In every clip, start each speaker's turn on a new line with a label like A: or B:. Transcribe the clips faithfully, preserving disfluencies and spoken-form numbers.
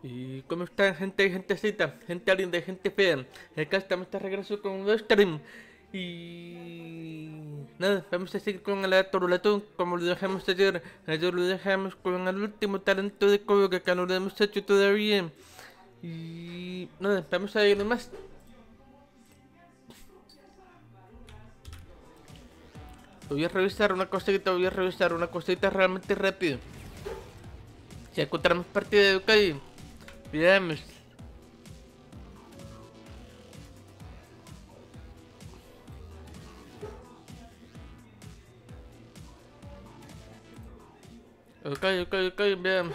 A: ¿Y cómo están, gente, gentecita, gente linda, gente fea? Acá estamos de regreso con un nuevo stream. Y nada, vamos a seguir con el Torulatón como lo dejamos ayer. Ayer lo dejamos con el último talento de Koga que no lo hemos hecho todavía. Y nada, vamos a ir nomás. Voy a revisar una cosita, voy a revisar una cosita realmente rápido. Si encontramos partida de Ukai, veamos. Ok, ok, ok, veamos.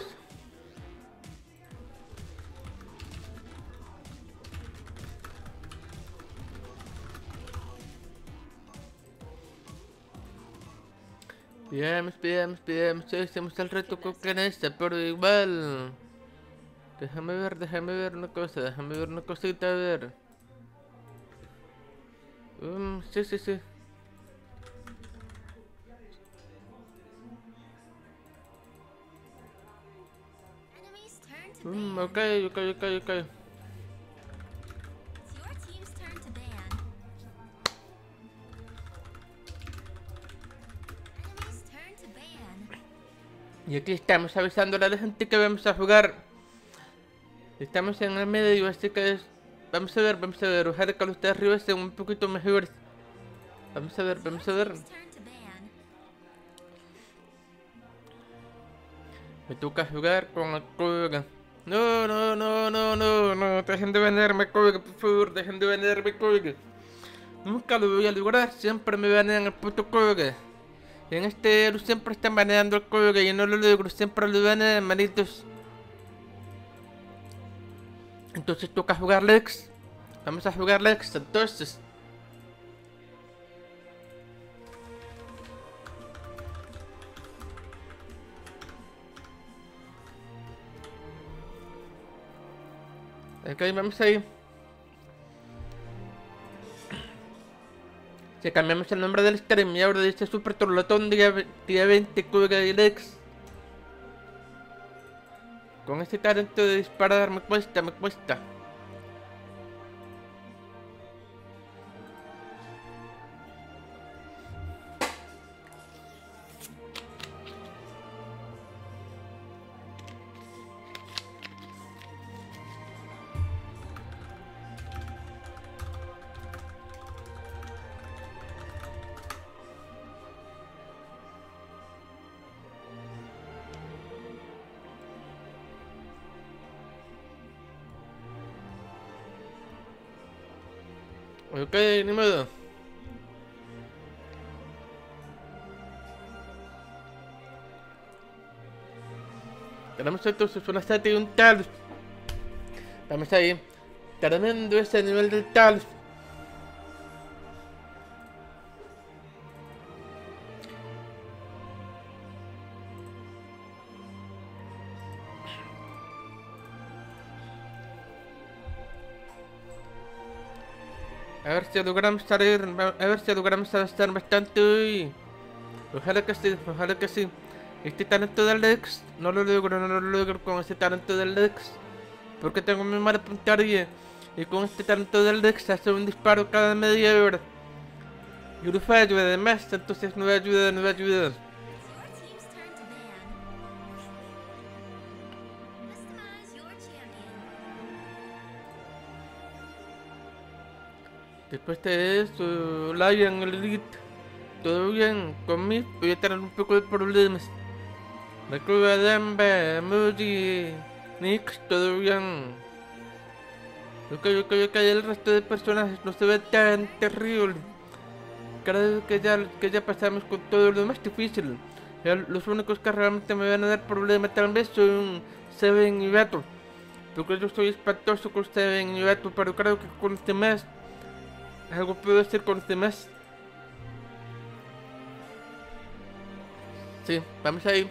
A: Veamos, veamos, veamos. Hacemos el reto con canasta, pero igual. Déjame ver, déjame ver una cosa, déjame ver una cosita, a ver. Um, sí, sí, sí. Um, ok, ok, ok, ok. Y aquí estamos avisándole a la gente que vamos a jugar. Estamos en el medio, así que es... Vamos a ver, vamos a ver. Ojalá que los de arriba estén un poquito mejores. Vamos a ver, vamos a ver. Me toca jugar con el Koga. No, no, no, no, no, no. Dejen de venderme Koga, por favor. Dejen de venderme Koga. Nunca lo voy a lograr. Siempre me banean el puto Koga. En este Elo siempre están baneando el Koga y no lo logro. Siempre lo banean, manitos. Entonces toca jugar Lex. Vamos a jugar Lex, entonces. Ok, vamos ahí. Si cambiamos el nombre del stream y ahora dice Super Torlatón día, día veinte Koga y Lex. Con este talento de disparar me cuesta, me cuesta. Ok, ni modo. Tenemos entonces una estatua y un Talos. Vamos ahí. Tremendo ese nivel del Talos. A ver si logramos salir. A ver si logramos avanzar bastante hoy. Ojalá que sí, ojalá que sí. Este talento del Lex no lo logro, no lo logro con este talento del Lex. Porque tengo muy mala puntería. Y con este talento del Lex hace un disparo cada media hora. Y lo fallo además, entonces no va a ayudar, no va a ayudar. Después de eso, Lion Elite. Todo bien, con mí voy a tener un poco de problemas. Me cuba Damba, Moody, Nix, todo bien. Ok, ok, ok, el resto de personajes no se ve tan terrible. Creo que ya, que ya pasamos con todo lo más difícil. Ya los únicos que realmente me van a dar problemas tal vez son Seven y Bato. Porque yo soy espantoso con Seven y Bato, pero creo que con los demás algo puedo hacer con los demás. Sí, vamos ahí.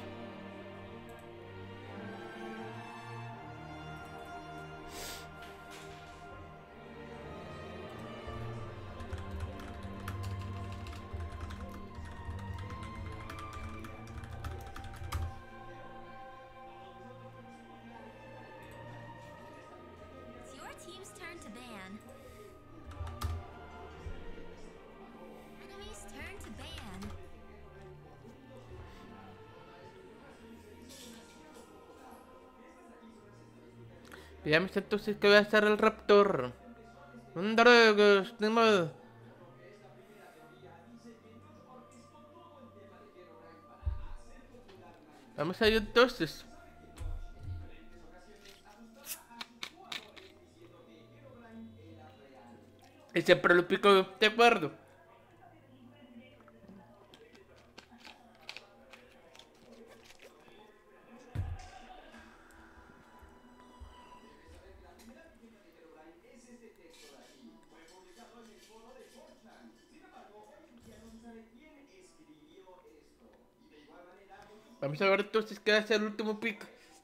A: Veamos entonces qué va a hacer el Raptor. Un dragos, ni modo. Vamos a ir entonces. Y siempre lo pico de acuerdo. Vamos a ver entonces qué hace el último pick.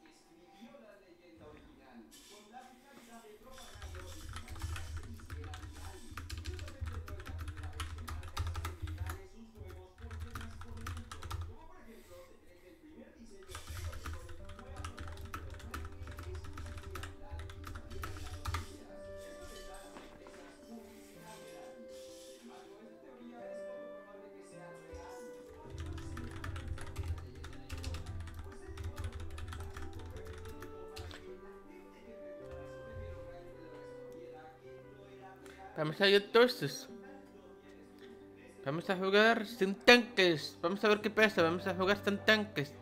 A: Vamos a ir entonces. Vamos a jugar sin tanques. Vamos a ver qué pasa. Vamos a jugar sin tanques.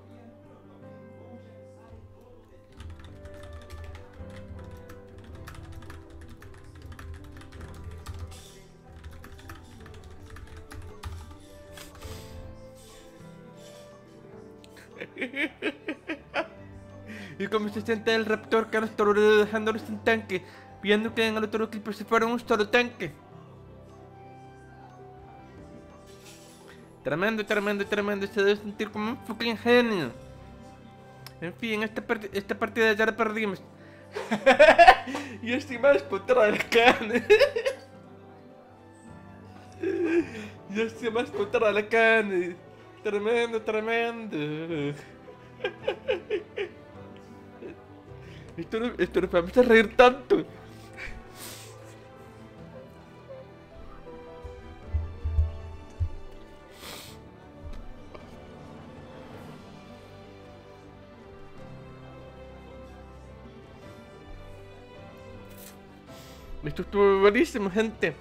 A: ¿Y cómo se siente el Raptor que nos está dejándolo sin tanque? Viendo que en el otro equipo se fueron un solo tanque. Tremendo, tremendo, tremendo. Se debe sentir como un fucking genio. En fin, esta, part esta partida ya la perdimos. Y encima es contra la carne. Y encima es contra la carne. Tremendo, tremendo. Esto no, esto no vamos a reír tanto. Esto estuvo buenísimo, gente.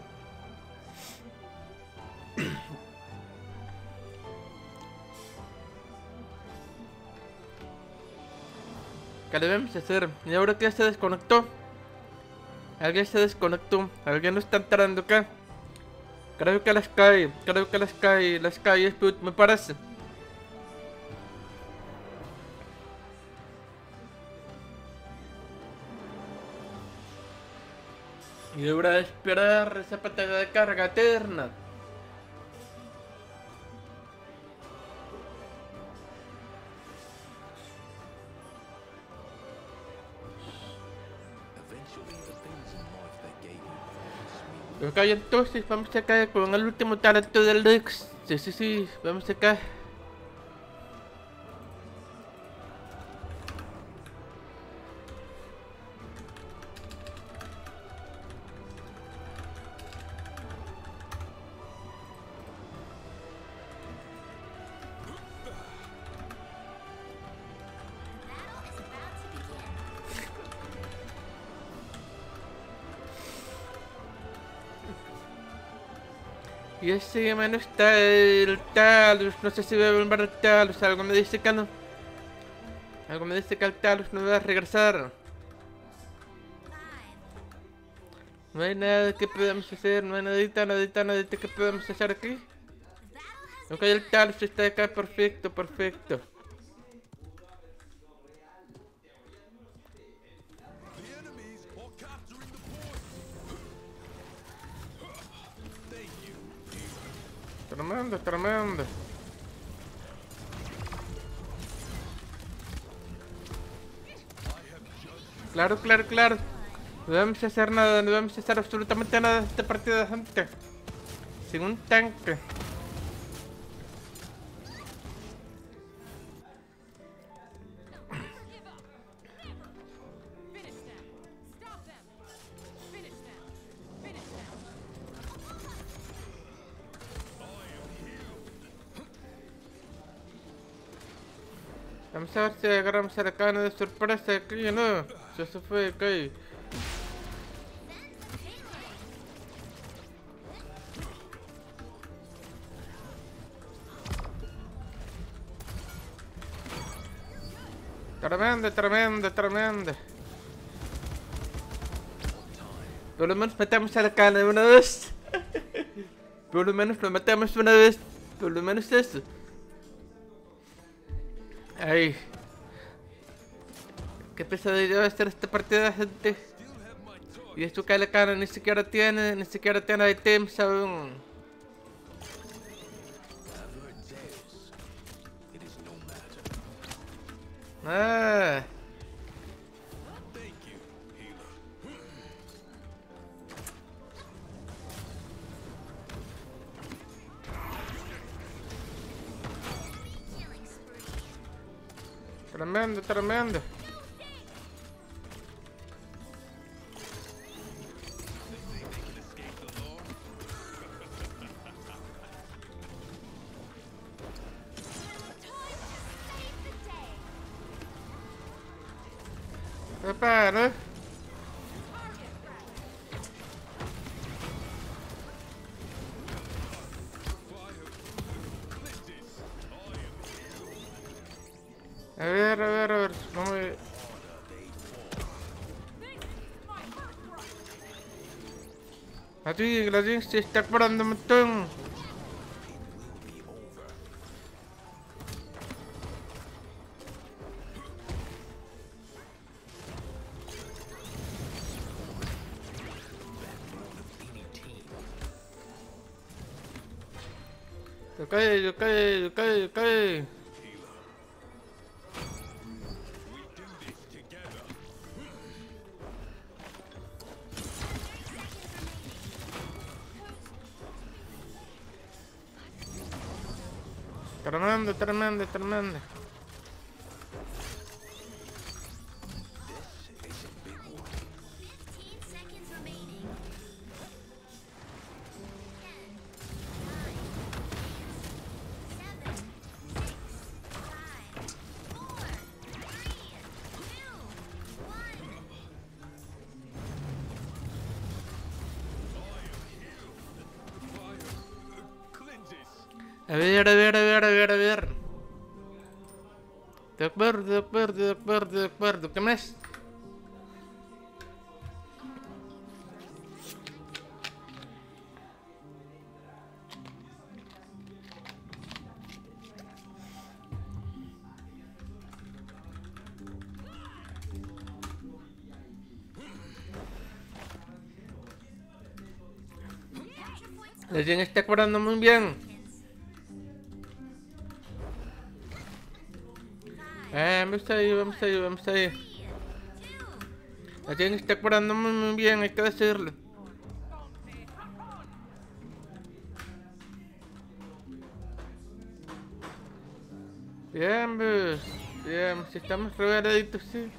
A: ¿Qué debemos hacer? Y ahora que se desconectó. Alguien se desconectó. Alguien no está entrando acá. Creo que las cae. Creo que las cae. Las cae, me parece. Y ahora esperar esa pantalla de carga eterna. Ok, entonces vamos acá con el último talento del Lex. Sí, sí, sí, vamos acá. Y ese mano está el Talus, no sé si voy a volver al Talus, algo me dice que no. Algo me dice que el Talus no va a regresar. No hay nada que podamos hacer, no hay nadita, nadita, nadita que podamos hacer aquí. Ok, el Talus está acá, perfecto, perfecto. Tremendo, tremendo. Claro, claro, claro. No debemos hacer nada, no debemos hacer absolutamente nada de esta partida, gente. Sin un tanque. Vamos a ver si agarramos a la cana de sorpresa aquí, ¿no? Si eso fue, ok. Tremendo, tremendo, tremendo. Por lo menos matamos a la cana de una vez. Por lo menos lo matamos una vez. Por lo menos eso. Ay. Qué pesadilla va a ser esta partida, gente. Y esto que la cana ni siquiera tiene, ni siquiera tiene items aún. Ah. Tremendo, tremendo. Prepara. A ver, a ver, a ver. No me... Así, la Jinx se está curando un montón. Yo caí, yo caí, yo caí, yo caí. Tremendo, tremendo, tremendo. A ver, a ver, a ver, a ver, a ver. De acuerdo, de acuerdo, de acuerdo, de acuerdo. ¿Qué más? La Jen está curando muy bien. Eh, vamos ahí, vamos ahí, vamos ahí. La Jen está curando muy, muy bien, hay que decirlo. Bien, pues. Bien, si estamos regaladitos, sí.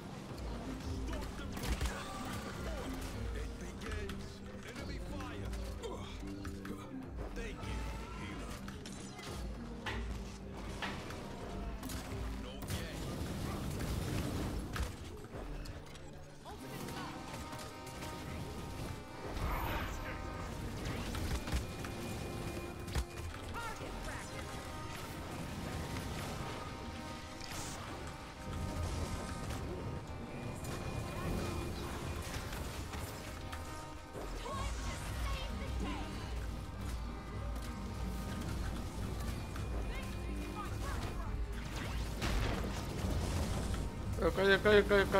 A: Ok, ok, ok, ok.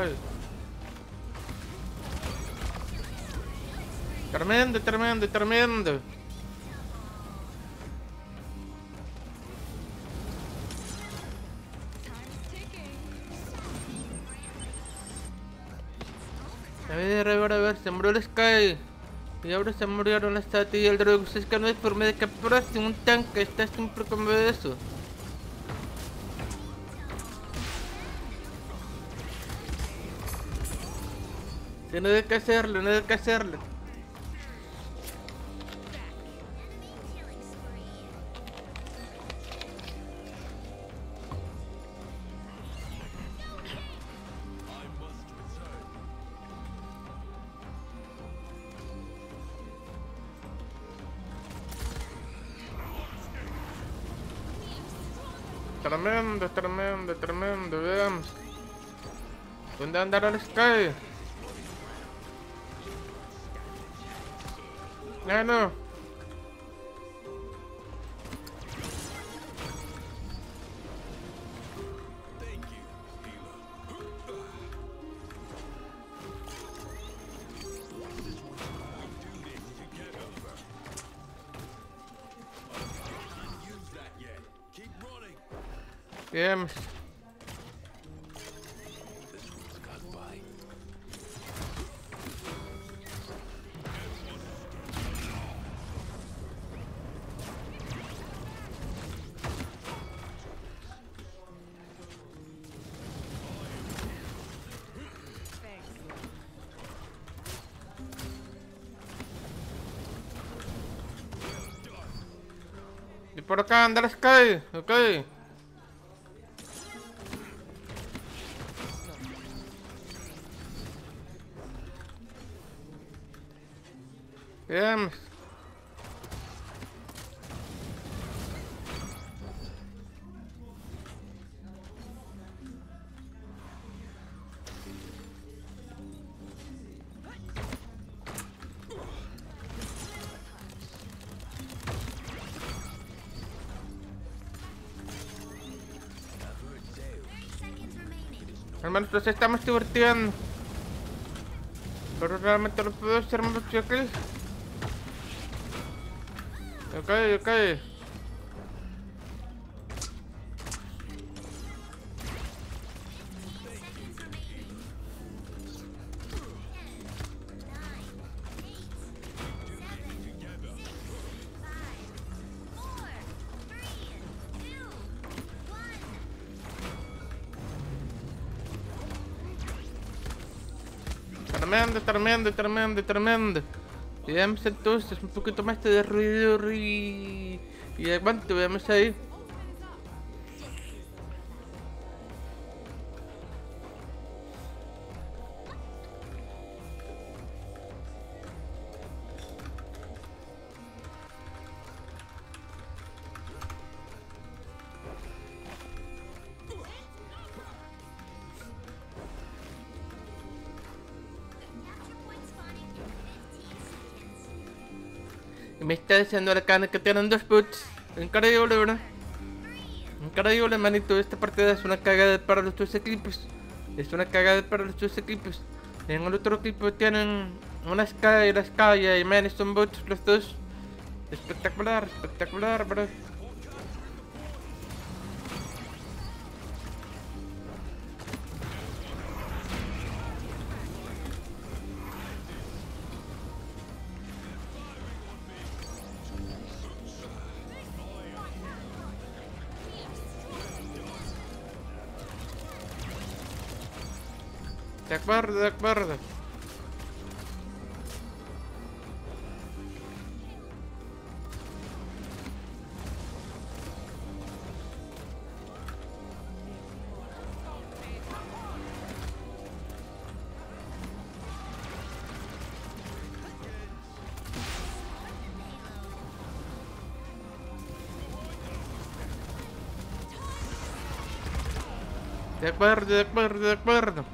A: Tremendo, tremendo, tremendo. A ver, a ver, a ver, se murió el Sky. Y ahora se murieron la Sati y el Drogus. Es que no hay forma de capturarse un tanque, está siempre como eso. Sí, no hay que hacerlo, no hay que hacerlo. Tremendo, tremendo, tremendo, veamos. ¿Dónde andará el Sky? No, no. Bien. Y por acá anda el Sky, ok. Bien. Al menos nos estamos divirtiendo. Pero realmente no puedo hacer mucho aquí. Ok, ok. Tremendo, tremendo, tremendo, tremendo. Y veamos entonces un poquito más de ruido y... Y aguante, veamos ahí. Y me está diciendo Arcana que tienen dos boots. Increíble, ¿verdad? Increíble, manito. Esta partida es una cagada para los dos equipos. Es una cagada para los dos equipos. En el otro equipo tienen una Sky y la Sky y Man son bots los dos. Espectacular, espectacular, bro. De acuerdo, de acuerdo. De acuerdo, de acuerdo, de acuerdo.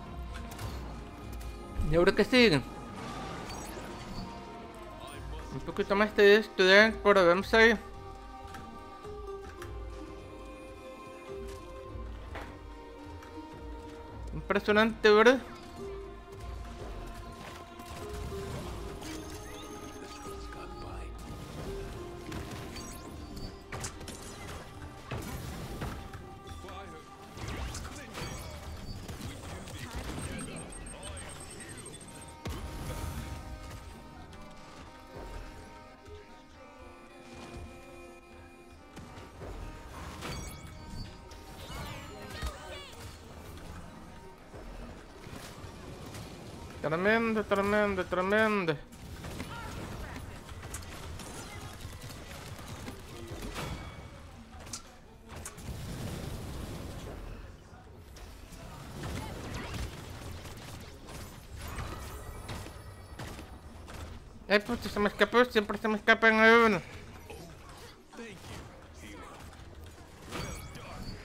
A: Y ahora que siguen. Un poquito más de esto de por vamos ahí. Impresionante, ¿verdad? Tremendo, tremendo, tremendo. Ay, pues se me escapó, siempre se me escapan a uno.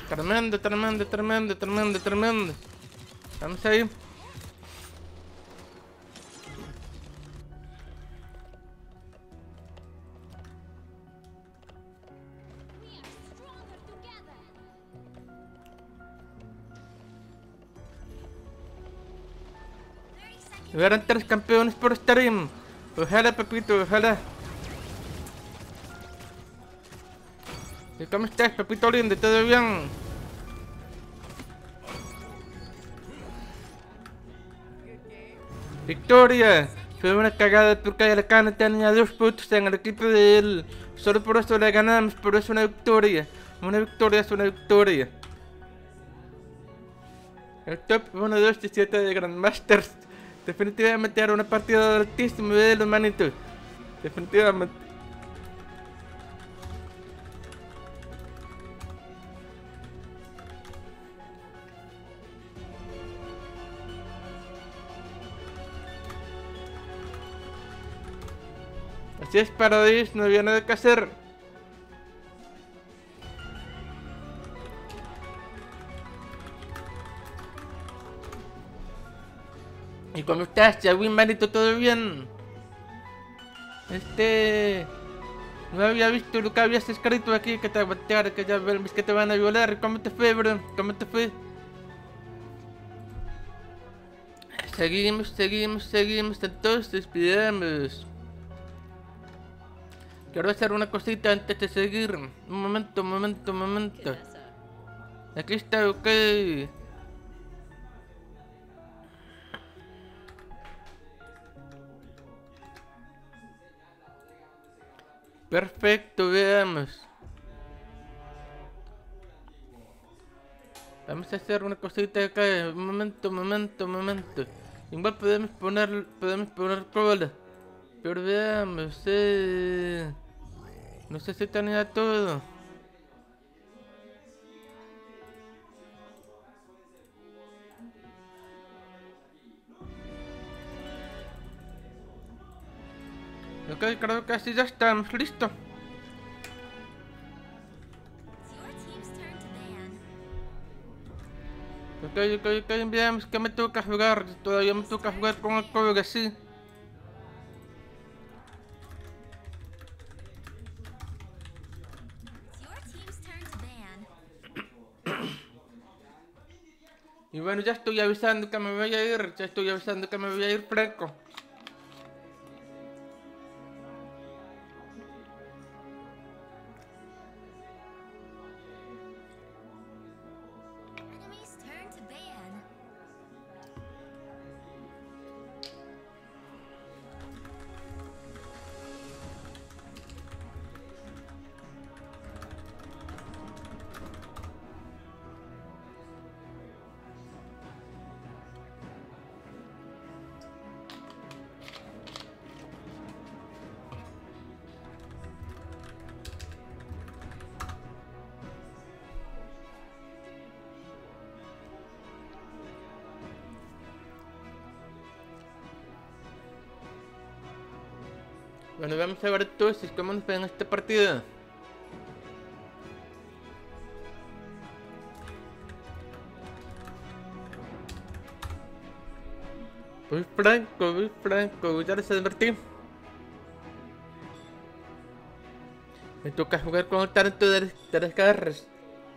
A: Tremendo, tremendo, tremendo, tremendo, tremendo. Vamos ahí. Eran tres campeones por stream. Ojalá, Pepito, ojalá. ¿Y cómo estás, Pepito lindo? ¿Todo bien? Victoria. Fue una cagada porque Alacana tenía dos puntos en el equipo de él. Solo por eso le ganamos, pero es una victoria. Una victoria es una victoria. El top uno, dos y siete de Grandmasters. Definitivamente era una partida de altísimo nivel, manito. Definitivamente. Así es, Paradis, no había nada que hacer. ¿Y cómo estás, Yawin, manito? ¿Todo bien? Este... No había visto lo que habías escrito aquí, que te aguantar, que ya ves que te van a violar. ¿Cómo te fue, bro? ¿Cómo te fue? Seguimos, seguimos, seguimos, entonces despidamos. Quiero hacer una cosita antes de seguir. Un momento, un momento, un momento. Aquí está, ok. Perfecto, veamos. Vamos a hacer una cosita acá. Un momento, un momento, un momento. Igual podemos poner, podemos poner cola. Pero veamos, eh... no sé si tenía todo. Ok, creo que así ya estamos, listo. Ok, ok, ok, veamos que me toca jugar. Todavía me toca jugar con el código así. Y bueno, ya estoy avisando que me voy a ir. Ya estoy avisando que me voy a ir, Franco. Bueno, vamos a ver entonces cómo nos ven esta partida. Voy franco, voy franco, ya les advertí. Me toca jugar con el talento de, de las garras.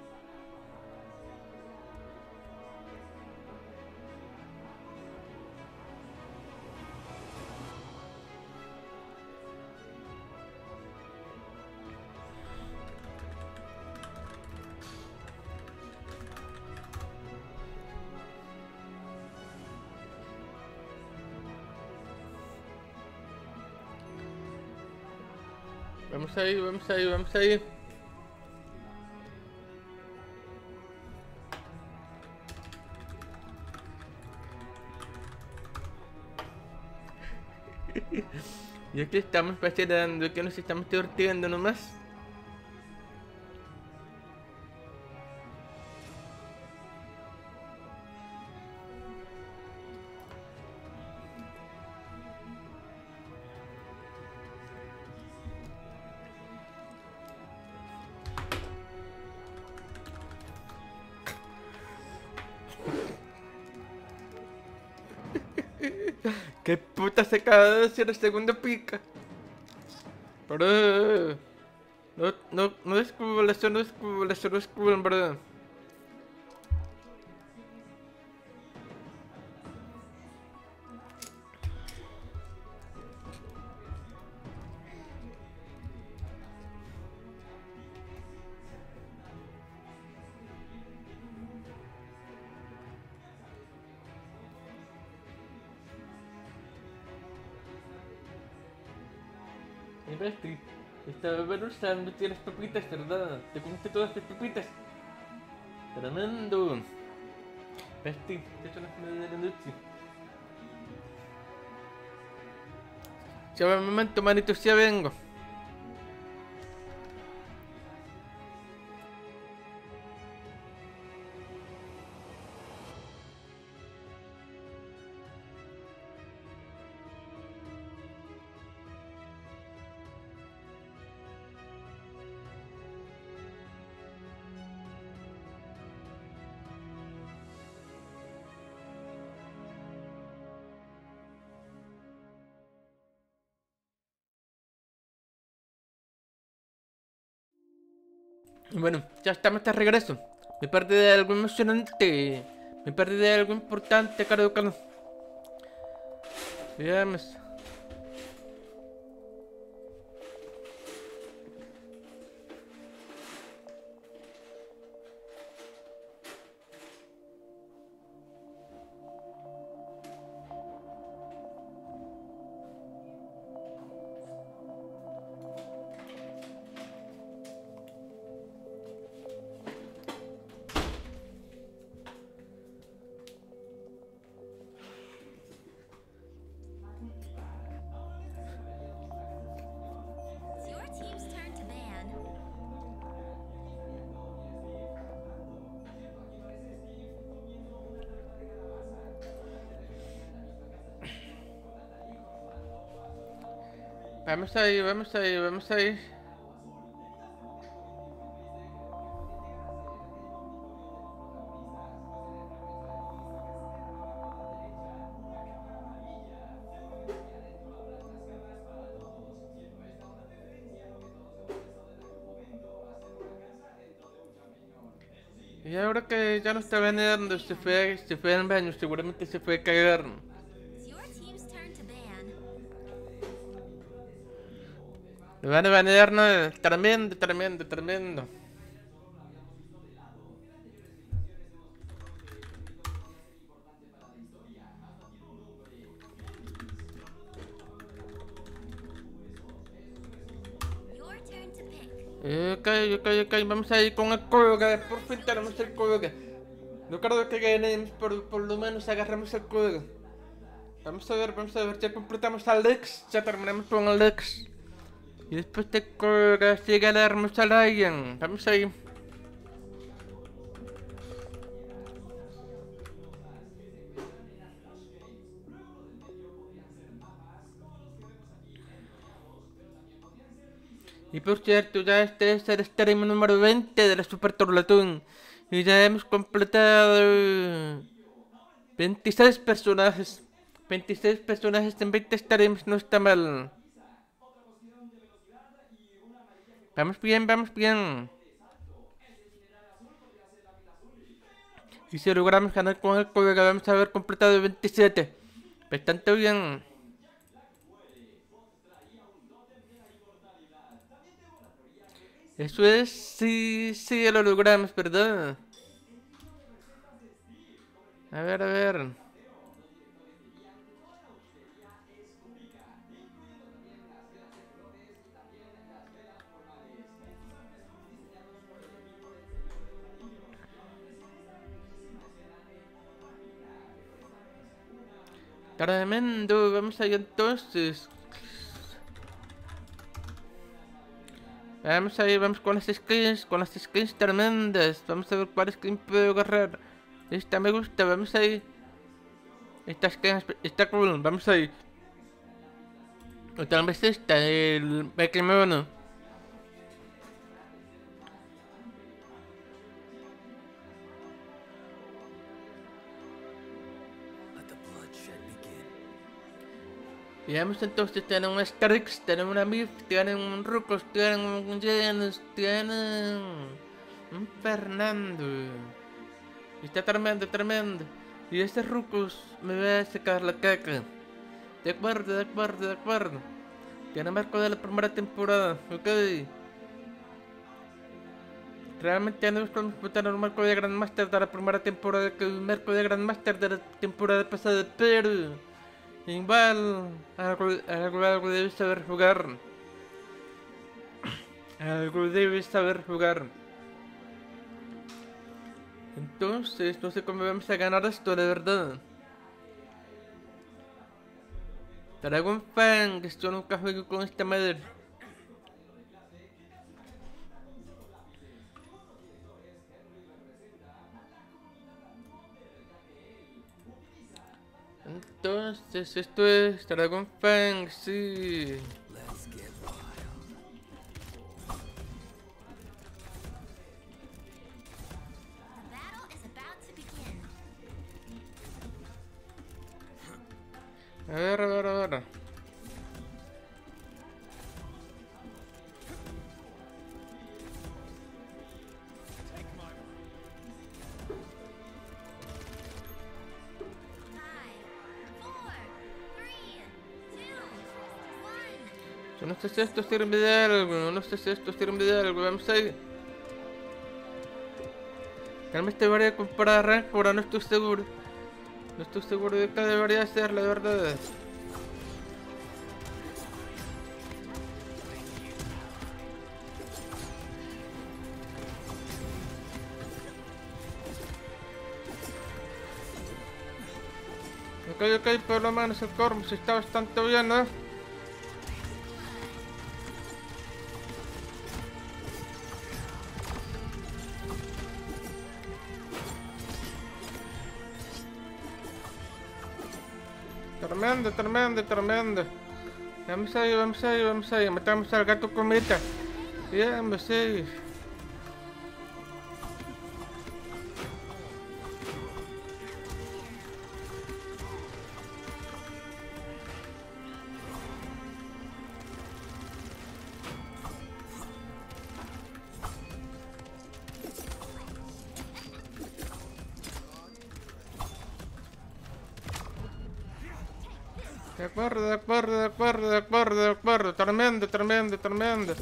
A: Vamos ahí, vamos ahí, vamos ahí. Y aquí estamos vacilando, que nos estamos divirtiendo nomás. ¿Qué puta se acaba de decir el segundo pica? Pero... No, no, no es cool, eso no es cool, eso no es cool, en verdad. Y Besti, esta beberusa no tienes papitas, ¿verdad? Te comiste todas tus papitas. Tremendo. Besti, te echo las medidas de la noche. Ya va un momento, manitos, ya vengo. Y bueno, ya estamos de regreso. Me perdí de algo emocionante. Me perdí de algo importante, caro caro. Veamos.
B: It's your team's turn to ban.
A: Vamos ahí, vamos ahí, vamos ahí. Y ahora que ya no está baneando, se fue, se fue al baño, seguramente se fue a cagar.
B: It's your team's turn to ban.
A: Me van a banear, no, tremendo, tremendo, tremendo.
B: Your turn to pick.
A: Eh, Ok, ok, ok, vamos a ir con el Koga, por fin tenemos el Koga. No creo que ganemos, por, por lo menos agarramos el Koga. Vamos a ver, vamos a ver, ya completamos al Lex, ya terminamos con el Lex. Y después de Koga sigue la hermosa Lion, vamos ahí. Y por cierto, ya este es el stream número veinte de la Super Turletón. Y ya hemos completado veintiséis personajes. veintiséis personajes en veinte streams, no está mal. Vamos bien, vamos bien. Y si logramos ganar con el juego, vamos a haber completado veintisiete. Bastante bien. Eso es, sí, sí, lo logramos, ¿verdad? A ver, a ver. Tremendo, vamos allá entonces. Vamos ahí, vamos con las skins, con las skins tremendas. Vamos a ver cuál skin puedo agarrar. Esta me gusta, vamos ahí. Esta skin está cool, vamos ahí. O tal vez esta, el Bakemono. Veamos entonces, tienen un Asterix, tienen una Mif, tienen un Rucos, tienen un Janus, tienen un Fernando. Y está tremendo, tremendo. Y este Rucos me va a sacar la caca. De acuerdo, de acuerdo, de acuerdo. Tiene marco de la primera temporada, ok. Realmente ya no es como tener un marco de Grandmaster de la primera temporada que un marco de Grandmaster de la temporada pasada, pero igual algo, algo, algo debes saber jugar. Algo debes saber jugar. Entonces, no sé cómo vamos a ganar esto, de verdad. Dragon Fang, yo nunca juego con esta madre. Entonces, esto es Dragon Fang, sí.
B: The battle is about to begin.
A: A ver, a ver, a ver. Yo no sé si esto sirve de algo, no sé si esto sirve de algo, vamos a ir. Realmente debería comprar Rancor, no estoy seguro. No estoy seguro de que debería ser, la verdad. Ok, ok, por lo menos el Corvus está bastante bien, ¿no? Tremendo, tremendo, tremendo. Vamos ahí, vamos ahí, vamos ahí. Matamos al gato cometa. Bien, vamos ahí. De acuerdo, de acuerdo, de acuerdo, de acuerdo, de acuerdo. Tremendo, tremendo, tremendo.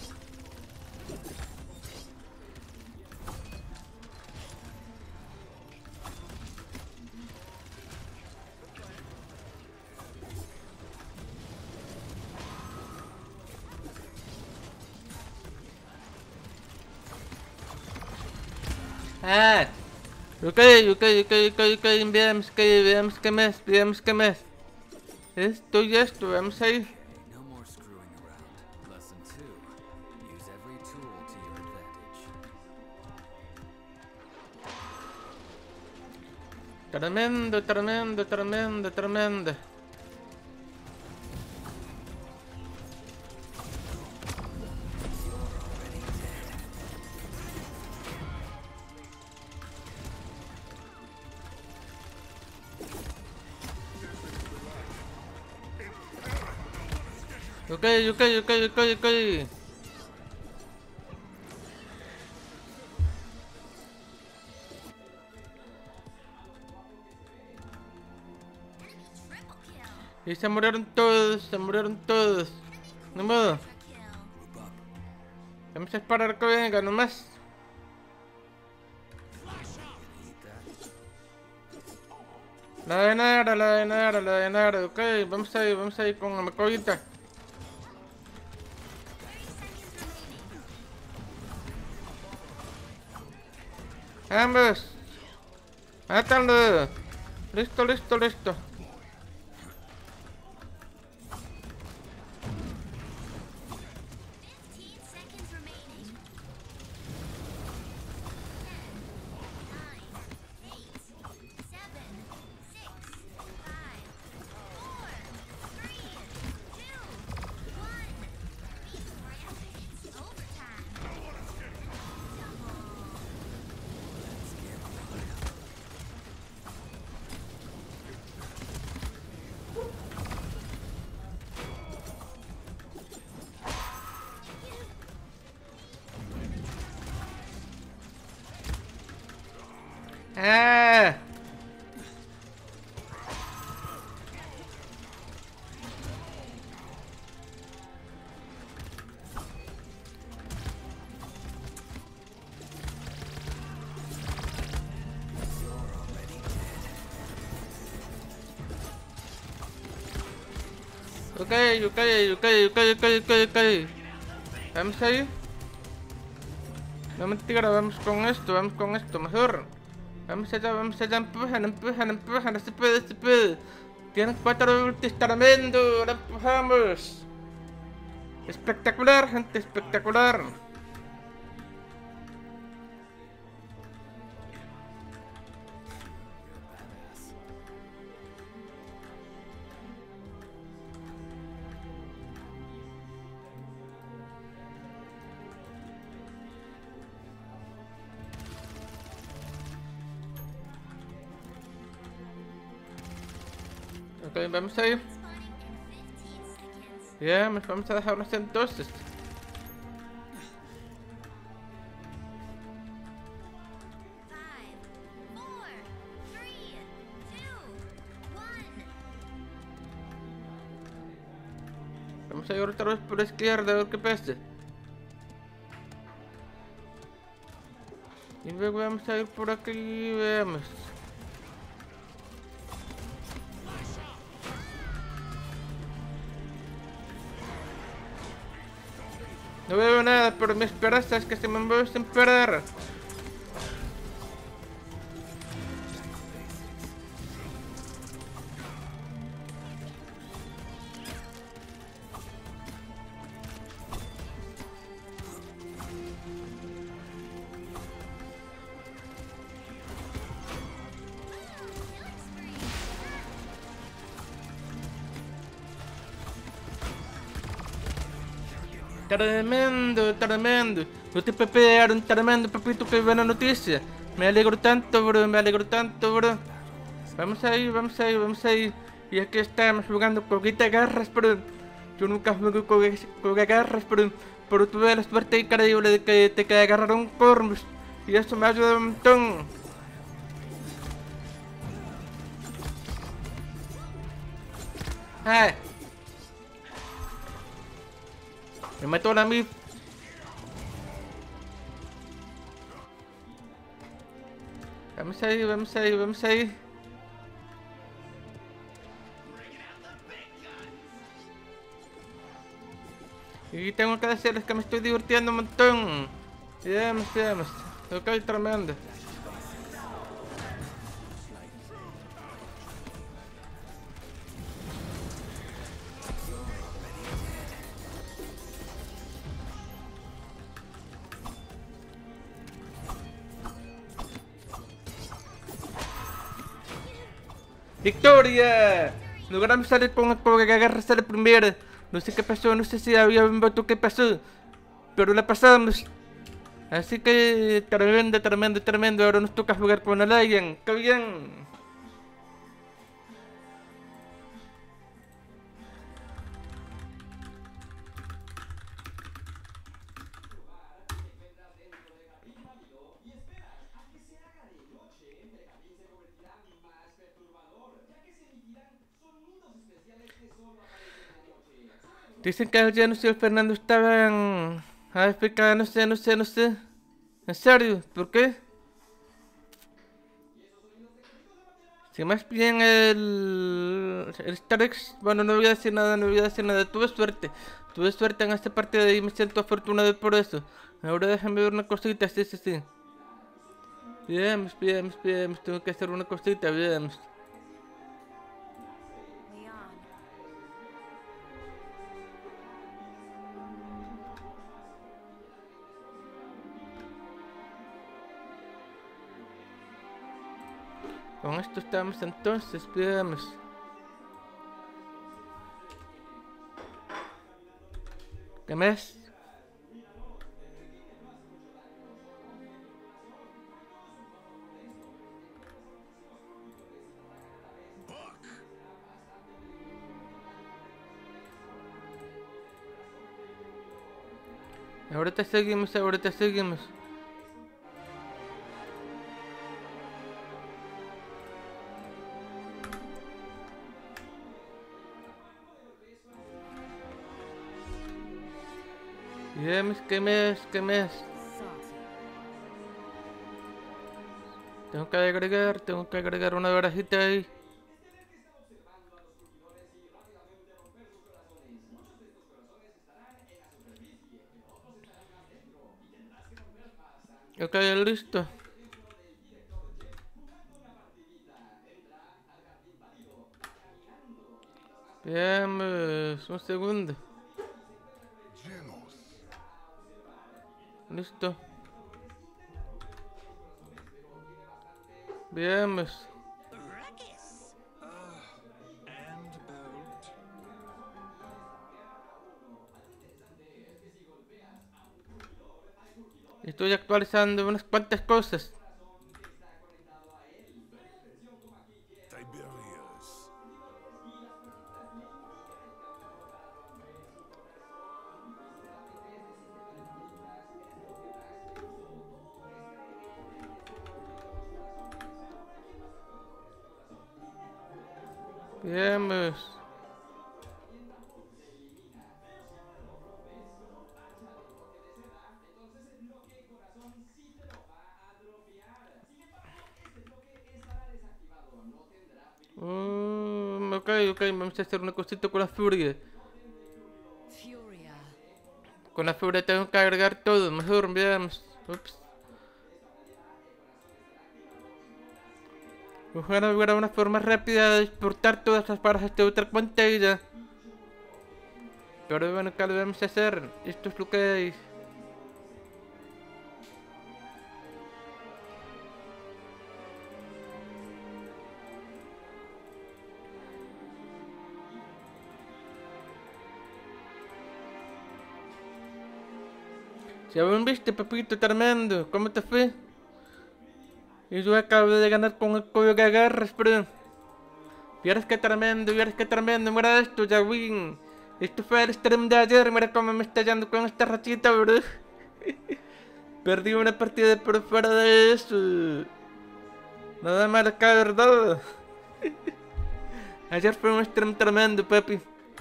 A: Ah, ok, ok, ok, ok, ok, veamos que, veamos que más, veamos que más. Esto y esto, vamos a ir.
C: No more screwing around. Lesson two. Use every tool to your advantage.
A: Tremendo, tremendo, tremendo, tremendo. Ok, ok, ok, ok, ok.
B: Triple kill.
A: Y se murieron todos, se murieron todos. No modo.
B: Kill.
A: Vamos a esperar que venga nomás. La de nada, la de nada, la de nada. Ok, vamos a ir, vamos a ir con la mecollita. Vamos. Mátalo. Listo, listo, listo.
B: fifteen seconds remaining. ten, nine, eight, seven, six, five, four, three, two, one. Beat rampage. It's overtime. Double.
A: ¡Ah! Ok, ok, ok, ok, ok, ok, ok. Vamos ahí. No mentira, vamos con esto, vamos con esto, mejor. Vamos allá, vamos allá, empujan, empujan, empujan, se puede, se puede. Tienen cuatro ultis tremendo, ahora empujamos. Espectacular, gente, espectacular. Ok, vamos ahí.
B: Spawning in fifteen seconds.
A: Ya, nos vamos a dejarnos entonces.
B: Five, four, three, two, one.
A: Vamos a ir otra vez por la izquierda a ver qué pasa. Y luego vamos a ir por aquí, veamos. No veo nada, pero mi esperanza es que se me mueve sin perder. Tremendo, tremendo. No te pepearon, tremendo, papito, qué buena noticia. Me alegro tanto, bro, me alegro tanto, bro. Vamos ahí, vamos ahí, vamos ahí. Y aquí estamos jugando con garras, bro. Yo nunca jugué con, con garras, bro. Pero tuve la suerte increíble de que te que agarraron corvos. Y eso me ayuda un montón. ¡Ay! Me mató a mí. Vamos ahí, vamos ahí, vamos ahí. Y tengo que decirles que me estoy divirtiendo un montón. Veamos, veamos. Ok, tremendo. ¡Victoria! Logramos salir con el pobre que agarras a la primera. No sé qué pasó, no sé si había un voto qué pasó. Pero la pasamos. Así que tremendo, tremendo, tremendo. Ahora nos toca jugar con el Alien. ¡Qué bien! Dicen que ya no sé, el Fernando estaba en A F K, no sé, no sé, no sé. ¿En serio? ¿Por qué? Si más bien el... el Starex... Bueno, no voy a decir nada, no voy a decir nada. Tuve suerte. Tuve suerte en esta partida y me siento afortunado por eso. Ahora déjame ver una cosita, sí, sí, sí. Bien, bien, bien, tengo que hacer una cosita, bien.
B: Leon.
A: Con esto estamos entonces, veamos. ¿Qué más? Ahorita seguimos, ahorita seguimos. Bien, mis que mes, que mes.
D: Salty.
A: Tengo que agregar, tengo que agregar una barajita ahí. Ok, listo. Bien, pues, un segundo. Listo. Bien, pues.
D: Ruckus.
C: And bolt.
A: Estoy actualizando unas cuantas cosas.
C: Tiberius.
A: Bien, pues. Mm, ok, ok, vamos a hacer una cosita con la furia.
D: Furia.
A: Con la furia tengo que agregar todo, mejor veamos. Ups. Ojalá hubiera una forma rápida de exportar todas las barajas de otra pantalla. Pero bueno, ¿qué le vamos a hacer? Esto es lo que hay. Si aún viste, papito tremendo, ¿cómo te fue? Y yo acabo de ganar con el código que agarras, pero... Vieras que tremendo, vieras que tremendo, mira esto, Yawin. Esto fue el stream de ayer, mira cómo me está yendo con esta rachita, bro. Perdí una partida, pero fuera de eso... Nada más acá, ¿verdad? Ayer fue un stream tremendo, papi.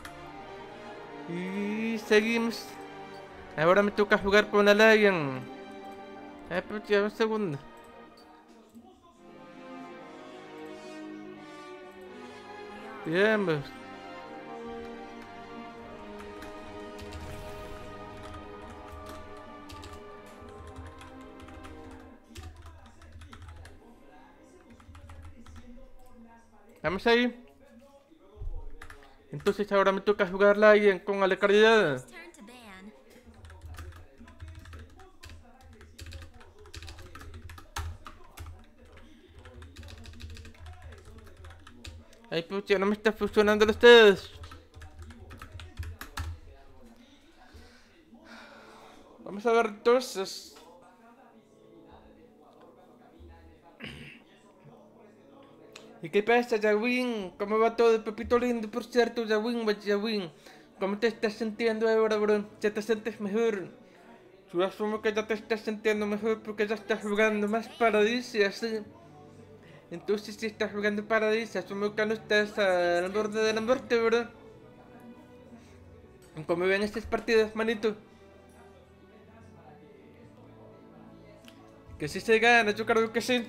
A: Y seguimos. Ahora me toca jugar con la Lion. Ah, pues ya un segundo. Bien, pues. Vamos ahí. Entonces ahora me toca jugar Lion con la calidad.
B: It's turn to ban.
A: Ay, pues ya no me está funcionando los dedos. Vamos a ver entonces. ¿Y qué pasa, Yawin? ¿Cómo va todo, Pepito lindo? Por cierto, Yawin, Yawin. ¿Cómo te estás sintiendo ahora, bro? ¿Ya te sientes mejor? Yo asumo que ya te estás sintiendo mejor porque ya estás jugando más Paradise, así. Entonces, si estás jugando Paradise, asumo que no estás al borde de la muerte, bro. ¿Cómo ven estas partidas, manito? Que si se gana, yo creo que sí.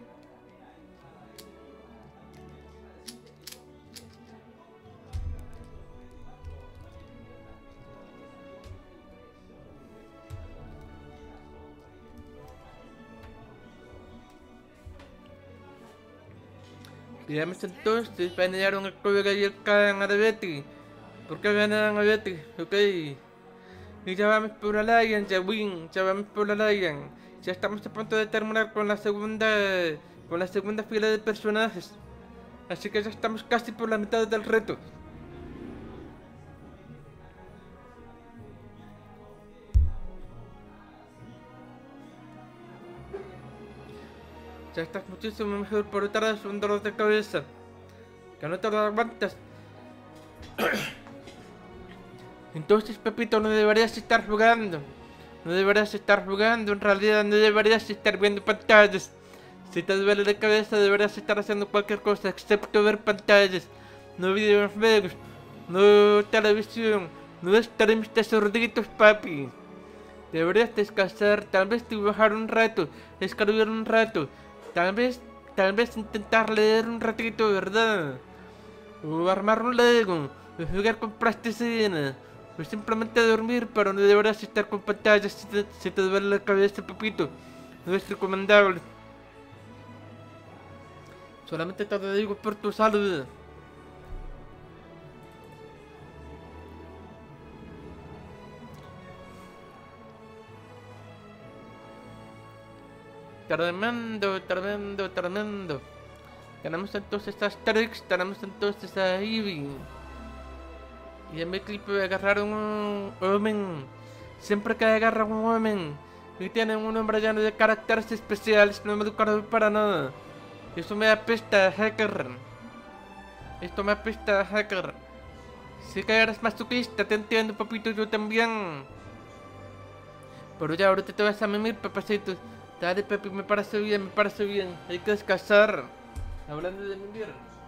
A: Digamos entonces, banearon el código y el Khan a Betty. ¿Por qué ganaron a Betty? Ok. Y ya vamos por la Lion, ya win, ya vamos por la Lion. Ya estamos a punto de terminar con la segunda con la segunda fila de personajes. Así que ya estamos casi por la mitad del reto. Ya estás muchísimo mejor, por otra vez un dolor de cabeza. Que no te lo aguantas. Entonces, Pepito, no deberías estar jugando. No deberías estar jugando, en realidad no deberías estar viendo pantallas. Si te duele la cabeza, deberías estar haciendo cualquier cosa excepto ver pantallas. No videojuegos, no televisión, no streams de sorditos, papi. Deberías descansar, tal vez dibujar un rato, escribir un rato, tal vez, tal vez intentar leer un ratito, ¿verdad? O armar un Lego, o jugar con plasticina, o simplemente dormir, pero no deberás estar con pantallas si te, si te duele la cabeza, papito. No es recomendable. Solamente te lo digo por tu salud. Tremendo, tremendo, tremendo. Tenemos entonces a Asterix, tenemos entonces a Eevee. Y en mi clip voy a agarrar un hombre. Siempre que agarra un hombre y tiene un nombre lleno de caracteres especiales, no me acuerdo para nada. Eso me apesta a hacker. Esto me apesta a hacker. Si que eres masoquista, te entiendo, papito, yo también. Pero ya, ahorita te vas a mimir, papacito. Dale, papi, me parece bien, me parece bien. Hay que descansar. Hablando de mimir.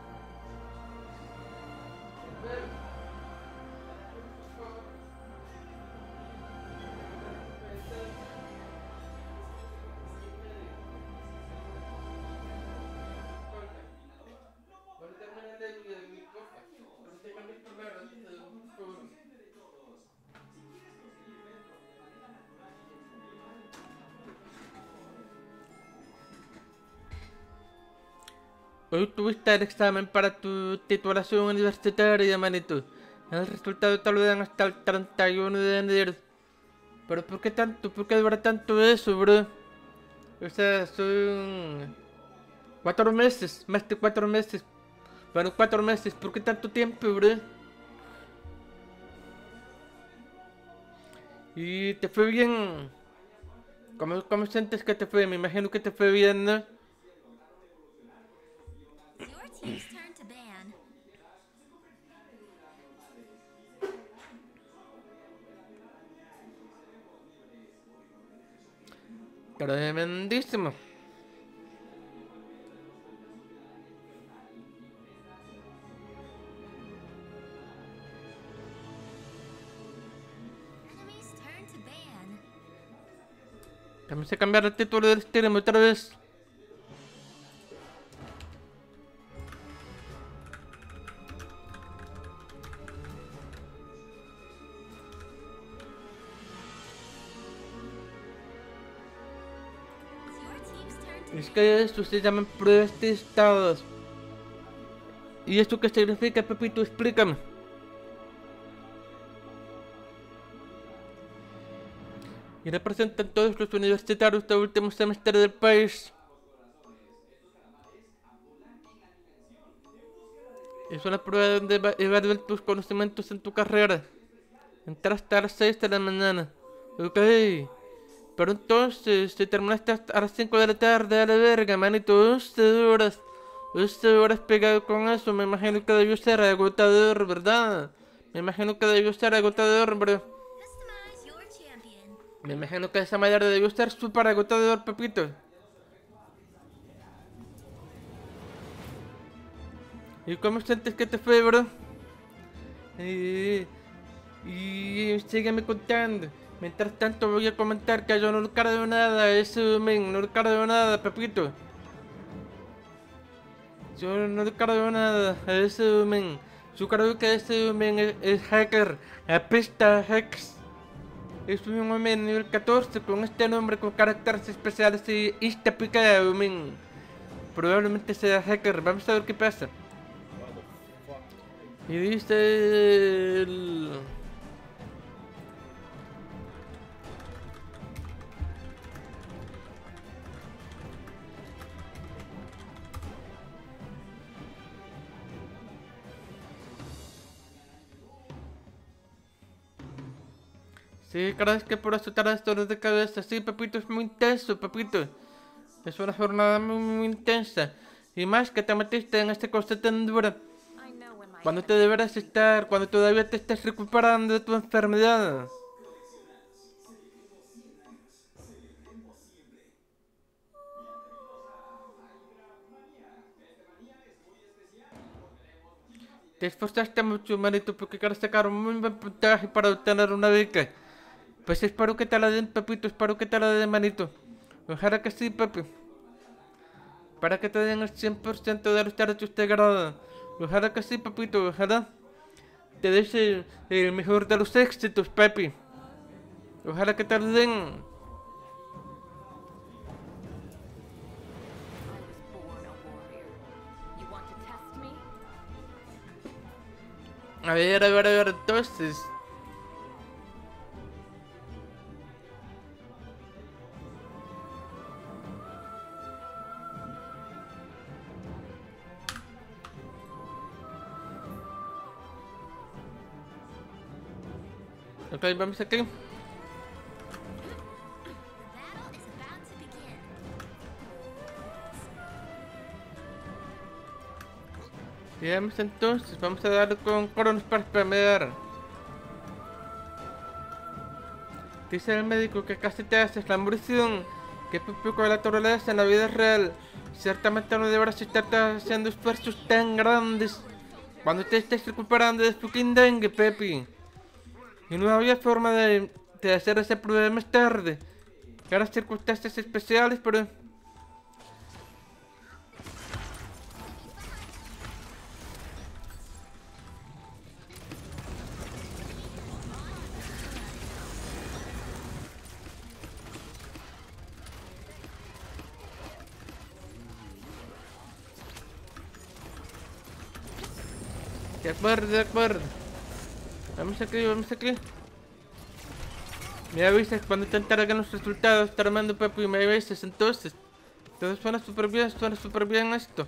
A: Hoy tuviste el examen para tu titulación universitaria, manito. El resultado te lo dan hasta el treinta y uno de enero. Pero ¿por qué tanto? ¿Por qué dura tanto eso, bro? O sea, son... Cuatro meses, más de cuatro meses. Bueno, cuatro meses, ¿por qué tanto tiempo, bro? Y te fue bien. ¿Cómo, cómo sientes que te fue? Me imagino que te fue bien, ¿no?
B: Your team's turn to ban.
A: Tremendísimo.
B: Enemy's turn to ban.
A: También se cambiar el título del stream otra vez.
B: It's your team's turn to
A: Es que esto se llaman pruebas testadas. ¿Y esto qué significa, Pepito? Explícame. Y representan todos los universitarios del último semestre del país. Es una prueba donde eva- evalúan tus conocimientos en tu carrera. Entraste a las seis de la mañana. Ok. Pero entonces, si terminaste hasta a las cinco de la tarde, a la verga, manito, once horas. once horas pegado con eso, me imagino que debió ser agotador, ¿verdad? Me imagino que debió ser agotador, bro.
B: customize your champion.
A: Me imagino que esa manera debió ser súper agotador, Pepito. ¿Y cómo sientes que te fue, bro? Y, y sígueme contando. Mientras tanto voy a comentar que yo no le cargo nada a ese men, no le cargo nada, Pepito. Yo no le cargo nada a ese men. Yo creo que ese men es, es hacker, apesta a hacks. Es un hombre nivel catorce con este nombre con caracteres especiales y insta picado, men. Probablemente sea hacker, vamos a ver qué pasa. Y dice el... Sí, crees que por eso te harás dolor de cabeza. Sí, Pepito, es muy intenso, Pepito. Es una jornada muy, muy intensa. Y más que te metiste en esta cosa tan dura.
D: I know when my
A: Cuando te deberás estar, cuando todavía te estés recuperando de tu enfermedad. Te esforzaste mucho, manito, porque quieres sacar un muy buen puntaje para obtener una beca. Pues espero que te la den, Pepito, espero que te la den, manito. Ojalá que sí, Pepe. Para que te den el cien por ciento de los derechos de grado. Ojalá que sí, Pepito, ojalá te des el, el mejor de los éxitos, Pepe. Ojalá que te lo den.
D: I was born a warrior. You want to test me?
A: A ver, a ver, a ver, entonces. Ok, vamos aquí.
B: The battle is about to begin.
A: Digamos entonces, vamos a darle con Cronos para spamear. Dice el médico que casi te haces la morición, que es poco de la naturaleza en la vida real. Ciertamente no deberás estar haciendo esfuerzos tan grandes cuando te estés recuperando de fucking dengue, Pepe. Y no había forma de, de hacer ese prueba más tarde. Eran circunstancias especiales, pero... De acuerdo, de acuerdo. Vamos aquí, vamos aquí. Me avisas cuando te encarguen los resultados, está armando Pepe, y me avisas entonces. Todo suena súper bien, suena súper bien esto.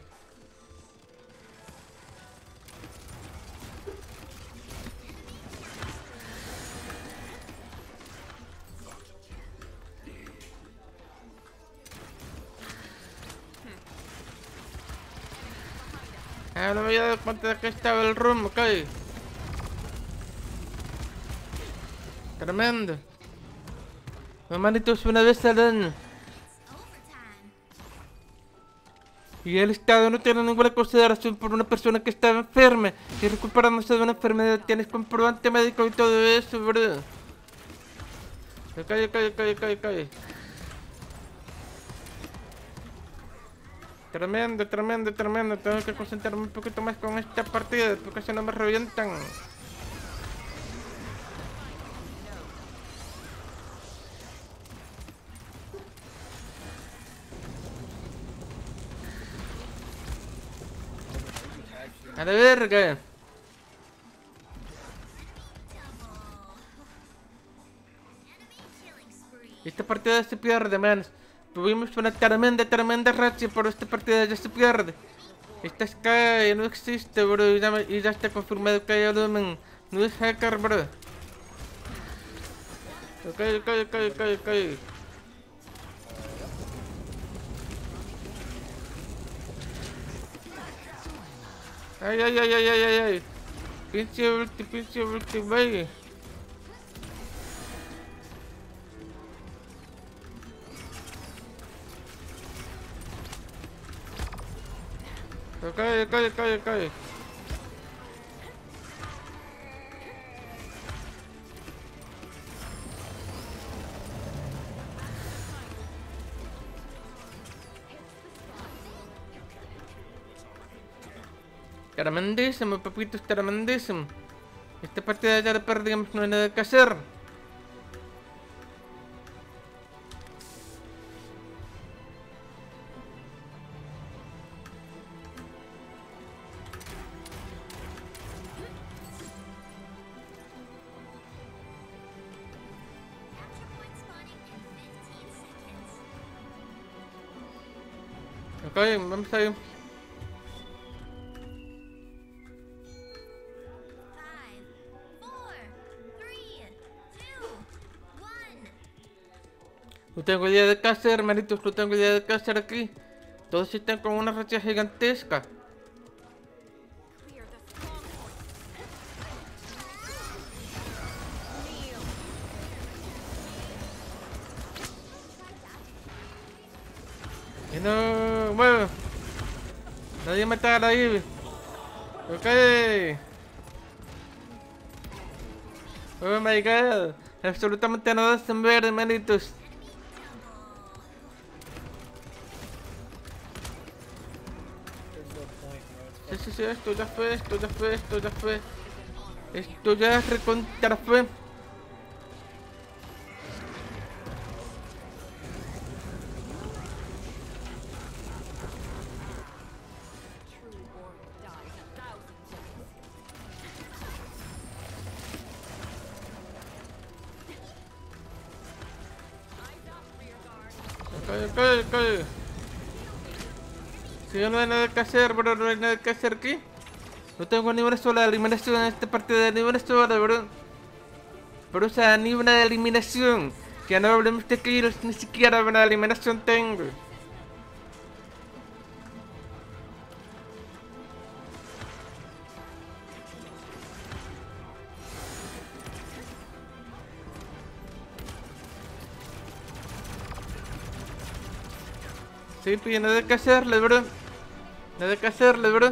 A: Ah, no me había dado cuenta de que estaba el room, ok. Tremendo. Hermanitos, una vez al año.
B: Overtime.
A: Y el Estado no tiene ninguna consideración por una persona que estaba enferma y recuperándose de una enfermedad. Tienes comprobante médico y todo eso, bro. Ok, ok, ok, ok, ok. Tremendo, tremendo, tremendo. Tengo que concentrarme un poquito más con esta partida porque si no me revientan. A la verga.
B: Double. Enemy killing spree.
A: Esta partida se pierde, man. Tuvimos una tremenda, tremenda racha, pero esta partida ya se pierde. Esta Sky no existe, bro. Y ya, me- y ya está confirmado que hay Lumen. No es hacker, bro. Ok, ok, ok, ok, ok. Ay, ay, ay, ay, ay, ay, ay. Pinche ulti, pinche ulti, güey. Ok, ok, ok, ok. Tremendísimo, papitos, tremendísimo. Esta partida ya la perdimos, no hay nada que hacer.
B: Capture point spawning in fifteen seconds.
A: Ok, vamos a ir.
B: Five, four, three, two, one.
A: No tengo idea de qué hacer, hermanitos, no tengo idea de qué hacer aquí. Todos están con una racha gigantesca.
D: Clear the stronghold.
A: Y no, bueno. Nadie me está ahí. Ok. Oh my god. Absolutamente nada sin ver, hermanitos.
E: There's no point, bro. It's
A: Sí,
E: fucking-
A: sí, sí, esto ya fue, esto ya fue, esto ya fue. Esto ya recontra fue.
D: True warrior dies a thousand deaths. Eyes up, rear guard.
A: Ok, ok, ok. Si ya no hay nada que hacer, bro, no hay nada que hacer aquí. No tengo ni una sola eliminación en esta partida, ni una sola, bro. Pero o sea, ni una eliminación. Que no hablemos de kills, ni siquiera una eliminación tengo. Sí, pues nada que hacerle, bro. Nada que hacerle, bro.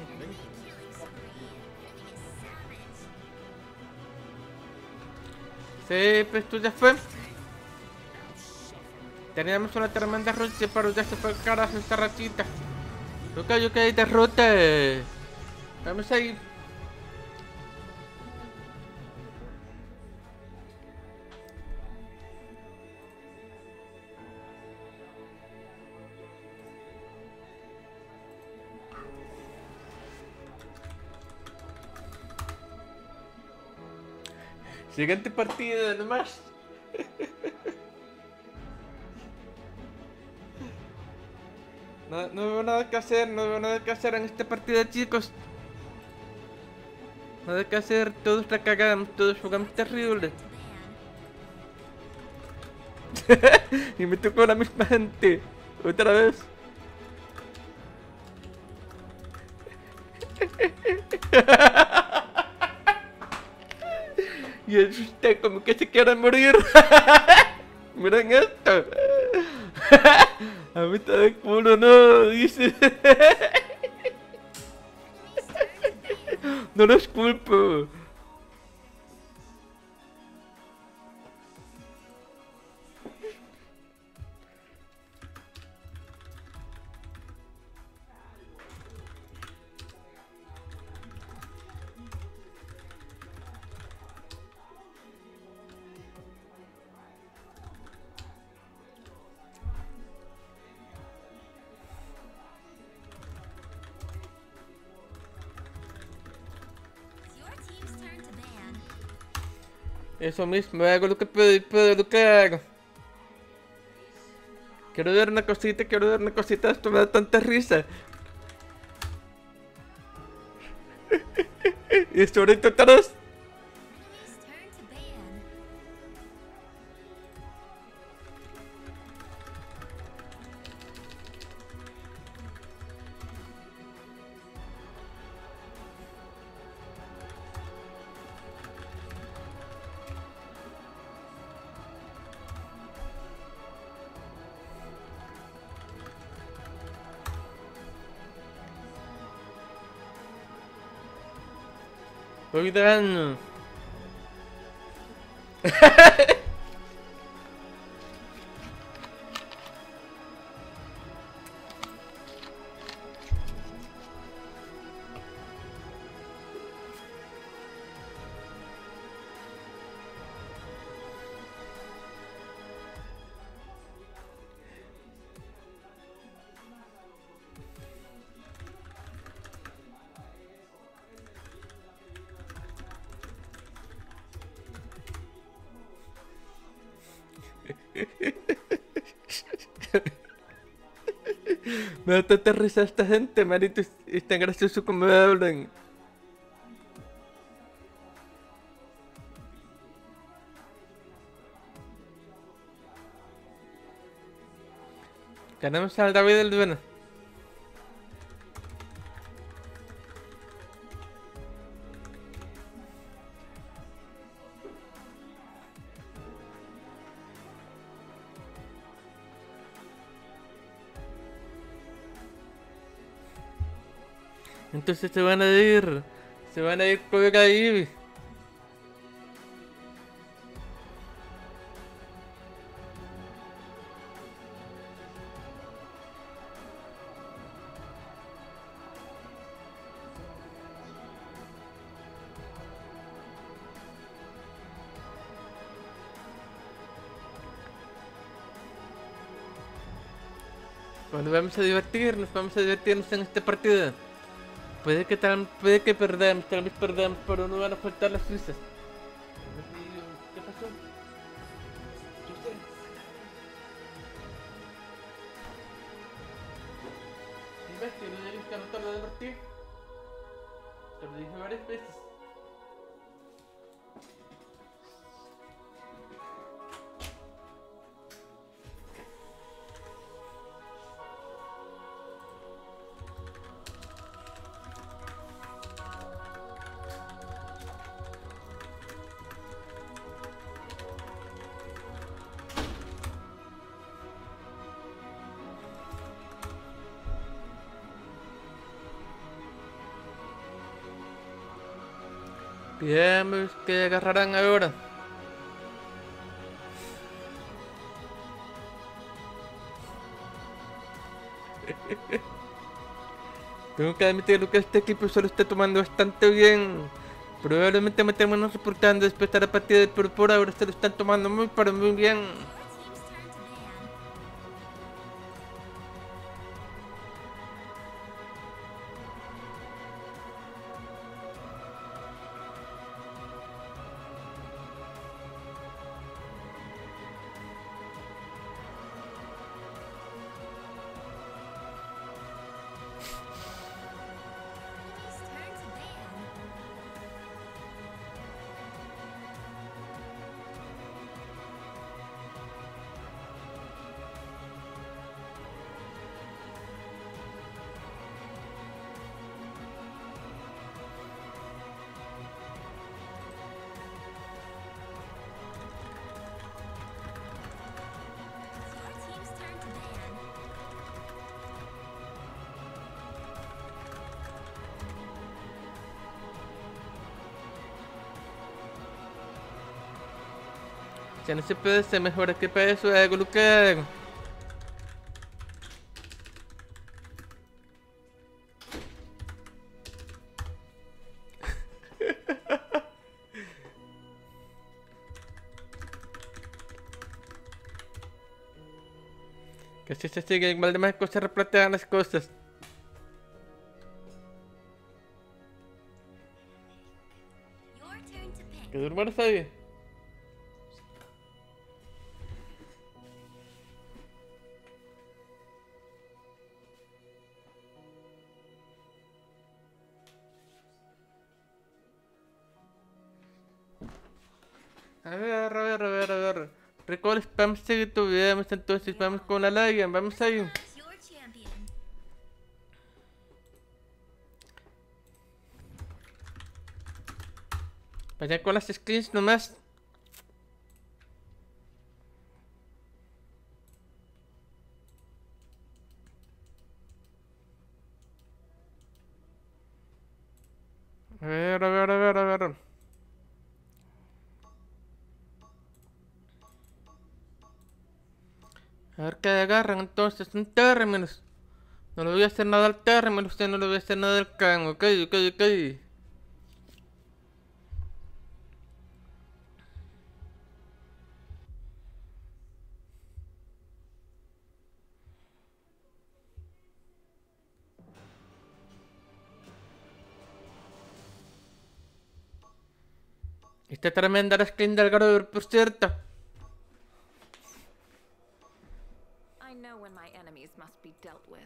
A: Sí, pues tú ya fue. Teníamos una tremenda rucha, pero ya se fue al carajo esta ratita. Ok, ok, derrota. Vamos a ir. Siguiente partida, nomás. No, no veo nada que hacer, no veo nada que hacer en esta partida, chicos. Nada que hacer, todos la cagamos, todos jugamos terrible. Y me tocó la misma gente. Otra vez. Y el usted como que se quiere morir. Miren esto. A mí está de culo, no, dice. No los culpo.
B: It's your team's turn to ban.
A: Eso mismo, hago lo que puedo y puedo lo que hago. Quiero ver una cosita, quiero ver una cosita, esto me da tanta risa. Y esto ahorita todos.
B: Enemy's turn to ban.
A: Cuidado. Me da tanta risa esta gente, manito. Es, es tan gracioso como hablan. Ganamos al David del Dueno. Entonces se van a ir. Se van a ir con ahí. Bueno, vamos a divertirnos, vamos a divertirnos en esta partida. Puede que tal, puede que perdamos, tal vez perdamos, pero no van a faltar las risas. ¿Qué pasó? ¿Qué sé? ¿Y ves que no llegues a anotar lo de divertir? Te lo dije varias veces. Veamos qué agarrarán ahora. Tengo que admitir que este equipo se lo está tomando bastante bien. Probablemente me termino reportando después de la partida, pero por ahora se lo están tomando muy pero muy bien.
B: Your team's turn to ban. Enemy's turn to ban. Your team's turn to ban.
A: Ya no se puede ser mejor que para eso hago lo que hago. Que si se sigue igual de más cosas replantean las cosas.
B: Your turn to pick.
A: Que durma no sabía. A ver, a ver, a ver, a ver. Recuerda spam sigue tu video, entonces vamos con la like, vamos ahí.
B: As your champion.
A: Vaya con las skins nomás. A ver, a ver, a ver, a ver. A ver qué agarran entonces, un términos. No le voy a hacer nada al término, usted no le voy a hacer nada al can, ok, ok, ok. Esta tremenda la skin del Grover, por cierto.
D: I know when my enemies must be dealt with.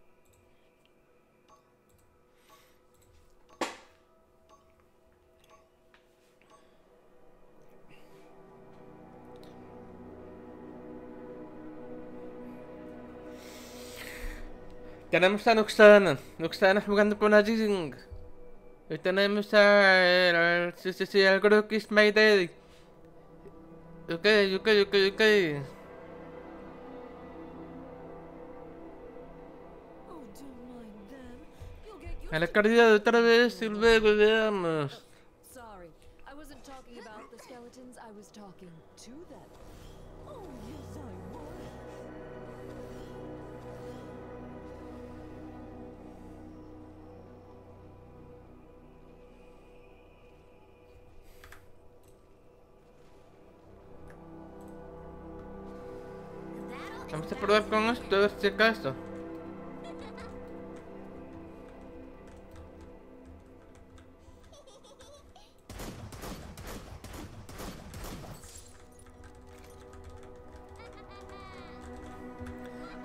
A: Tenemos a Noxana, Noxana jugando con la Jing. Y tenemos a... Sí, sí, sí, al Grook is my daddy. Ok, ok, ok, ok.
F: Oh, don't mind them. You'll get used
A: A la
F: to
A: calidad otra vez y luego veamos.
F: it. Sorry, I wasn't talking about the skeletons. I was talking to them. Oh, yes, I was.
B: The battle is
A: Vamos a
B: about
A: probar
B: to
A: con
B: begin.
A: esto, a ver si acaso.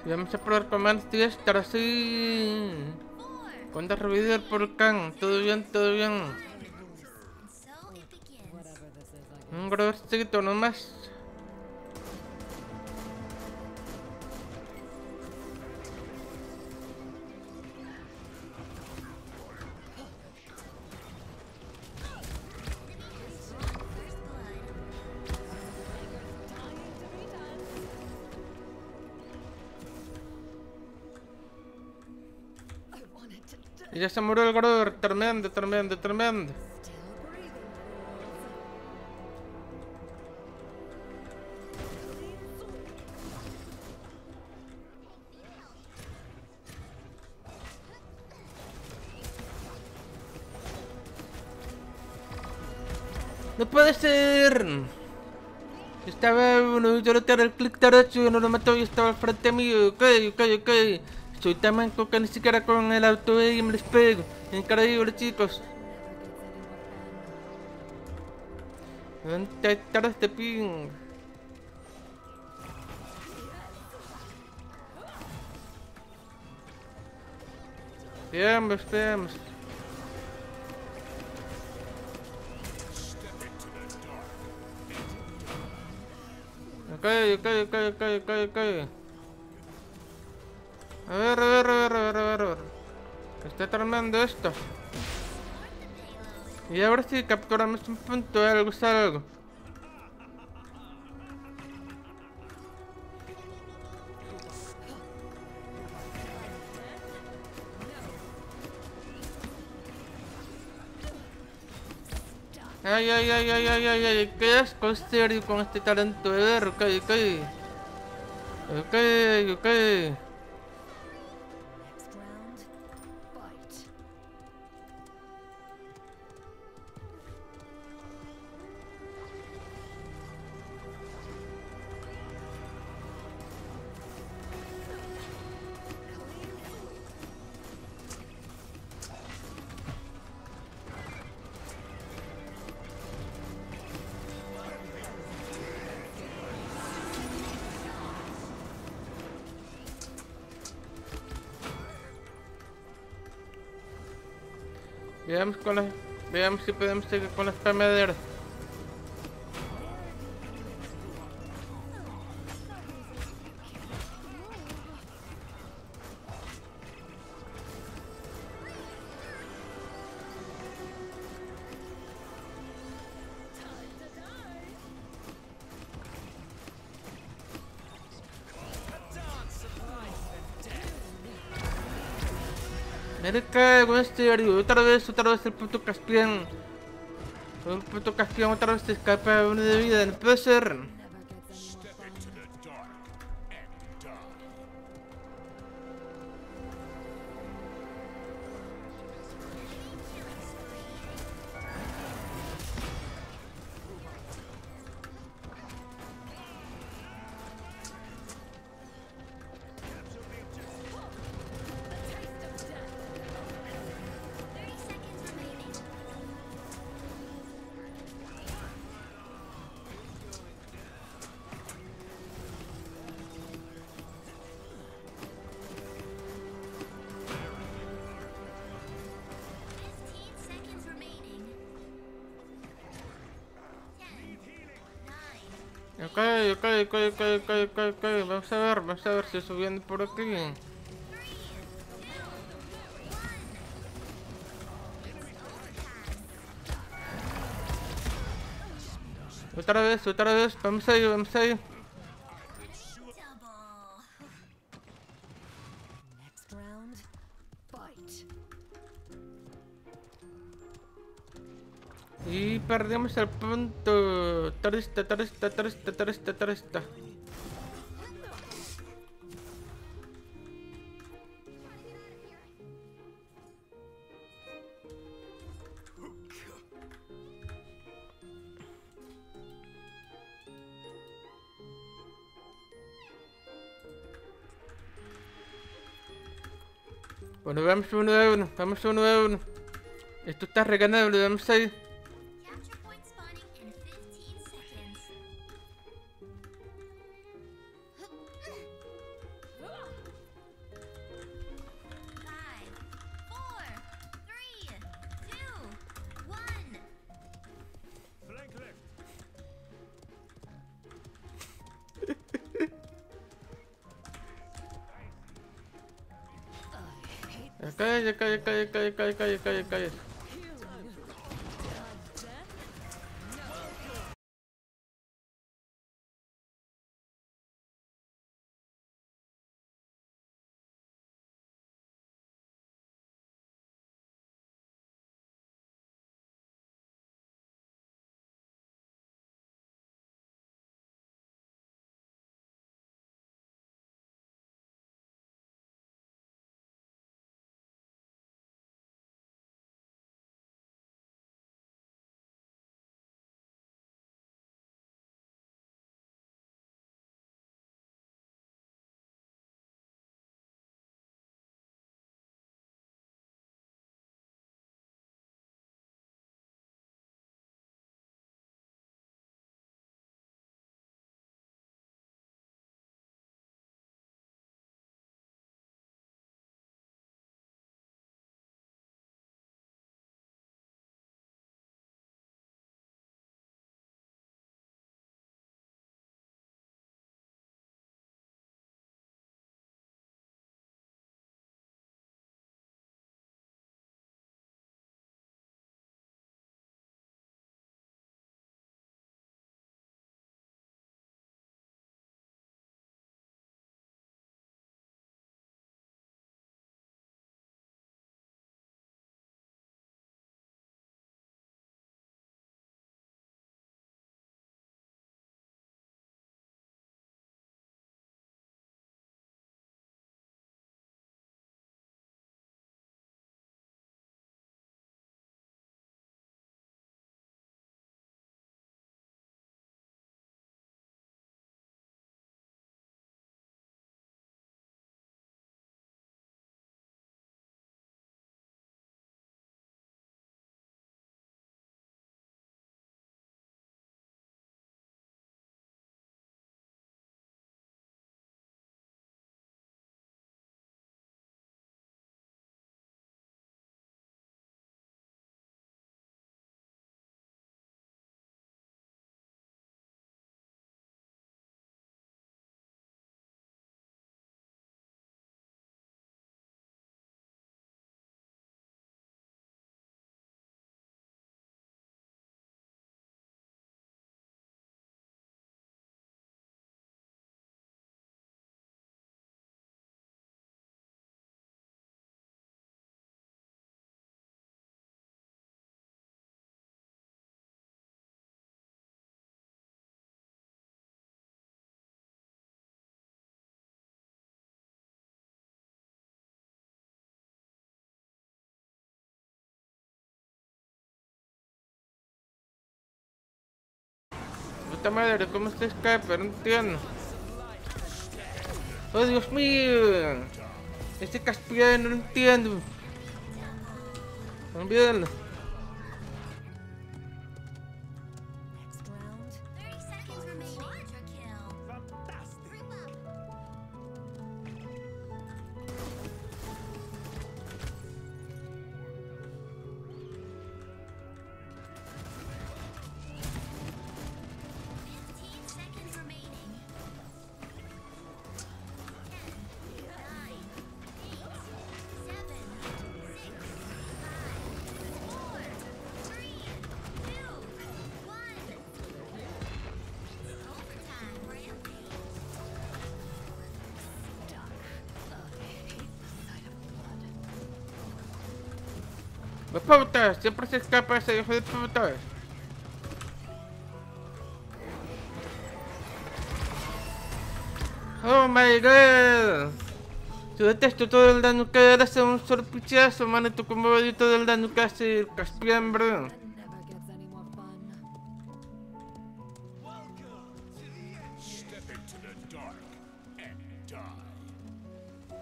A: Y vamos a probar con más de estar así. Cuando revive el volcán, todo bien, todo bien.
B: And so it begins.
F: Whatever this is, I guess.
A: Un grosito nomás.
B: First blood.
F: I wanted to die.
A: Y ya se murió el Grover, tremendo, tremendo, tremendo.
F: Still breathing, fools.
A: ¡No puede ser! Estaba uno, yo le tiré el clic derecho y no lo mató y estaba al frente mío. Ok, ok, ok. Soy tan manco que ni siquiera con el auto y me les pego. Increíble, chicos. ¿Dónde está este ping? Veamos, veamos. Ok, ok, ok, ok, ok, ok. A ver, a ver, a ver, a ver, a ver, a ver. Está tremendo esto. Y ahora sí capturamos un punto, algo es algo. Ay, ay, ay, ay, ay, ay, ay, qué asco serio con este talento de ver, ok, ok. Ok, ok.
F: Next round, fight.
A: Veamos con las... Veamos si podemos seguir con las palmaderas. Me cago en serio, otra vez, otra vez el puto Caspian. El puto Caspian otra vez se escapa de uno de vida, no puede ser.
F: Never gets any more fun.
B: thirty seconds remaining. Fifteen seconds remaining. Ten, nine,
A: Ok, ok, ok, ok, ok, ok, ok. Vamos a ver, vamos a ver si subiendo por aquí. Otra vez, otra vez, vamos ahí, vamos ahí.
B: double.
F: Next round, fight.
A: Y perdimos el punto. Triste, triste, triste, triste, triste. Bueno, vamos uno de uno, vamos uno de uno. Esto está reganable, vamos ahí.
B: Capture point spawning in fifteen seconds.
A: calla, calla, calla, calla, calla, calla, calla, calla. Puta madre, ¿cómo está Skype? No entiendo. ¡Oh, Dios mío! Este Caspian no lo entiendo. Olvídalo.
F: Next round.
B: thirty seconds remaining. Quadra kill. Group up. fifteen seconds remaining. ten, nine, eight, seven, six, five, four, three, two, one. Overtime rampage.
A: ¡De puta! Siempre se escapa ese hijo de puta. Oh my god. Yo detesto todo el daño que hace un solo pichazo, manito, como odio todo el daño que hace el Caspian, bro.
F: That never gets any more fun.
G: Step into the dark and die.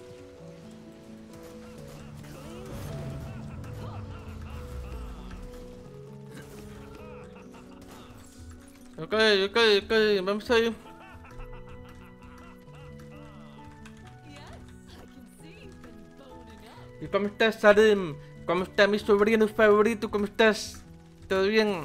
A: Ok, ok, ok, vamos a ir. ¿Y cómo estás, Salim? ¿Cómo está mi sobrino favorito? ¿Cómo estás? ¿Todo bien?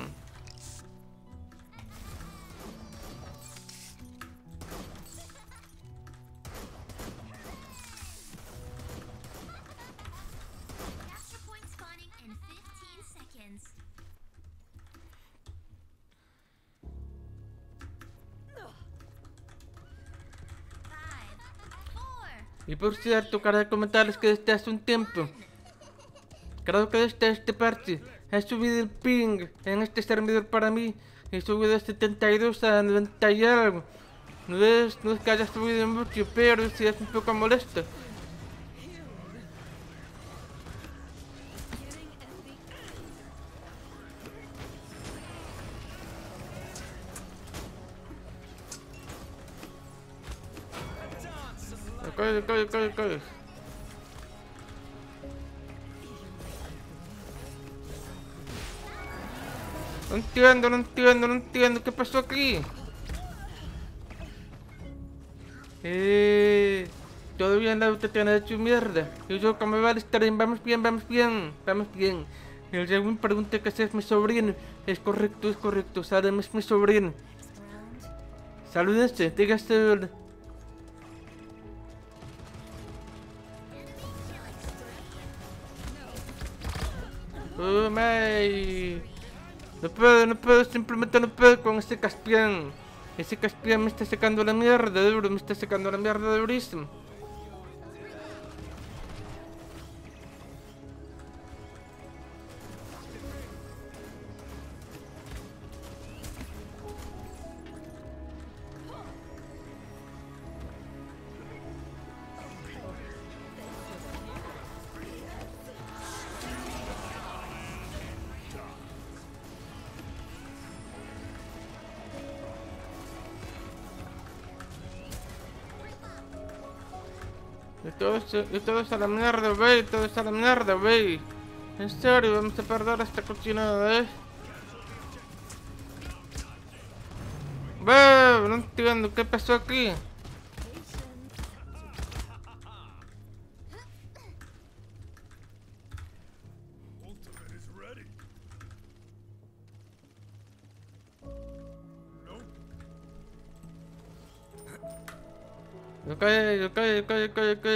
A: Y por cierto, quería comentarles que desde hace un tiempo, creo que desde este parche, he subido el ping en este servidor para mí. He subido de setenta y dos a noventa y algo. No es, no es que haya subido mucho, pero sí es un poco molesto. Ok, ok, ok, ok. No entiendo, no entiendo, no entiendo. ¿Qué pasó aquí? Eh, todo bien, la auto tiene hecho mierda. Y yo, ¿cómo va el stream? Vamos bien, vamos bien, vamos bien. El Jewin pregunta que si es mi sobrino. Es correcto, es correcto. Salem es mi sobrino. Salúdense, dígase. Oh my. No puedo, no puedo, simplemente no puedo con ese Caspian. Ese Caspian me está secando la mierda, duro, me está secando la mierda durísimo. Y todos, y todos a la mierda, wey, todos a la mierda, wey. En serio, vamos a perder esta cochinada, eh. Wey, no entiendo qué pasó aquí.
G: Ultimate is ready.
A: Ok, ok, ok, ok, ok.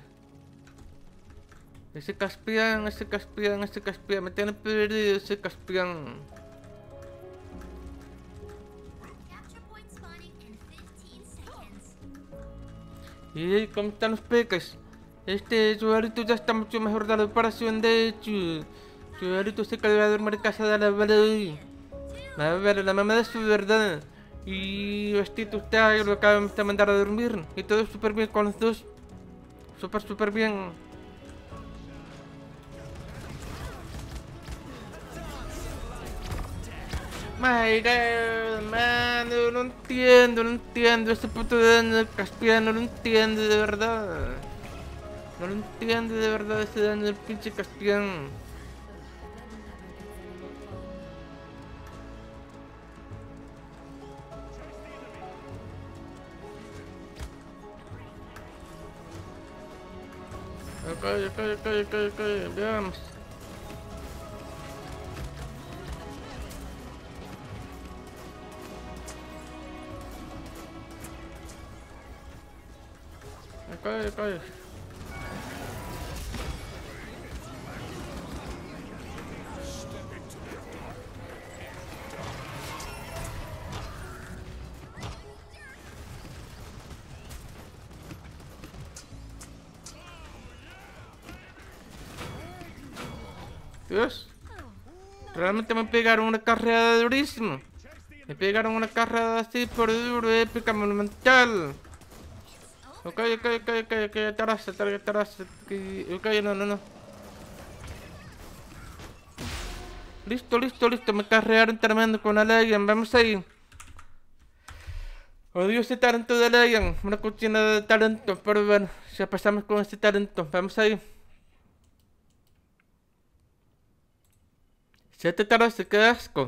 A: Ese Caspian, ese Caspian, ese Caspian, me tiene perdido ese Caspian.
B: Capture point spawning in fifteen seconds.
A: Y cómo están los pecas. Este Sugarito ya está mucho mejor de la operación, de hecho. Sugarito se que va a dormir en casa de la Valerie. La Valerie, la mamá de su verdad. Y Vestito usted lo acaba de mandar a dormir. Y todo súper bien con los dos. Súper, súper bien. My god, man, no entiendo, no entiendo. Ese puto daño del Caspian, no lo entiendo de verdad. No lo entiendo de verdad ese daño del pinche Caspian. Ok, ok, ok, ok, ok, veamos. Ok, ok. Dios, realmente me pegaron una carrera durísima. Me pegaron una carrera así por duro, épica, monumental. Ok, ok, ok, ok, ok, atrás, atrás, atrás. Ok, no, no, no. Listo, listo, listo, me carrearon tremendo con la Legion, vamos ahí. Odio ese talento de Legion, una cochina de talento, pero bueno, ya pasamos con ese talento, vamos ahí. Siete taras, qué asco.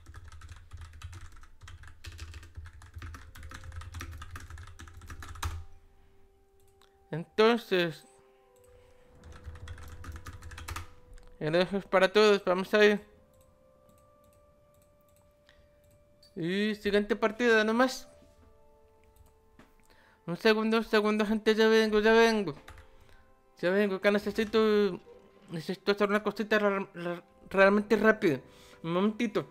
A: Entonces, el dejo es para todos, vamos ahí. Y siguiente partida nomás. Un segundo, un segundo, gente, ya vengo, ya vengo. Ya vengo, que necesito... Necesito hacer una cosita ra- ra- realmente rápida. Un momentito.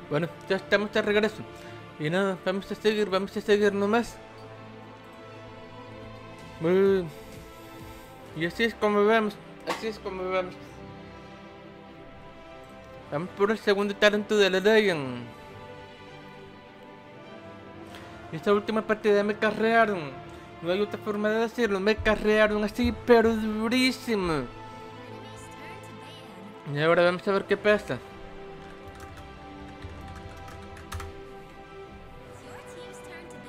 A: Bueno, ya estamos de regreso. Y nada, vamos a seguir, vamos a seguir nomás. Muy... Y así es como vamos, así es como vamos. Vamos por el segundo talento de la Lion. Esta última partida me carrearon. No hay otra forma de decirlo, me carrearon así, pero durísimo.
B: Enemy's turn to ban.
A: Y ahora vamos a ver qué pasa.
B: It's your team's turn to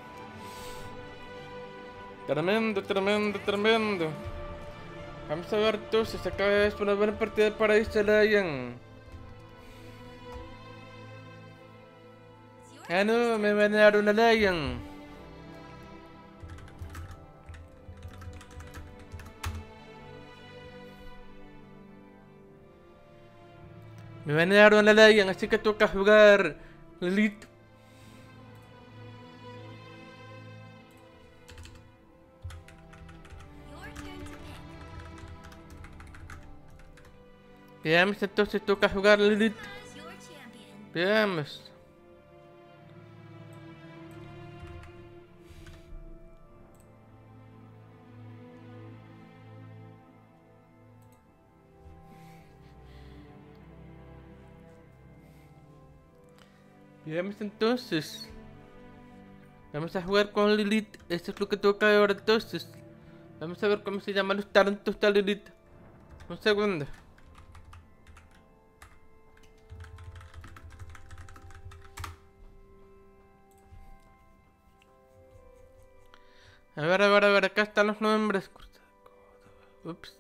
B: ban.
A: Tremendo, tremendo, tremendo. Vamos a ver entonces, acá es una buena partida para este Lion.
B: It's your
A: Ah no, me van a dar una Lion. Me van a dar una Lion, así que toca jugar Lilith.
B: your turn to pick.
A: Veamos entonces, toca jugar Lilith.
B: As your champion.
A: Veamos. Veamos entonces. Vamos a jugar con Lilith. Esto es lo que toca ahora entonces. Vamos a ver cómo se llaman los talentos de Lilith. Un segundo. A ver, a ver, a ver, acá están los nombres. Ups.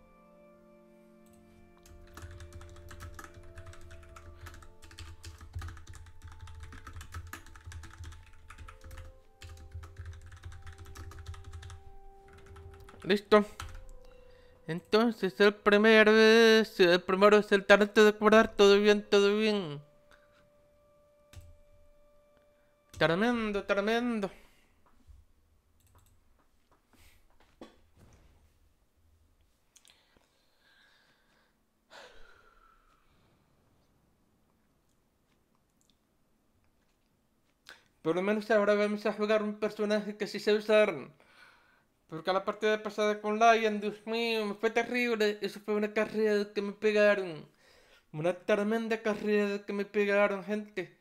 A: Listo. Entonces el primero es... El primero es el talento de curar. Todo bien, todo bien. Tremendo, tremendo. Por lo menos ahora vamos a jugar un personaje que sí se usar. Porque la partida pasada con Lion, Dios mío, me fue terrible. Eso fue una carrera que me pegaron. Una tremenda carrera que me pegaron, gente.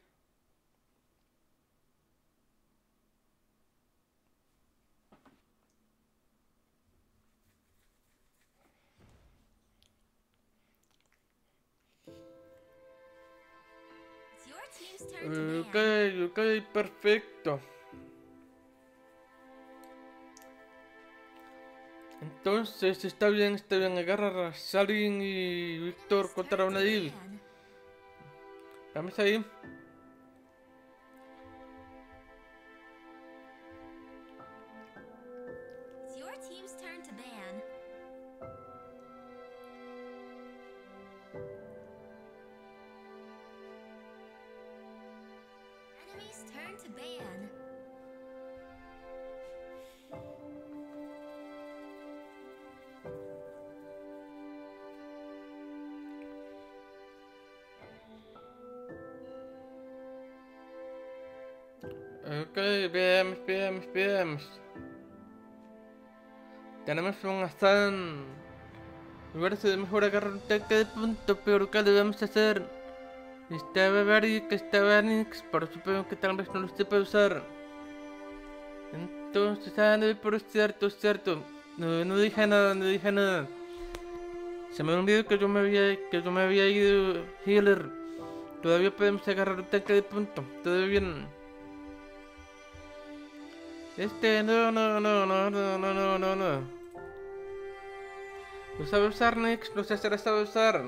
B: It's your team's turn to
A: Ok,
B: ban.
A: ok, perfecto. Entonces, está bien, está bien. Agarra a Salin y Víctor
B: Enemy's
A: contra
B: turn
A: una
B: to
A: Ivy.
B: ban.
A: Vamos ahí.
B: It's your team's turn to ban. Enemy's turn to ban.
A: Ok, veamos, veamos, veamos. Tenemos un Hassan. Me parece mejor agarrar un tanque de punto, pero ¿qué debemos hacer? Estaba Varric, estaba Nix, pero supongo que tal vez no lo sepa usar. Entonces, ah, no, pero es cierto, es cierto. No, no dije nada, no dije nada. Se me olvidó que yo me había, que yo me había ido healer. Todavía podemos agarrar un tanque de punto, todo bien. Este, no, no, no, no, no, no, no, no, no. No sabe usar Nix, no sé si la sabe usar.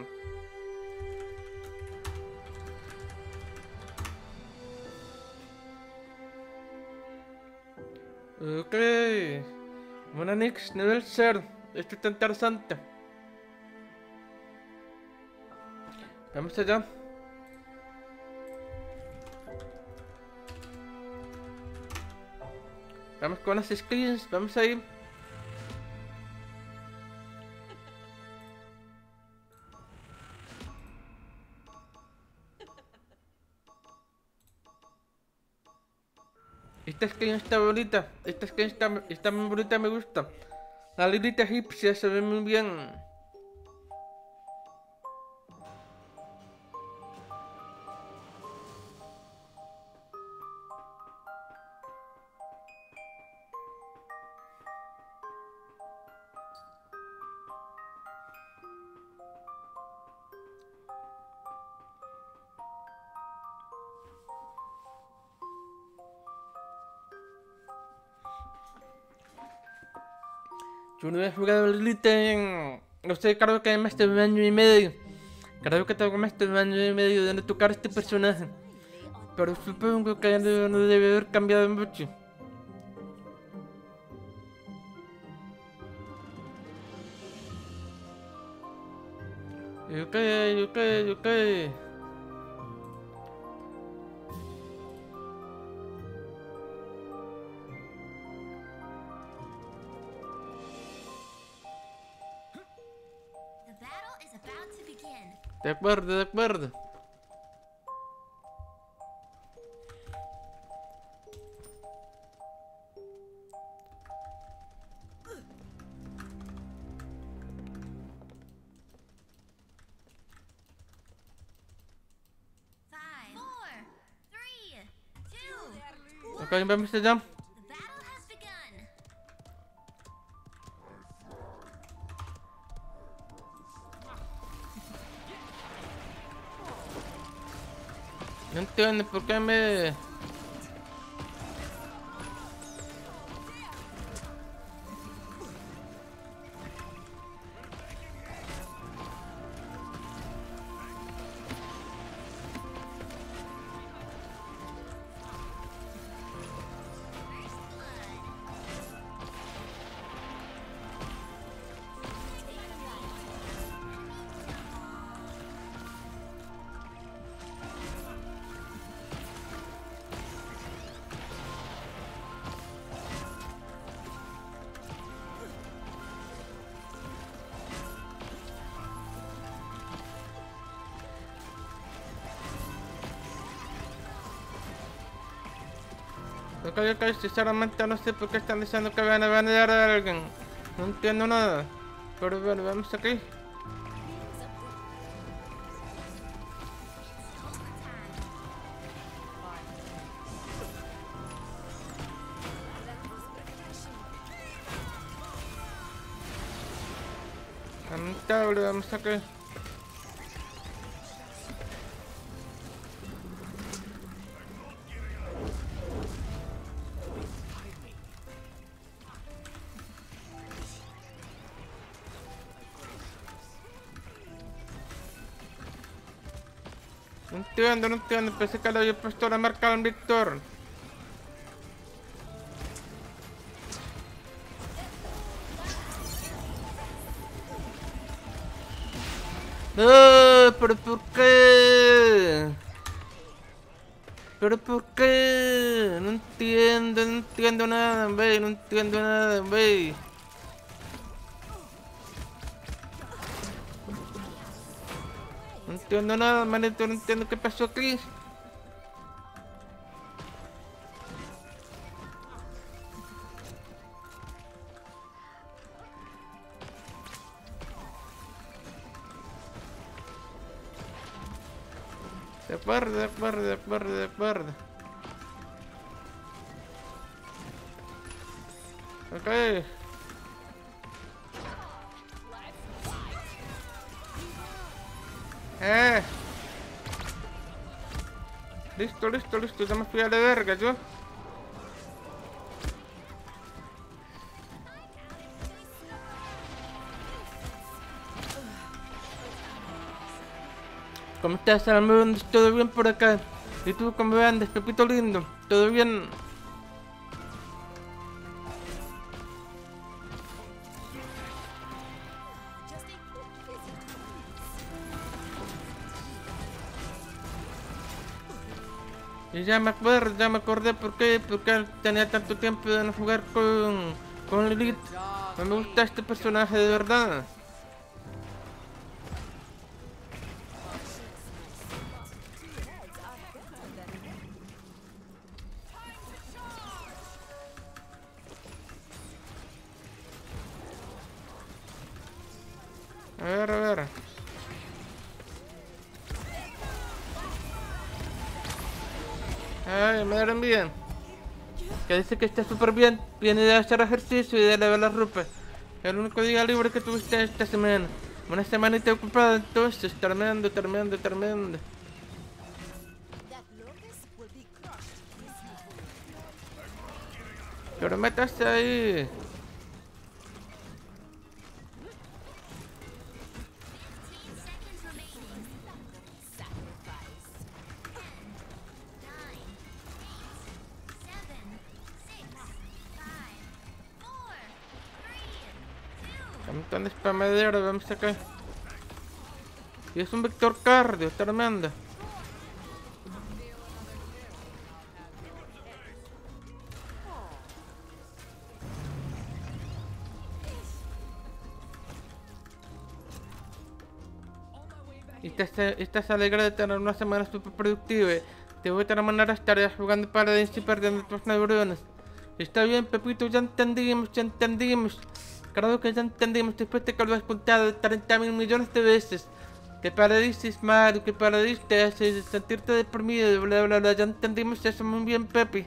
A: Ok. Una Nix nivel cero. Esto está interesante. Vamos allá. Vamos con las skins, vamos ahí. Esta skin está bonita. Esta skin está, está muy bonita, me gusta. La Lilith egipcia se ve muy bien. Yo no he jugado Lilith en... No sé, creo que más de un año y medio. Creo que tengo más de un año y medio de no tocar este personaje. Pero supongo que no, no debe haber cambiado mucho. Ok, ok, ok.
B: The battle is about to begin.
A: De acuerdo, de acuerdo.
B: Five, four, three, two.
A: Ok, vamos allá.
B: The battle has begun.
A: No entiendo por qué me... Ok, ok, sinceramente no sé por qué están diciendo que van a banear a alguien. No entiendo nada. Pero bueno, vamos aquí. Lamentable, vamos aquí. No entiendo, no entiendo, pensé que le había puesto la marca al Víctor. No, pero ¿por qué? ¿Pero por qué? No entiendo, no entiendo nada, wey, no entiendo nada, wey. No entiendo nada, manito, no entiendo qué pasó aquí. De acuerdo, de acuerdo, de acuerdo, de acuerdo. Ok. Eh. Listo, listo, listo, ya me fui a la verga, yo. ¿Cómo estás, Salmón? ¿Todo bien por acá? ¿Y tú cómo andas, Pepito lindo? ¿Todo bien? Y ya me acuerdo, ya me acordé por qué, porque tenía tanto tiempo de no jugar con, con Lilith. No me gusta este personaje de verdad. A ver, a ver. Ay, me dieron bien. Que dice que está súper bien. Viene de hacer ejercicio y de lavar la ropa. El único día libre que tuviste esta semana. Una semanita ocupada entonces. Tremendo, tremendo, tremendo. Pero métase ahí.
B: fifteen seconds remaining. Sacrifice. ten, nine, eight, seven, six, five, four, three, two.
A: Un montón de spamadero, vamos acá. Y es un vector cardio, tremendo. Y estás, estás alegre de tener una semana super productiva. De otra manera estarías jugando Paladins y perdiendo tus neuronas. Está bien, Pepito, ya entendimos, ya entendimos. Creo que ya entendimos después de que lo has contado treinta mil millones de veces. Que Paladins es malo, que Paladins te hace sentirte deprimido, bla bla bla. Ya entendimos eso muy bien, Pepi.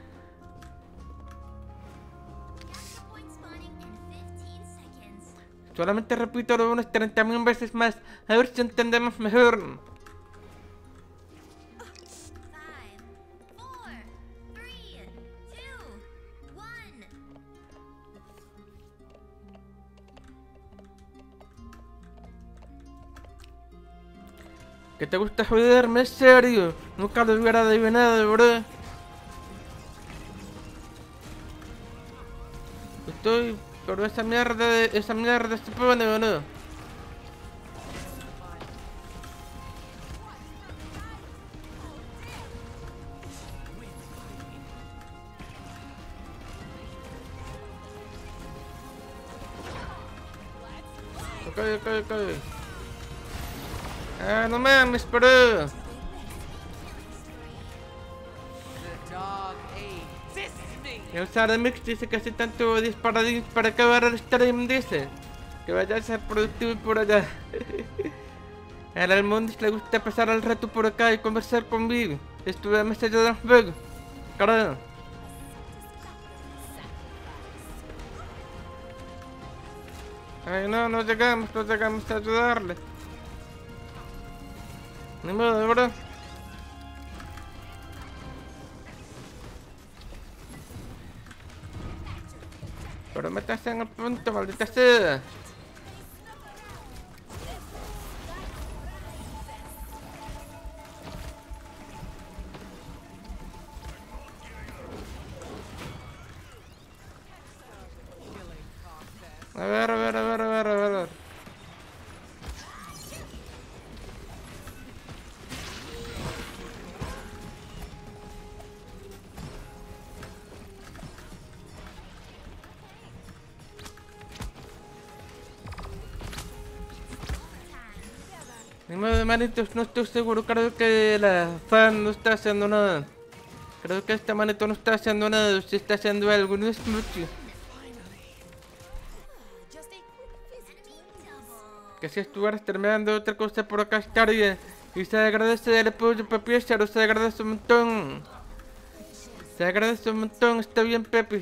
B: Capture point spawning in fifteen seconds.
A: Solamente repito unas treinta mil veces más. A ver si entendemos mejor.
B: Five, four, three, two, one.
A: Que te gusta joderme, es serio. Nunca lo hubiera adivinado, bro. Estoy... Pero esa mierda, de- esa mierda se pone, ¿o no? Ok, ok, ok. Ah, no mames, pero...
H: The dog ate me.
A: Y el Saramix dice que hace tanto disparadín para acabar el stream, dice. Que vaya a ser productivo por allá. A el Almondis le gusta pasar el rato por acá y conversar conmigo. Estuve más allá del juego. Carajo. Ay no, no llegamos, no llegamos a ayudarle. Ni modo, bro. Pero métase en el punto, maldita sea. A ver, a ver, a ver, a ver, a ver, a ver. Ni modo, manitos, no estoy seguro. Creo que la fan no está haciendo nada. Creo que esta manito no está haciendo nada. Si está haciendo algo, no es mucho.
F: Just a quick visit.
A: Que si estuvieras terminando otra cosa por acá estaría. Y se agradece el apoyo, Pepi, pero se agradece un montón. Se agradece un montón, está bien, Pepi.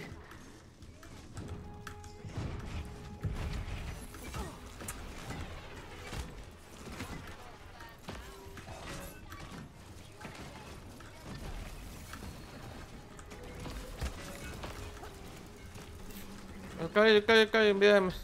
A: Ok, ok, ok, enviamos.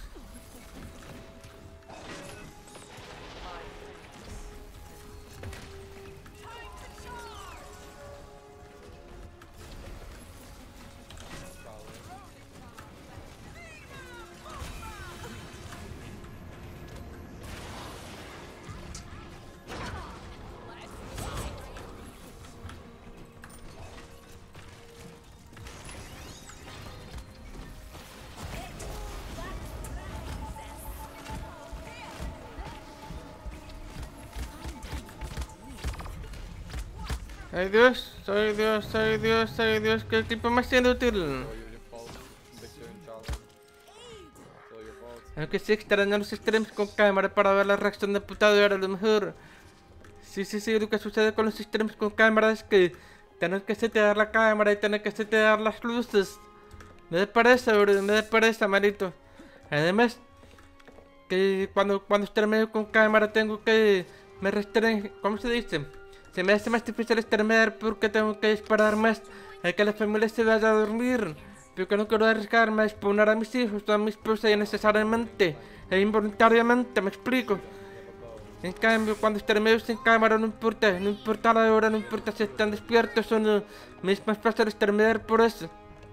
A: Ay Dios, ay Dios, ay Dios, ay Dios, qué equipo más inútil.
I: Your fault. Victor and Charlie. It's all your fault.
A: Aunque sí extraño los streams con cámara para ver la reacción de putadora a lo mejor. Sí, sí, sí, lo que sucede con los streams con cámara es que tener que setear la cámara y tener que setear las luces. Me da pereza, bro, me da pereza, manito. Además, que cuando, cuando streameo con cámara tengo que... Me restringen... ¿Cómo se dice? Se me hace más difícil streamear porque tengo que esperar más a que la familia se vaya a dormir. Porque no quiero arriesgarme a exponer a mis hijos o a mi esposa innecesariamente e involuntariamente, me explico. En cambio, cuando streameo sin cámara no importa, no importa la hora, no importa si están despiertos o no. Me es más fácil streamear por eso.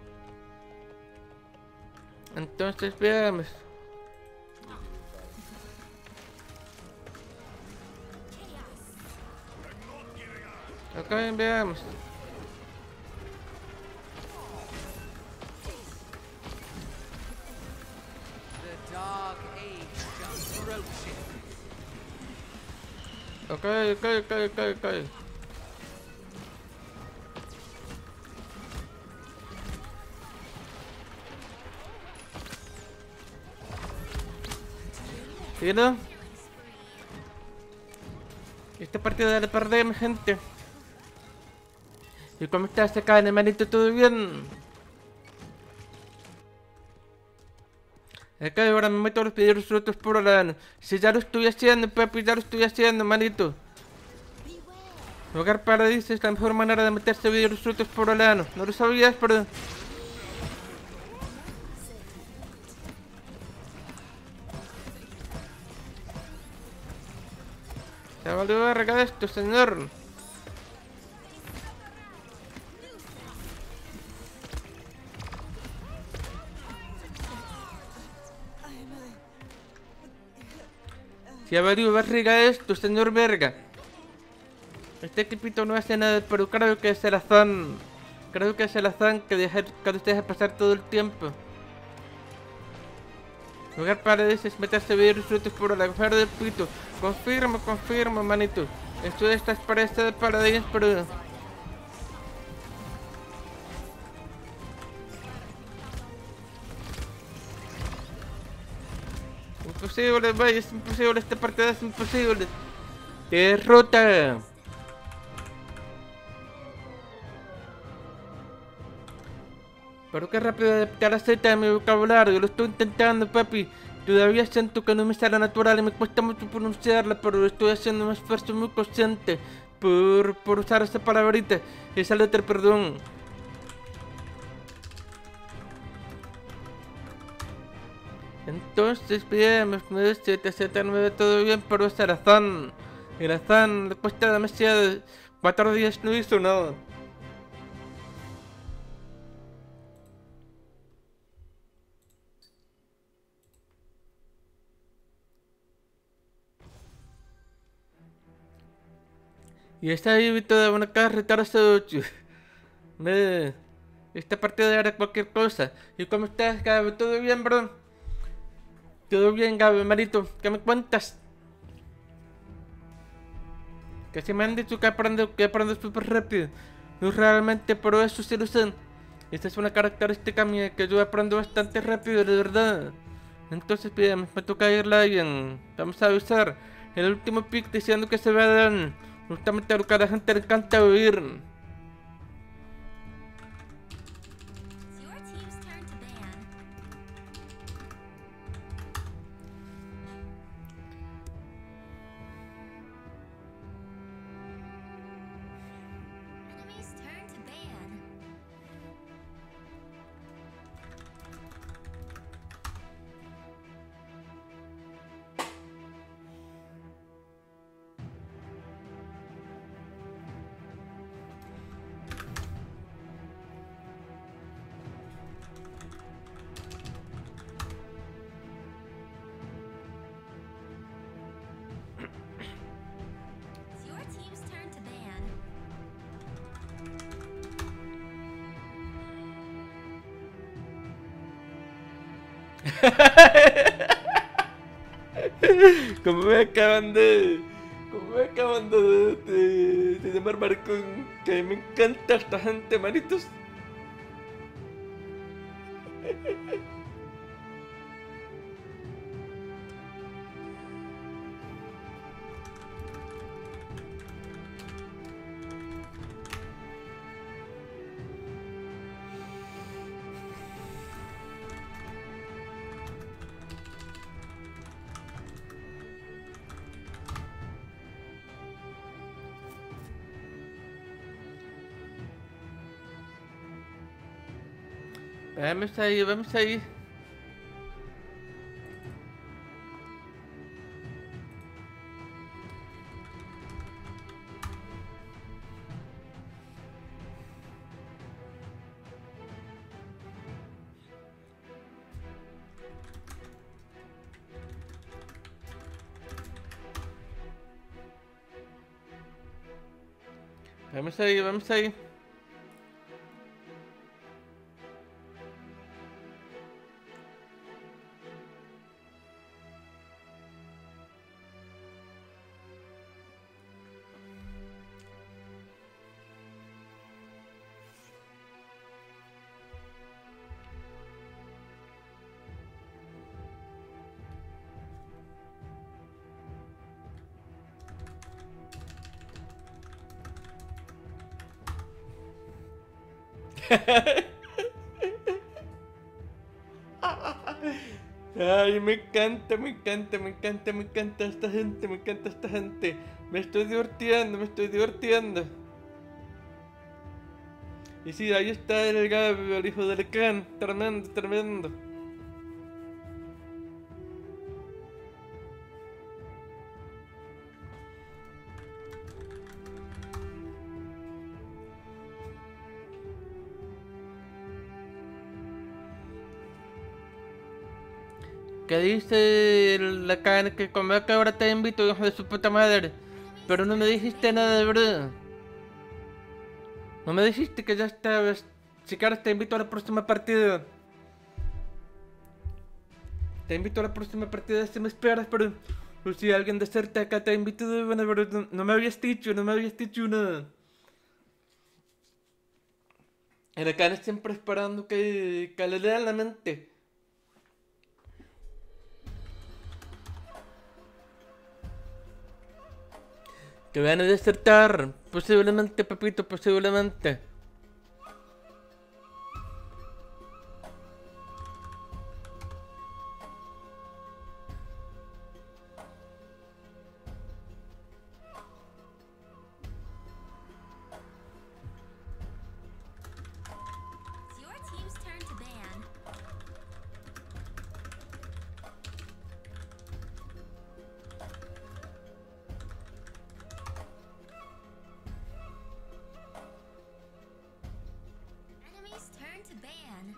A: Entonces, veamos. Ok, veamos.
H: The Dark Age just approaching.
A: Ok, ok, ok, ok, ok. ¿Sí, no? Esta partida la perdemos, gente. ¿Y cómo estás acá, hermanito? ¿Todo bien? Acá ahora me meto a los videos rotos por la... Si ya lo estoy haciendo, papi, ya lo estoy haciendo, manito. Jugar Paradiso es la mejor manera de meterse videos rotos por el ano. No lo sabías, pero... Se valió verga esto, señor. Se valió verga esto, señor verga. Este equipito no hace nada, pero creo que es el azán. Creo que es el azán que deja, que los deja pasar todo el tiempo. Jugar Paradiso es meterse videos rotos por el agujero del pito. Confirmo, confirmo, manito. Esto es para este de Paradiso, pero... Imposible, vaya, es imposible, esta partida es imposible. Derrota. Pero qué rápido adaptar la Z a mi vocabulario, lo estoy intentando, papi. Todavía siento que no me sale natural y me cuesta mucho pronunciarla, pero estoy haciendo un esfuerzo muy consciente por, por usar esa palabrita, esa letra, perdón. Entonces, bien, nueve siete siete nueve, todo bien, pero es el azán. El azán le cuesta demasiado. Cuatro días no hizo nada. Y está ahí toda una carretera hace ocho. Me... Esta partida era cualquier cosa. ¿Y cómo estás, Gaby? ¿Todo bien, bro? Todo bien, Gaby, marito. ¿Qué me cuentas? Que se me han dicho que aprendo, que aprendo súper rápido. No realmente, pero eso sí lo sé. Esta es una característica mía, que yo aprendo bastante rápido, de verdad. Entonces, bien, me toca ir Lion. Vamos a avisar. El último pick diciendo que se va a dar. Justamente lo que a la gente le encanta oír.
B: It's your team's turn to ban. Enemy's turn to ban. It's your team's turn to ban.
A: Como me acaban de... Como me acaban de, de, de llamar maricón. Que me encanta esta gente, manitos. Vamos ahí, vamos ahí. Vamos ahí, vamos ahí. Ay, me encanta, me encanta, me encanta, me encanta esta gente, me encanta esta gente. Me estoy divirtiendo, me estoy divirtiendo. Y sí, ahí está el Gabi, el hijo del Khan. Tremendo, tremendo. Que dice la cadena que como que ahora te invito, hijo de su puta madre. Pero no me dijiste nada de verdad. No me dijiste que ya estabas. Si quieres te invito a la próxima partida. Te invito a la próxima partida si me esperas, pero... O si alguien de cerca acá te invito, bueno, pero no, no me habías dicho, no me habías dicho nada. El acá siempre esperando que, que le lean la mente. Que van a desertar, posiblemente, papito, posiblemente.
B: It's your team's turn to ban. Enemy's turn to ban.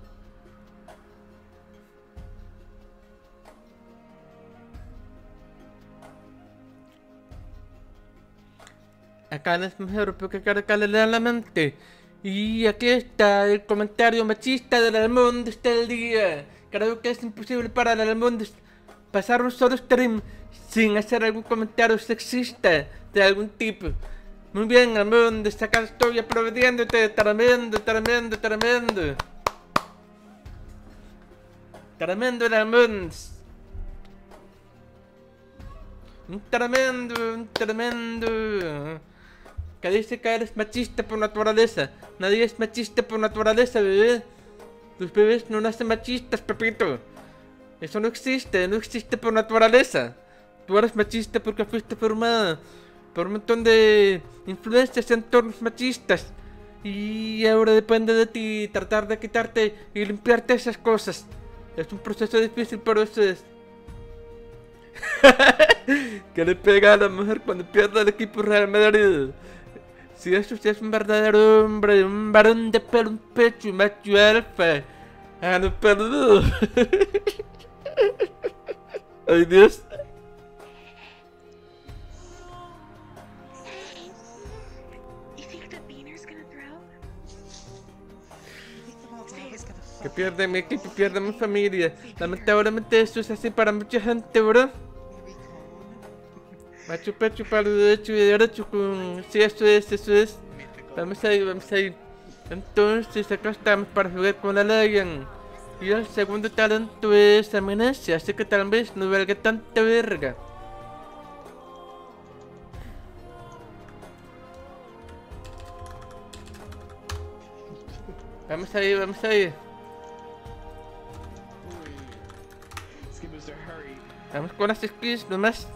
A: Acá es mejor porque acá le lean la mente. Y aquí está el comentario machista del Almondes del día. Creo que es imposible para el Almondes pasar un solo stream sin hacer algún comentario sexista de algún tipo. Muy bien, Almondes, acá estoy aplaudiéndote. Tremendo, tremendo, tremendo. Tremendo el Almondes. Un tremendo, un tremendo. Que dice que eres machista por naturaleza. Nadie es machista por naturaleza, bebé. Los bebés no nacen machistas, Pepito. Eso no existe, no existe por naturaleza. Tú eres machista porque fuiste formada por un montón de influencias y entornos machistas. Y ahora depende de ti tratar de quitarte y limpiarte esas cosas. Es un proceso difícil, pero eso es. Que le pega a la mujer cuando pierde el equipo Real Madrid. Si eso sí es un verdadero hombre, un varón de pelo, un pecho, un macho alfa. Ah, no peludo. Ay, Dios. Que pierde mi equipo, pierde mi familia. Lamentablemente eso es así para mucha gente, ¿verdad? Machu Picchu para lo derecho y derecho con... Sí, eso es, eso es. Vamos a ir, vamos a ir. Entonces acá estamos para jugar con la Lion. Y el segundo talento es Amenaza, así que tal vez no valga tanta verga. Vamos a ir, vamos a ir. Vamos con las skills nomás.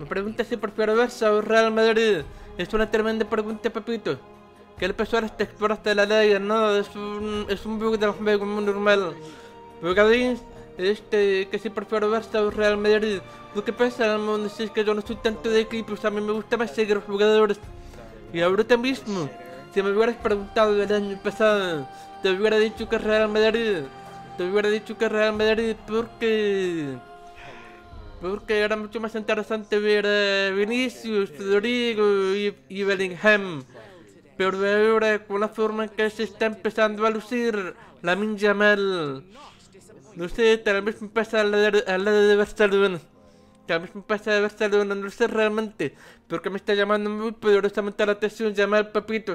A: Me pregunta si prefiero Barça o Real Madrid. Es una tremenda pregunta, papito. ¿Qué le pasó a las texturas de la ley? No, es un, es un bug del juego muy normal. Bugadín, este, que si prefiero Barça o Real Madrid. Lo que pasa, mundo, es que yo no soy tanto de equipos, a mí me gusta más seguir los jugadores. Y ahorita mismo, si me hubieras preguntado el año pasado, te hubiera dicho que Real Madrid. Te hubiera dicho que Real Madrid porque... Porque era mucho más interesante ver a Vinicius, Rodrigo y, y Bellingham. Pero ahora, con la forma en que se está empezando a lucir Lamine Yamal, no sé, tal vez me pasa al lado, al lado de Barcelona. Tal vez me pasa de Barcelona, no lo sé realmente. Porque me está llamando muy poderosamente la atención Yamal, papito.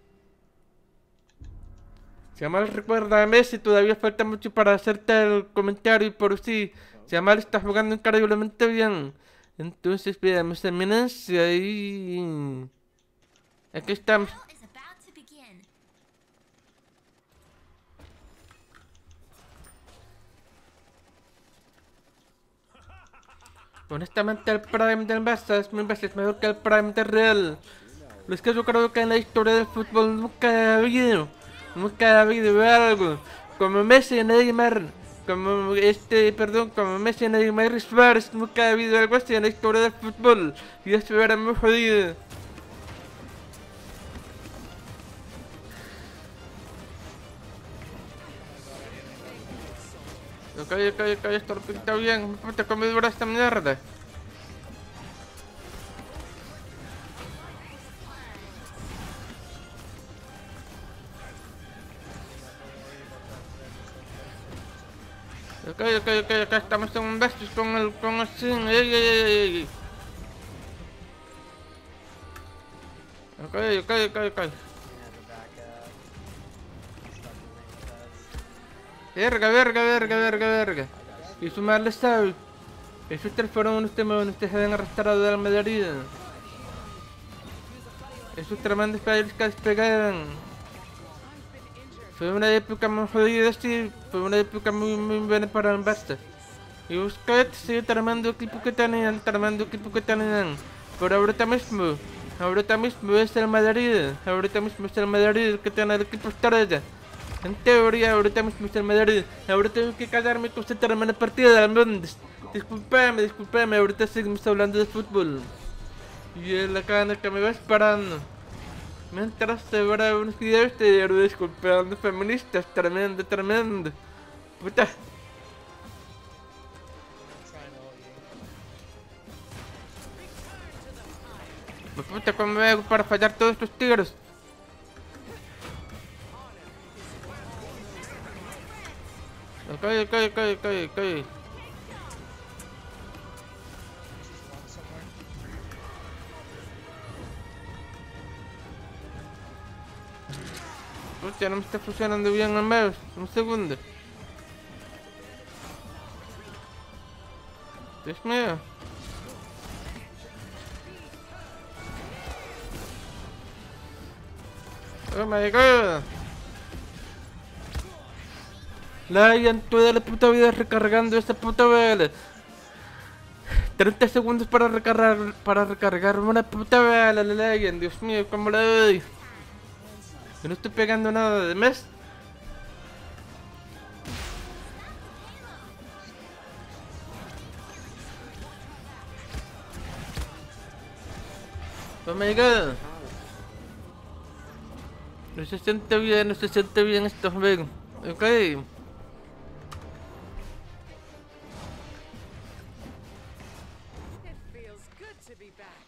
A: Yamal recuerda a Messi, todavía falta mucho para hacerte el comentario, por sí. Yamal está jugando increíblemente bien. Entonces, veamos eminencia y... Aquí estamos.
B: Battle is about to begin.
A: Honestamente, el Prime del Barça es mil veces mejor que el Prime del Real. Lo es que yo creo que en la historia del fútbol nunca ha habido, nunca ha habido algo como Messi y Neymar, como este, perdón, como Messi y Neymar y Suárez, nunca ha habido algo así en la historia del fútbol. Y eso era muy jodido. Ok, ok, ok, esto lo pinta bien. Puta, cómo dura esta mierda. Ok, ok, ok, acá estamos en un versus con el, con el Sin. Ey, ey, ey, ey. Ok, ok, ok, ok. Verga, verga, verga, verga, verga. Y sumarle sabe. Esos tres fueron unos temas ustedes se habían arrastrado de la medallita. Esos tremendos players que despegaron. Fue una época muy jodida, sí. Fue una época muy, muy buena para el Barça. Y Busquets, sí, tremendo equipo que tenían, tremendo equipo que tenían. Pero ahorita mismo, ahorita mismo es el Madrid. Ahorita mismo es el Madrid el que tiene el equipo estrella. En teoría, ahorita mismo es el Madrid. Ahora tengo que callarme con esta tremenda partida del mundo. Disculpame, disculpame, ahorita seguimos hablando de fútbol. Y es la cadena que me va esperando. Mientras se verá unos videos de disculpando feministas, tremendo, tremendo. Puta. Puta, ¿cómo me hago para fallar todos estos tiros? Ok, ok, ok, ok, ok. Hostia, no me está funcionando bien el mouse. Un segundo. Dios mío. Oh my god. La hayan toda la puta vida recargando esta puta bala. treinta segundos para recargar, para recargar una puta bala, la Lion. Dios mío, cómo la doy. Yo no estoy pegando nada de mes. Oh my god. No se siente bien, no se siente bien esto, juego. Ok.
H: It feels good to be back.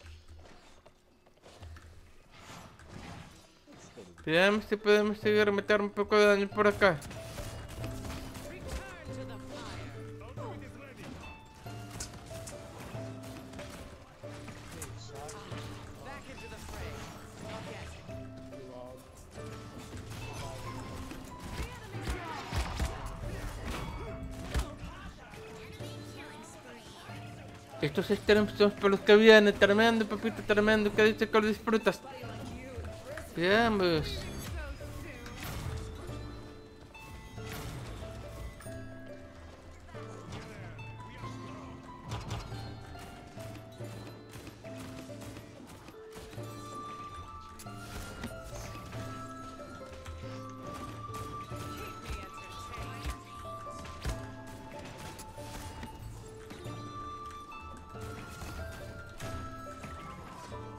A: Veamos si podemos seguir meter un poco de daño por acá.
H: Return to the fire. Back into the fray. Not yet.
A: Estos streams son por los que vienen. Tremendo, papito, tremendo. Que dice que lo disfrutas. Veamos.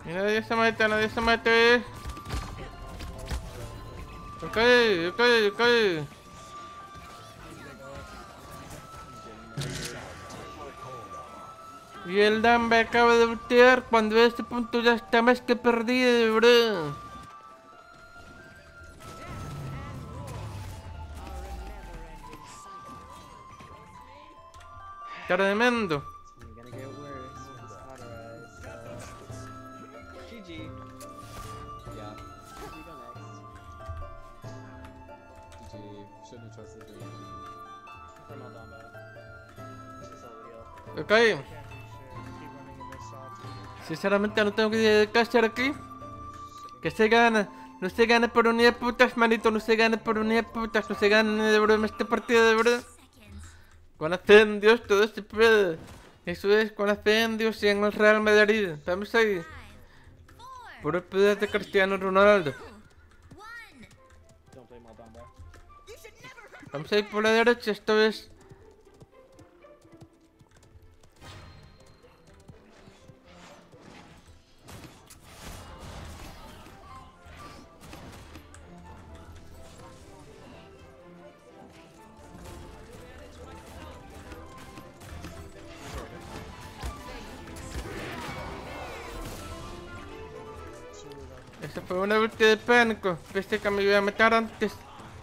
A: Y nadie se mete, nadie se mete. Ok, ok, ok. Y el Dambe acaba de voltear cuando a este punto ya está más que perdido, bro. Tremendo.
E: It's gonna get worse. Alright, uh, G G.
I: Yeah,
E: G G, go next.
I: G G. Shouldn't have trusted him.
E: From Aldamba. This is all real.
A: Ok.
E: Can't do shit. Keep running in this shot.
A: Sinceramente no tengo que cachar aquí. Que se gana. No se gana por unidad putas, manito. No se gana por unidad putas. No se gana ni de broma este partido, de verdad. Con la fe en Dios todo se puede. Eso es, con la fe en Dios y en el Real Madrid. Vamos ahí. Por el poder de Cristiano Ronaldo.
E: Don't blame Aldamba.
A: Vamos ahí por la derecha, esta vez. Esa fue una ulti de pánico. Pensé que me iba a matar antes.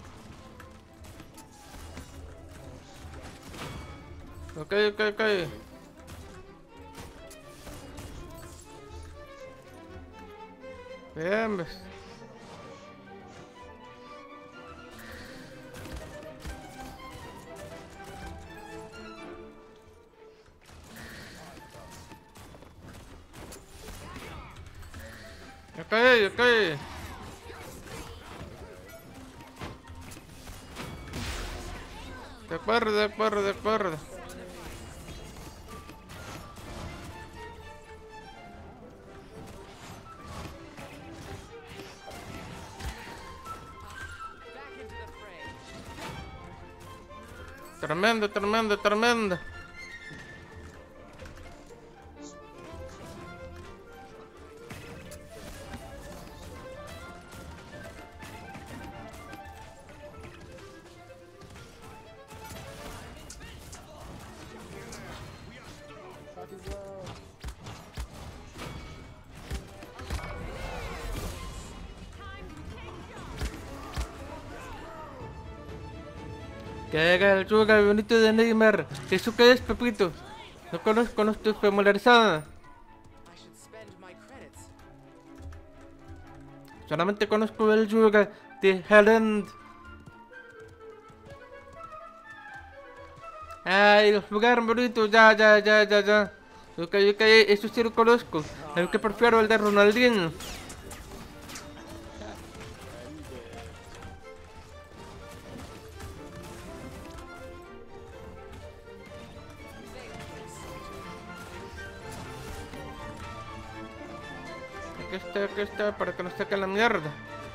A: Ok, ok, ok. Veamos. Ok, ok. De acuerdo, de acuerdo, de acuerdo.
H: Back into the fray.
A: Tremendo, tremendo, tremendo. Que haga el yoga bonito de Neymar. ¿Eso qué es, Pepito? No conozco, no estoy familiarizada.
H: I should spend my credits.
A: Solamente conozco el yoga de Haaland. Ay, los jugar bonito, ya, ya, ya, ya, ya. Ok, ok, eso sí lo conozco. El que prefiero el de Ronaldinho. Aquí está, aquí está, para que nos saquen la mierda.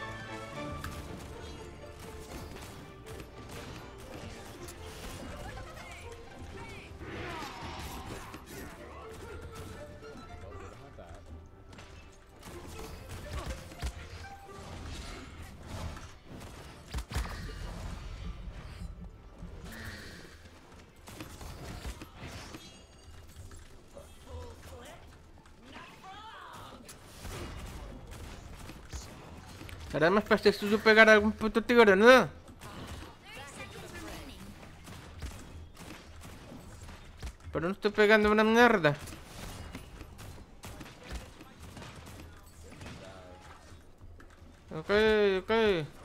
A: Será más fácil si yo pegar a algún puto tigre, ¿no? Pero no estoy pegando una mierda. Ok, ok.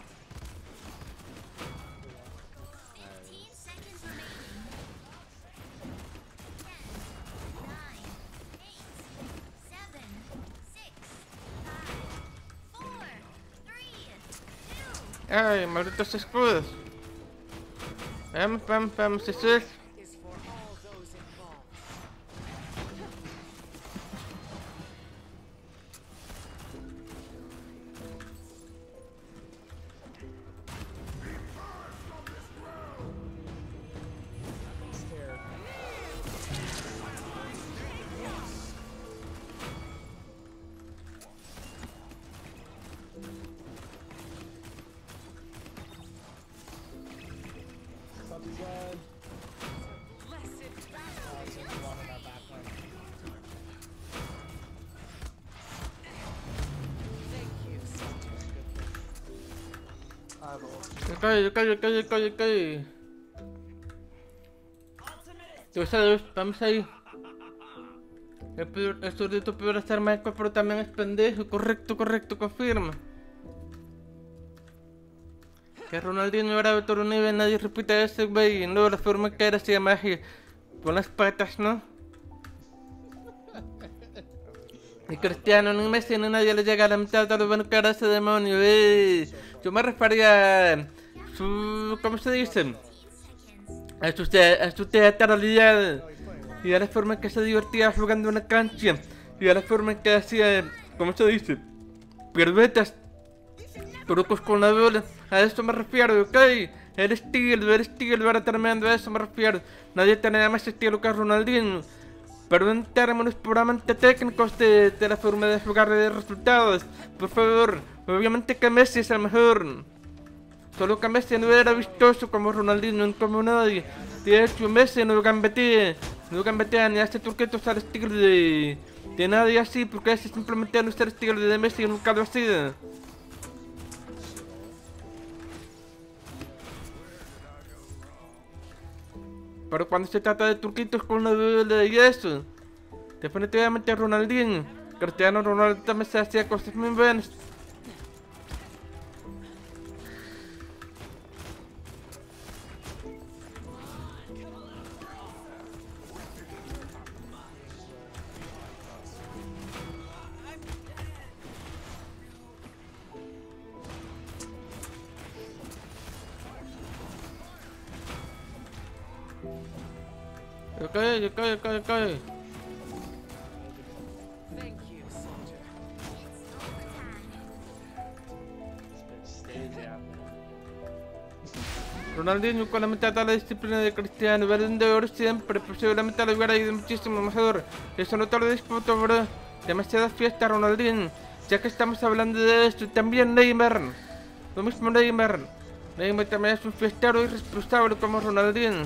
A: Ay, malditos escudos. Pam, pam, pam, si eso es.
H: Is for all those involved.
A: Ok, ok, ok, ok, ok. Tú sabes, vamos ahí. El, peor, el surdito peor estar Michael, pero también es pendejo. Correcto, correcto, confirma. Que Ronaldinho era de otro nivel, nadie repite ese güey. No, la forma que era hacía magia. Con las patas, ¿no? Ni Cristiano, ni Messi, ni nadie le llega a la mitad de lo bueno que era ese demonio, eh. Yo me refería a su... ¿cómo se dice? A su, te a su teatralidad. Y a la forma en que se divertía jugando una cancha. Y a la forma en que hacía... ¿cómo se dice? Piruetas. Trucos con la bola. A eso me refiero, ¿ok? El estilo, el estilo era tremendo, a eso me refiero. Nadie tenía más estilo que Ronaldinho. Pero en términos puramente técnicos de, de la forma de jugar de resultados, por favor, obviamente que Messi es el mejor. Solo que Messi no era vistoso como Ronaldinho, como nadie. De hecho, Messi no gambetea, no gambetea ni hace truquitos al estilo de, de nadie así, porque ese simplemente no es el estilo de Messi y nunca lo ha sido. Pero cuando se trata de truquitos con la bola y eso, definitivamente Ronaldinho, Cristiano Ronaldo también se hacía cosas muy buenas. Ok, ok, ok, ok.
H: Thank you, soldier.
A: Ronaldinho con la mitad de la disciplina de Cristiano, balón de oro siempre, posiblemente lo hubiera ido muchísimo mejor. Eso no te lo disputo, bro. Demasiada fiesta, Ronaldinho. Ya que estamos hablando de esto, también Neymar. Lo mismo Neymar. Neymar también es un fiestero irresponsable como Ronaldinho.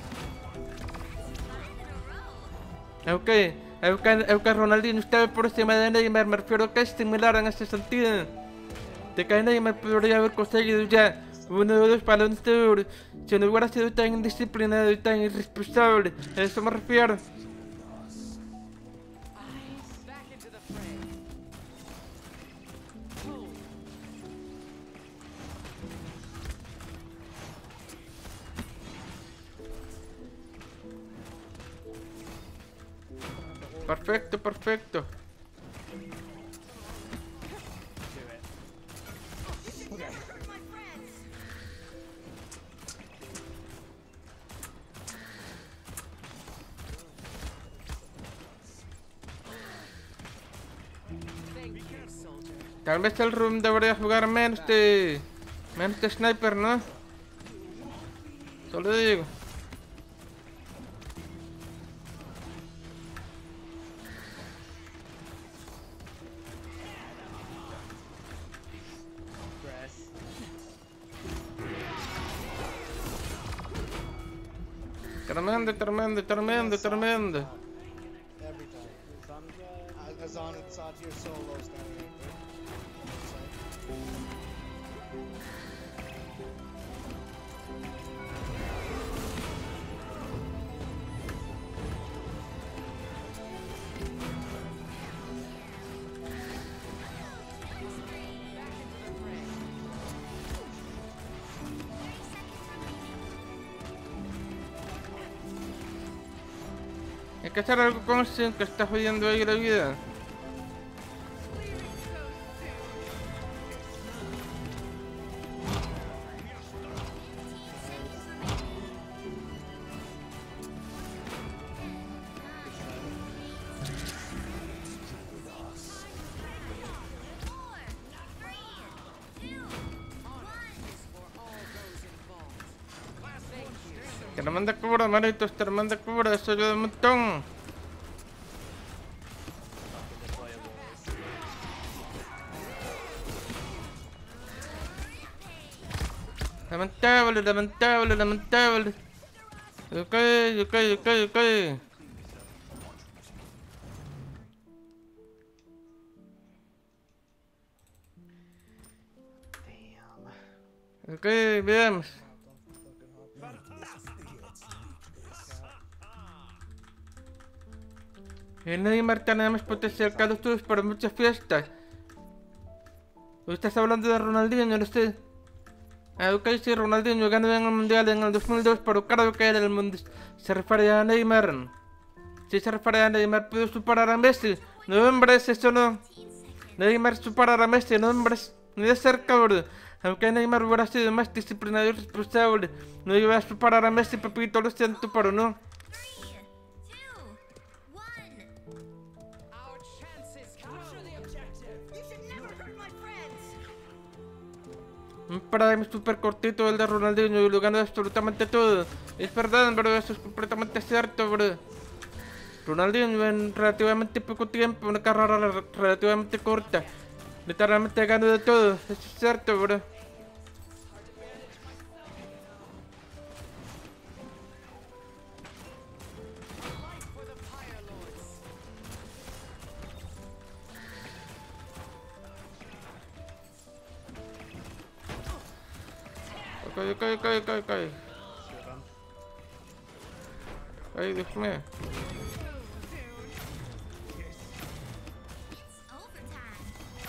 A: Aunque, aunque, aunque Ronaldinho estaba por encima de Neymar, me refiero a que es similar en ese sentido. De que Neymar podría haber conseguido ya uno de los balones de oro si no hubiera sido tan indisciplinado y tan irresponsable. A eso me refiero.
H: Back into the fray.
A: Perfecto, perfecto.
H: Thank you, soldier.
A: Tal vez el room debería jugar menos de... menos de sniper, ¿no? Solo digo. Tremendo, tremendo, tremendo, tremendo.
E: Every time. Uh, Azan and Satir solos down here.
A: Hay que hacer algo con ese que está jodiendo ahí la vida. Tremenda cubra, manitos, tremenda cubra, eso ayuda un montón. Lamentable, lamentable, lamentable. Ok, ok, ok, ok. Ok, veamos. El Neymar tenemos potencial cada todos para muchas fiestas. ¿O estás hablando de Ronaldinho, no sé? Ah, ok, sí, Ronaldinho ganó en el Mundial en el dos mil dos, pero claro que en el mundo se refiere a Neymar. Si se refiere a Neymar, ¿puedo superar a Messi? No, hombre, eso no. Neymar superar a Messi, no, hombre, ni de cerca, bro. Aunque Neymar hubiera sido más disciplinado y responsable, no iba a superar a Messi, papito, lo siento, pero no.
B: Three, two, one.
H: Our chances
F: Capture the objective. You should never hurt my friends.
A: Un paradigma súper cortito el de Ronaldinho y lo ganó absolutamente todo. Es verdad, bro, eso es completamente cierto, bro. Ronaldinho en relativamente poco tiempo, una carrera re- relativamente corta, literalmente ganó de todo, eso es cierto, bro.
H: for the Fire Lords.
A: Ok, ok, ok, ok, ok. Ay, Dios mío.
B: It's overtime.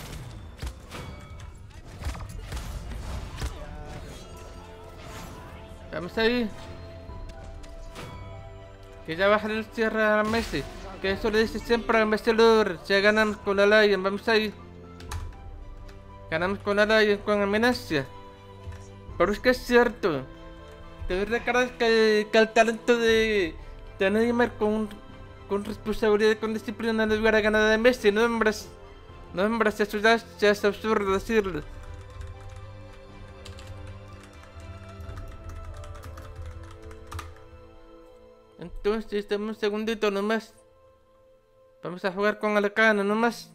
A: Vamos ahí. Que ya baja el cierre a Messi. Que eso le dice siempre a Messi Lord. Ya ganamos con la Lion, vamos ahí. Ganamos con la Lion con amenaza. Pero es que es cierto. Te recuerdas que, que el talento de, de Neymar con, con responsabilidad y con disciplina no hubiera ganado de Messi, no hombres. No hombres, eso ya, ya es absurdo decirlo. Entonces, dame un segundito nomás. Vamos a jugar con Alacana nomás.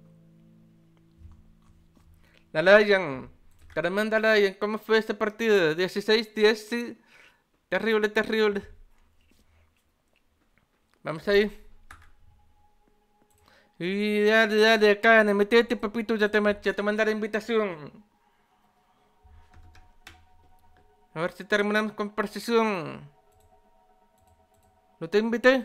A: La Lion. Tremenda Lion. ¿Cómo fue este partido? dieciséis diez, sí. Terrible, terrible. Vamos ahí. Y dale, dale, acá, metete, papito, ya te, ma- ya te mandé la invitación. A ver si terminamos con precisión. ¿No te invité?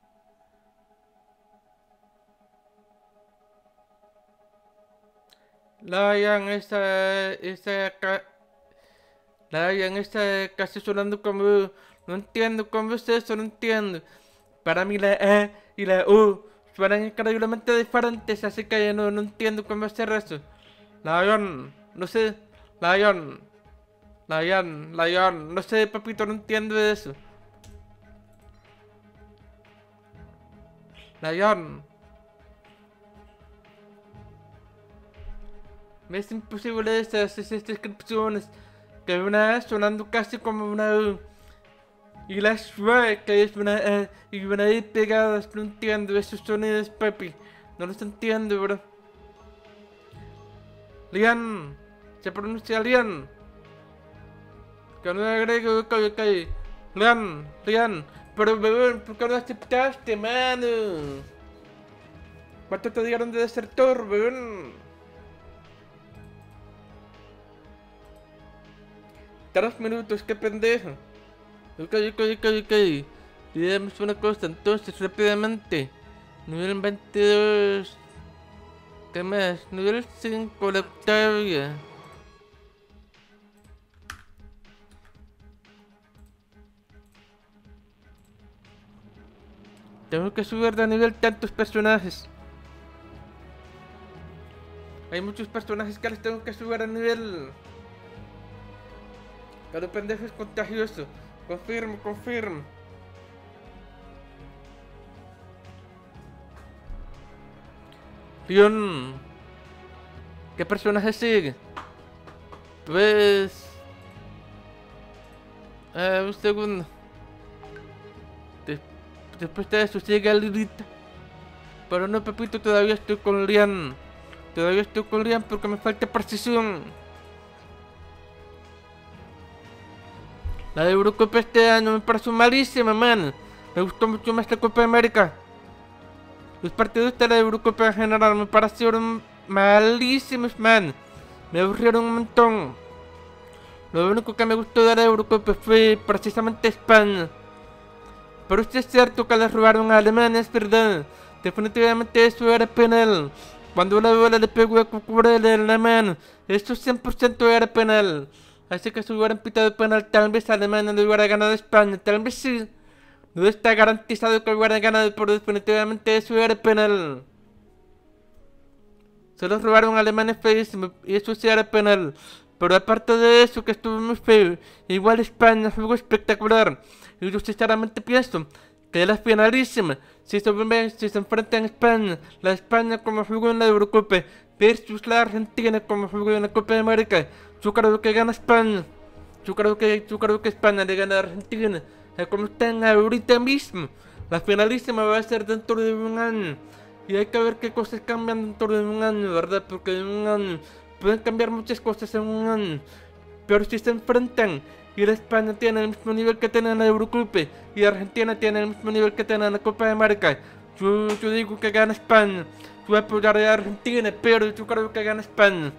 A: Lion, esa... esa... ca- Lion, esa casi sonando como... No entiendo cómo es eso, no entiendo. Para mí la E y la U suenan increíblemente diferentes, así que no, no entiendo cómo hacer eso. Lion, no sé. Lion. Lion, Lion, no sé, papito, no entiendo de eso. Lion. Me es imposible esas, esas descripciones. Que una E sonando casi como una U. Y la suave que es una E y una I pegadas. No entiendo esos sonidos, papi. No los entiendo, bro. Lian. Se pronuncia Lian. Que no agrego, ok, ok. Lian, Lian. Pero, bebé, ¿por qué no aceptaste, mano? ¿Cuánto te dieron de desertor, bebé? Tres minutos, qué pendejo. Ok, ok, ok, ok. Digamos una cosa, entonces, rápidamente. Nivel veintidós. ¿Qué más? Nivel cinco, la Octavia. Tengo que subir de nivel tantos personajes. Hay muchos personajes que les tengo que subir a nivel. Cada pendejo es contagioso. Confirmo, confirmo. Leon. ¿Qué personaje sigue? Pues... Ah, un segundo. Des- Después de eso sigue Lilith. Pero no, papito, todavía estoy con Lian. Todavía estoy con Lian porque me falta precisión. La de Eurocopa este año me pareció malísima, man. Me gustó mucho más la Copa de América. Los partidos de la Eurocopa en general me parecieron malísimos, man. Me aburrieron un montón. Lo único que me gustó de la Eurocopa fue precisamente España. Pero sí es cierto que les robaron a Alemania, es verdad. Definitivamente eso era penal. Cuando la bola le pegó a Cucurella en la mano, eso cien por ciento era penal. Así que si hubieran pitado penal, tal vez Alemania no hubiera ganado a España, tal vez sí. No está garantizado que hubieran ganado, pero definitivamente eso era penal. Se los robaron a Alemania feísimo, y eso sí era penal. Pero aparte de eso, que estuvo muy feo, igual España jugó espectacular. Y yo sinceramente pienso que la finalísima, si se, si se enfrentan a España, la España como jugó en la Eurocopa, versus la Argentina como jugó en la Copa de América, yo creo que gana España. Yo creo que, yo creo que España le gana a Argentina. O como están ahorita mismo, la finalísima va a ser dentro de un año. Y hay que ver qué cosas cambian dentro de un año, ¿verdad? Porque en un año pueden cambiar muchas cosas en un año. Pero si se enfrentan y la España tiene el mismo nivel que tiene en la Eurocopa y Argentina tiene el mismo nivel que tiene en la Copa de América, yo, yo digo que gana España. Yo apoyaré a Argentina, pero yo creo que gana España.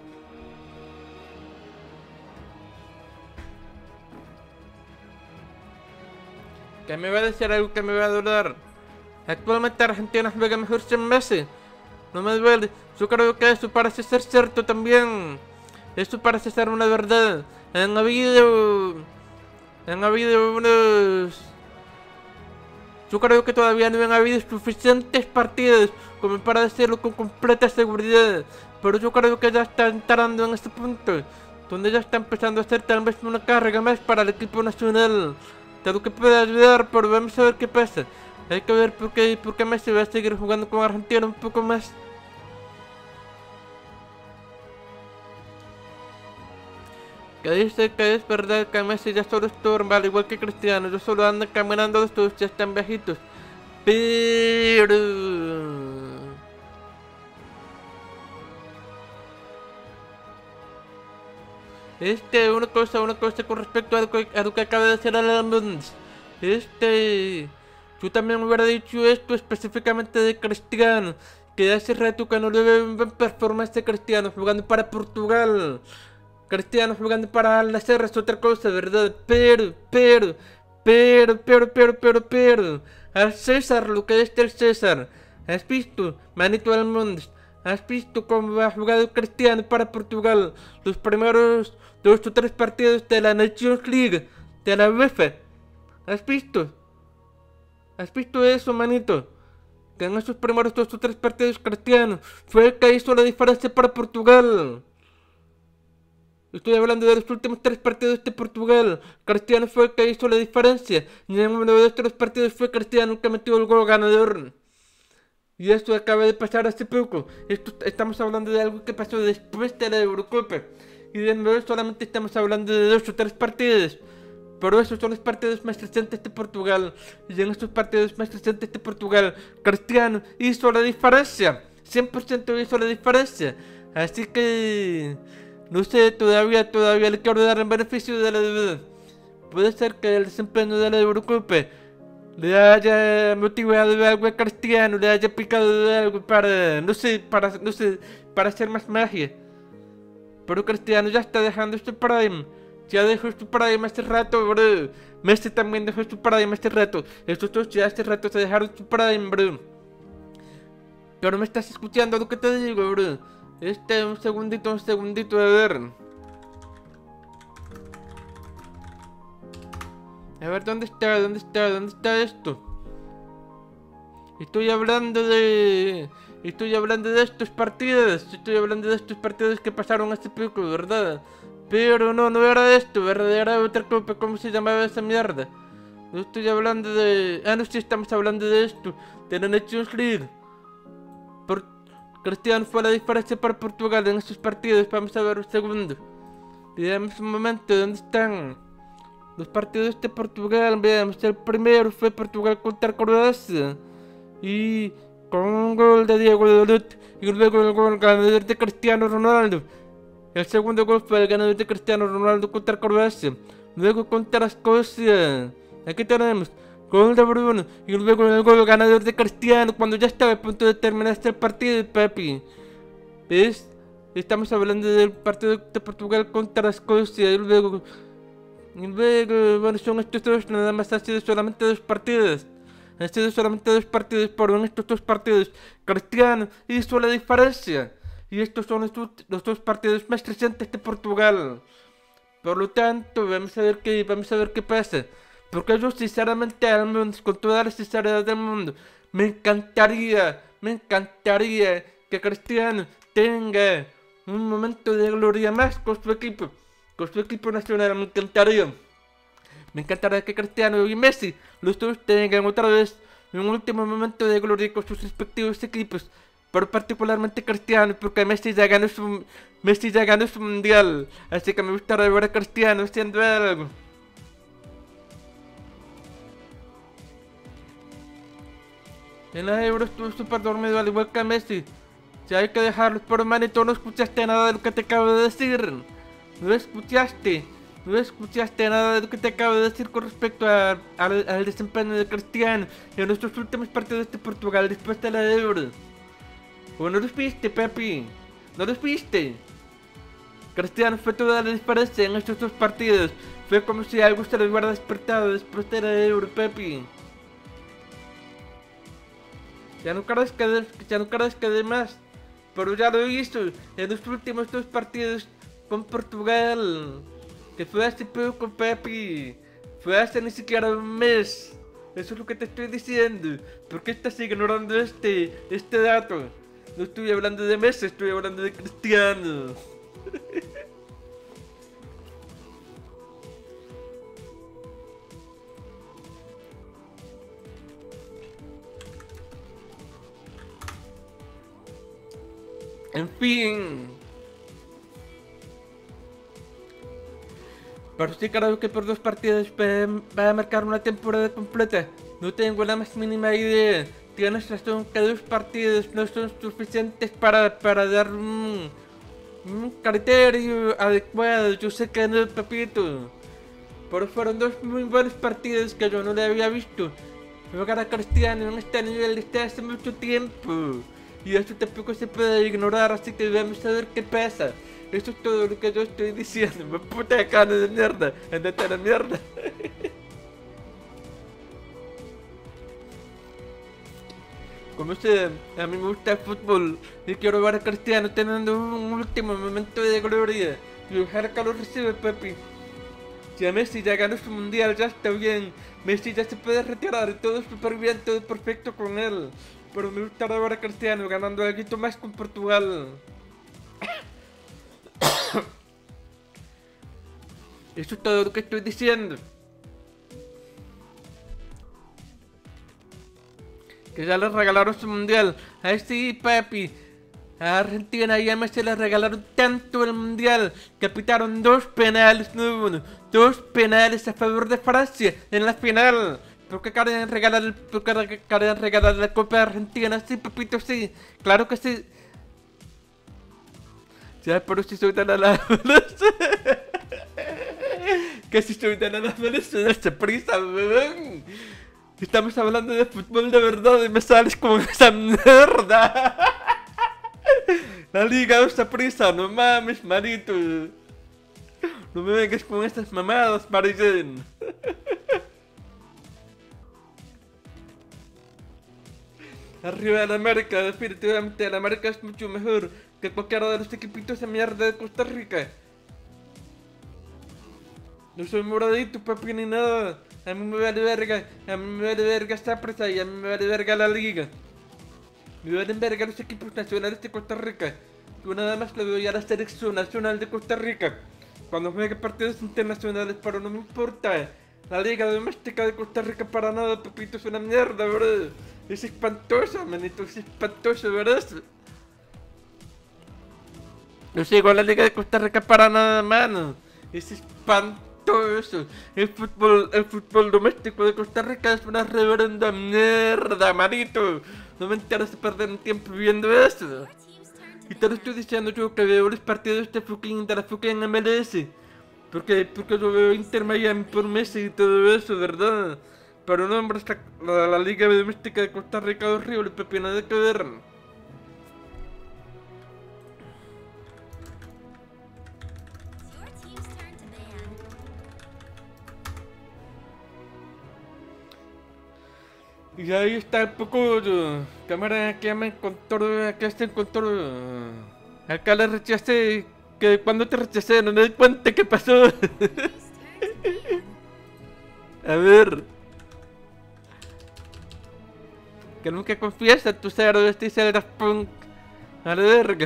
A: ¿Qué me va a decir algo que me va a doler? Actualmente Argentina juega mejor sin Messi. No me duele. Yo creo que eso parece ser cierto también. Eso parece ser una verdad. Han habido... Han habido unos... Yo creo que todavía no han habido suficientes partidos como para decirlo con completa seguridad. Pero yo creo que ya está entrando en este punto, donde ya está empezando a hacer tal vez una carga más para el equipo nacional. Claro que puede ayudar, pero vamos a ver qué pasa. Hay que ver por qué, por qué Messi va a seguir jugando con Argentina un poco más. Que dice que es verdad que Messi ya solo estorba, al igual que Cristiano. Yo solo ando caminando, los dos ya están viejitos. Pero... Este, una cosa, una cosa con respecto a lo que, a lo que acaba de decir Alan. Este... Yo también hubiera dicho esto específicamente de Cristiano, que hace rato que no le veo un buen performance de Cristiano jugando para Portugal. Cristiano jugando para Al Nassr es otra cosa, ¿verdad? Pero, pero, pero, pero, pero, pero, pero, al César lo que es del César. ¿Has visto, manito del mundo? ¿Has visto cómo ha jugado Cristiano para Portugal los primeros dos o tres partidos de la Nations League, de la UEFA? ¿Has visto? ¿Has visto eso, manito? Que en esos primeros dos o tres partidos Cristiano fue el que hizo la diferencia para Portugal. Estoy hablando de los últimos tres partidos de Portugal. Cristiano fue el que hizo la diferencia. Y en uno de estos partidos fue Cristiano el que metió el gol ganador. Y esto acaba de pasar hace poco. Esto, estamos hablando de algo que pasó después de la Eurocopa. Y de nuevo solamente estamos hablando de dos o tres partidos. Pero esos son los partidos más recientes de Portugal. Y en estos partidos más recientes de Portugal, Cristiano hizo la diferencia. cien por ciento hizo la diferencia. Así que... no sé, todavía, todavía le quiero dar el beneficio de la duda. Puede ser que el desempeño de la Eurocopa le haya motivado de algo a Cristiano, le haya picado de algo para... No sé, para, no sé, para hacer más magia. Pero Cristiano ya está dejando este prime. Ya dejó su prime hace rato, bro. Messi también dejó su prime hace rato. Estos dos ya hace rato se dejaron su prime, bro. Pero me estás escuchando lo que te digo, bro. Este, un segundito, un segundito, a ver. A ver, ¿dónde está? ¿Dónde está? ¿Dónde está esto? Estoy hablando de... Estoy hablando de estos partidos. Estoy hablando de estos partidos que pasaron hace poco, ¿verdad? Pero no, no era esto, ¿verdad? Era otra copa, ¿cómo se llamaba esa mierda? No estoy hablando de... Ah, no, sí, estamos hablando de esto. De la Nations League. Por... Cristiano fue la diferencia para Portugal en estos partidos. Vamos a ver un segundo. Veamos un momento, ¿dónde están los partidos de Portugal? Veamos, el primero fue Portugal contra Croacia. Y con un gol de Diego Dalot. Y luego el gol ganador de Cristiano Ronaldo. El segundo gol fue el ganador de Cristiano Ronaldo contra Croacia. Luego contra Escocia. Aquí tenemos gol de Bruno. Y luego el gol ganador de Cristiano cuando ya estaba a punto de terminar este partido, papi. ¿Ves? Estamos hablando del partido de Portugal contra Escocia y luego... Y luego, bueno, son estos dos, nada más ha sido solamente dos partidos. Han sido solamente dos partidos, pero en estos dos partidos Cristiano hizo la diferencia. Y estos son los, los dos partidos más recientes de Portugal. Por lo tanto, vamos a ver qué, vamos a ver qué pasa. Porque yo sinceramente, al menos con toda la sinceridad del mundo, me encantaría, me encantaría que Cristiano tenga un momento de gloria más con su equipo. Con su equipo nacional, me encantaría. Me encantaría que Cristiano y Messi, los dos, tengan otra vez un último momento de gloria con sus respectivos equipos. Pero particularmente Cristiano, porque Messi ya ganó su, Messi ya ganó su mundial. Así que me gustaría ver a Cristiano haciendo algo. En la Euro estuvo súper dormido al igual que Messi. Si hay que dejarlo por manito, no escuchaste nada de lo que te acabo de decir. No escuchaste. No escuchaste nada de lo que te acabo de decir con respecto a, al, al desempeño de Cristiano en nuestros últimos partidos de Portugal después de la Euro. ¿O no los viste, Pepi? ¿No los viste? Cristiano fue toda la diferencia en estos dos partidos. Fue como si algo se le hubiera despertado después de la Euro, Pepi. Ya no crees que de, ya no crees que de más. Pero ya lo hizo en los últimos dos partidos con Portugal. Que fue hace poco, Pepi. Fue hace ni siquiera un mes. Eso es lo que te estoy diciendo. ¿Por qué estás ignorando este, este dato? No estoy hablando de Messi, estoy hablando de Cristiano. En fin. Pero sí creo que por dos partidos va a marcar una temporada completa. No tengo la más mínima idea. Tienes razón que dos partidos no son suficientes para, para dar un, un criterio adecuado. Yo sé que no, papito. Pero fueron dos muy buenos partidos que yo no le había visto jugar a Cristiano en este nivel desde hace mucho tiempo. Y eso tampoco se puede ignorar, así que vamos a ver qué pasa. Eso es todo lo que yo estoy diciendo. Me puta cara de mierda. Andate a la mierda. Como sea, a mí me gusta el fútbol y quiero ver a Cristiano teniendo un último momento de gloria. Y ojalá que lo recibe, Pepi. Si a Messi ya ganó su mundial, ya está bien. Messi ya se puede retirar y todo súper bien, todo perfecto con él. Pero me gustaría ver a Cristiano ganando algo más con Portugal. Eso es todo lo que estoy diciendo. Que ya les regalaron su mundial. Ahí sí, papi. A Argentina y a Messi les regalaron tanto el mundial que pitaron dos penales, no uno. Dos penales a favor de Francia en la final. ¿Por qué quieren regalar, por qué quieren regalar la Copa de Argentina? Sí, papito, sí. Claro que sí. Ya, pero si soy tan alabado. Que si soy tan alabado, se prisa, weón. Estamos hablando de fútbol de verdad y me sales con esa mierda. La liga usa prisa, no mames, manito. No me vengas con estas mamadas, Marisen. Arriba de América, definitivamente la América es mucho mejor que cualquiera de los equipitos de mierda de Costa Rica. No soy moradito, papi, ni nada. A mí me vale verga, a mí me vale verga esta presa y a mí me vale verga la liga. Me valen verga los equipos nacionales de Costa Rica. Yo nada más le doy a la selección nacional de Costa Rica cuando juegue partidos internacionales, pero no me importa. La liga doméstica de Costa Rica para nada, papito, es una mierda, ¿verdad? Es espantoso, manito, es espantoso, ¿verdad? No sigo a la liga de Costa Rica para nada, mano. Es espantoso. El fútbol, el fútbol doméstico de Costa Rica es una reverenda mierda, manito. No me interesa perder un tiempo viendo eso. Y te lo estoy diciendo yo que veo los partidos de fucking, de la fucking M L S. Porque, porque yo veo Inter Miami por Messi y todo eso, ¿verdad? Pero no, hombre, esta, la, la liga doméstica de Costa Rica es horrible, Pepe, nada que ver. Y ahí está el Pocoyo. Cámara que me encontró, que se encontró. Acá le rechacé. Que cuando te rechacé no me di cuenta qué pasó. A ver. Que nunca confiesa tu cero de este Cyberpunk. A la verga.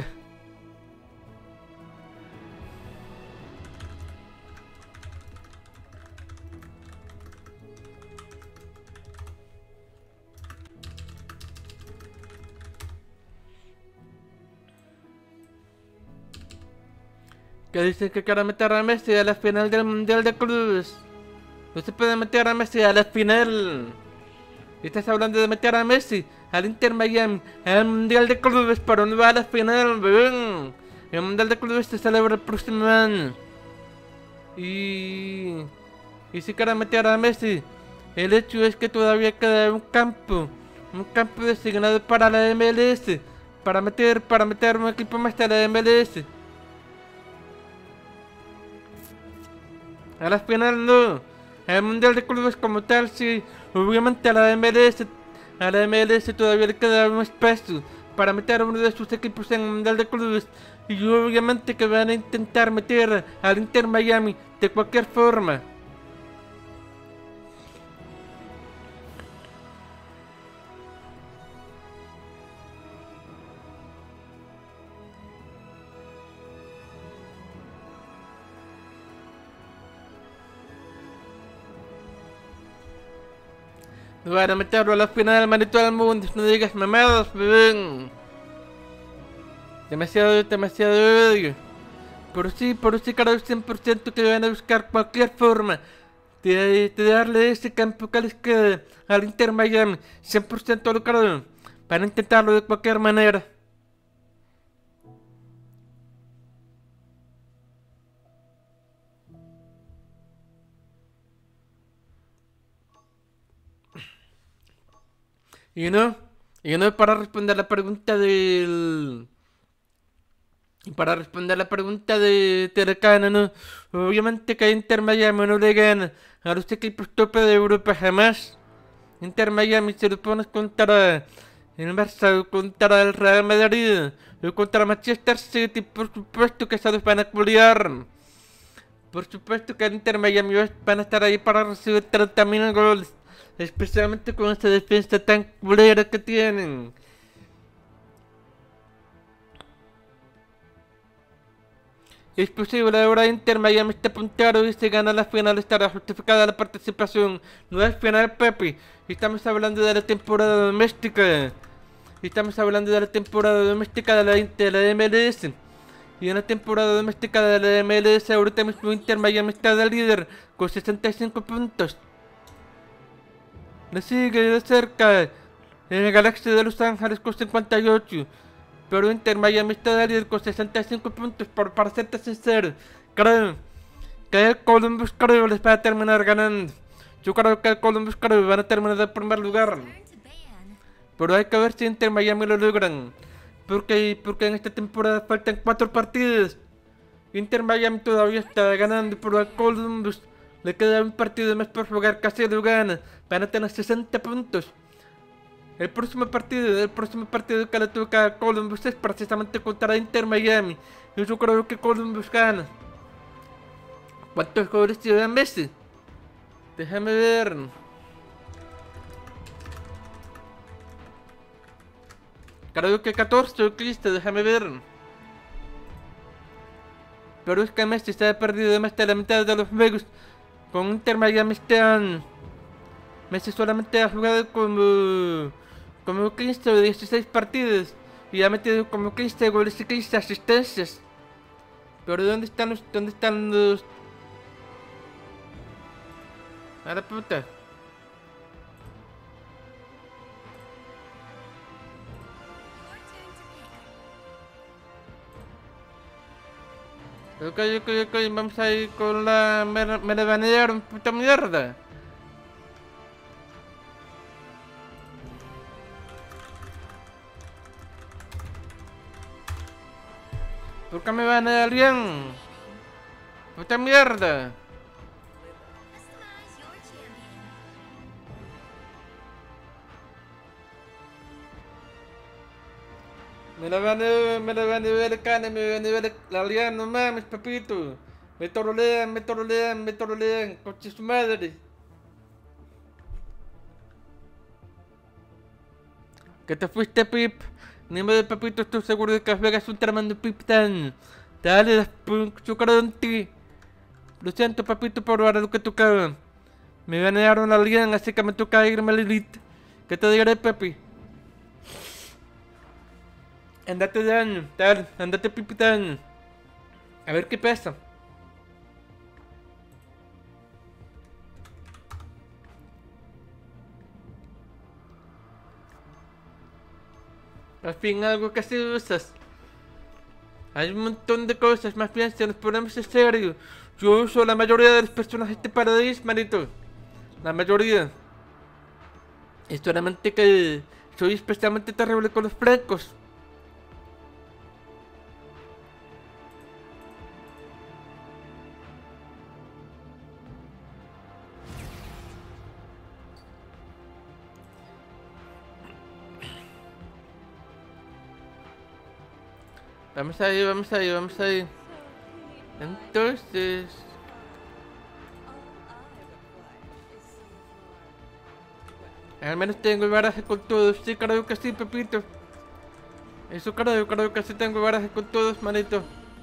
A: Que dicen que quieren meter a Messi a la final del Mundial de Clubes. No se puede meter a Messi a la final. Estás hablando de meter a Messi al Inter Miami al Mundial de Clubes, pero no va a la final, bebé. El Mundial de Clubes se celebra el próximo año. Y... Y si quieren meter a Messi, el hecho es que todavía queda un campo. Un campo designado para la M L S. Para meter, para meter un equipo más de la M L S. A la final no. El Mundial de Clubes como tal, sí. Obviamente a la M L S, a la M L S todavía le queda un espacio para meter a uno de sus equipos en el Mundial de Clubes. Y obviamente que van a intentar meter al Inter Miami de cualquier forma. Van a meterlo a la final, manito del mundo, no digas mamadas, bebé. Demasiado, demasiado odio. Pero sí, pero sí, claro, cien por ciento que van a buscar cualquier forma de, de darle ese campo que les queda al Inter Miami. cien por ciento lo creo. Van a intentarlo de cualquier manera. Y no, y no para responder la pregunta del... Para responder la pregunta de Telecana, no. Obviamente que Inter Miami no le gana a los equipos tope de Europa jamás. Inter Miami se lo pone contra el Barça o contra el Real Madrid o contra Manchester City, por supuesto que se los van a culiar. Por supuesto que el Inter Miami van a estar ahí para recibir treinta mil goles. Especialmente con esta defensa tan culera que tienen. Es posible ahora Inter Miami está puntero y si gana la final estará justificada la participación. No es final, papi. Estamos hablando de la temporada doméstica. Estamos hablando de la temporada doméstica de la, de la M L S. Y en la temporada doméstica de la M L S ahorita mismo Inter Miami está de líder con sesenta y cinco puntos. Le sigue de cerca en el Galaxy de Los Ángeles con cincuenta y ocho. Pero Inter Miami está de líder con sesenta y cinco puntos. Por, para serte sincero, creo que el Columbus Crew les va a terminar ganando. Yo creo que el Columbus Crew van a terminar en primer lugar. Pero hay que ver si Inter Miami lo logran. Porque, porque en esta temporada faltan cuatro partidos. Inter Miami todavía está ganando, pero al Columbus le queda un partido más por jugar, casi lo gana. Van a tener sesenta puntos. El próximo partido, el próximo partido que le toca a Columbus es precisamente contra Inter Miami. Y yo creo que Columbus gana. ¿Cuántos jugadores llevan Messi? Déjame ver. Creo que catorce o quince, déjame ver. Pero es que Messi se ha perdido más de la mitad de los juegos con Inter Miami este año. Messi solamente ha jugado como, como quince o dieciséis partidos y ha metido como quince goles y quince asistencias. Pero ¿dónde están los... ¿Dónde están los... A la puta? Ok, ok, ok, vamos a ir con la... Me, me la van a dar un puta mierda. ¿Por qué me van a dar bien? Puta mierda.
B: Customize your champion.
A: Me la van a, me la van a ver carne, me van a ver la liana, no mames, papito. Me torolean, me torolean, me torolean, coche su madre. ¿Qué te fuiste, Pip? Ni me de papito, estoy seguro de que Las Vegas es un tremendo Pip tan. Dale, las su cara en ti. Lo siento, papito, por ahora lo que tocaba. Me ganaron la liana, así que me toca irme al elite. ¿Qué te diré, Pepi? Andate Dan, tal, andate Pipitán. A ver qué pasa. Al fin algo que se usas. Hay un montón de cosas, más bien si nos ponemos en serio. Yo uso la mayoría de los personajes de este Paradise, manito. La mayoría. Es solamente que soy especialmente terrible con los flancos. Vamos ahí, vamos ahí, vamos ahí. Entonces... Al menos tengo el baraje con todos. Sí, creo que sí, Pepito. Eso creo, creo que sí tengo el baraje con todos, manito.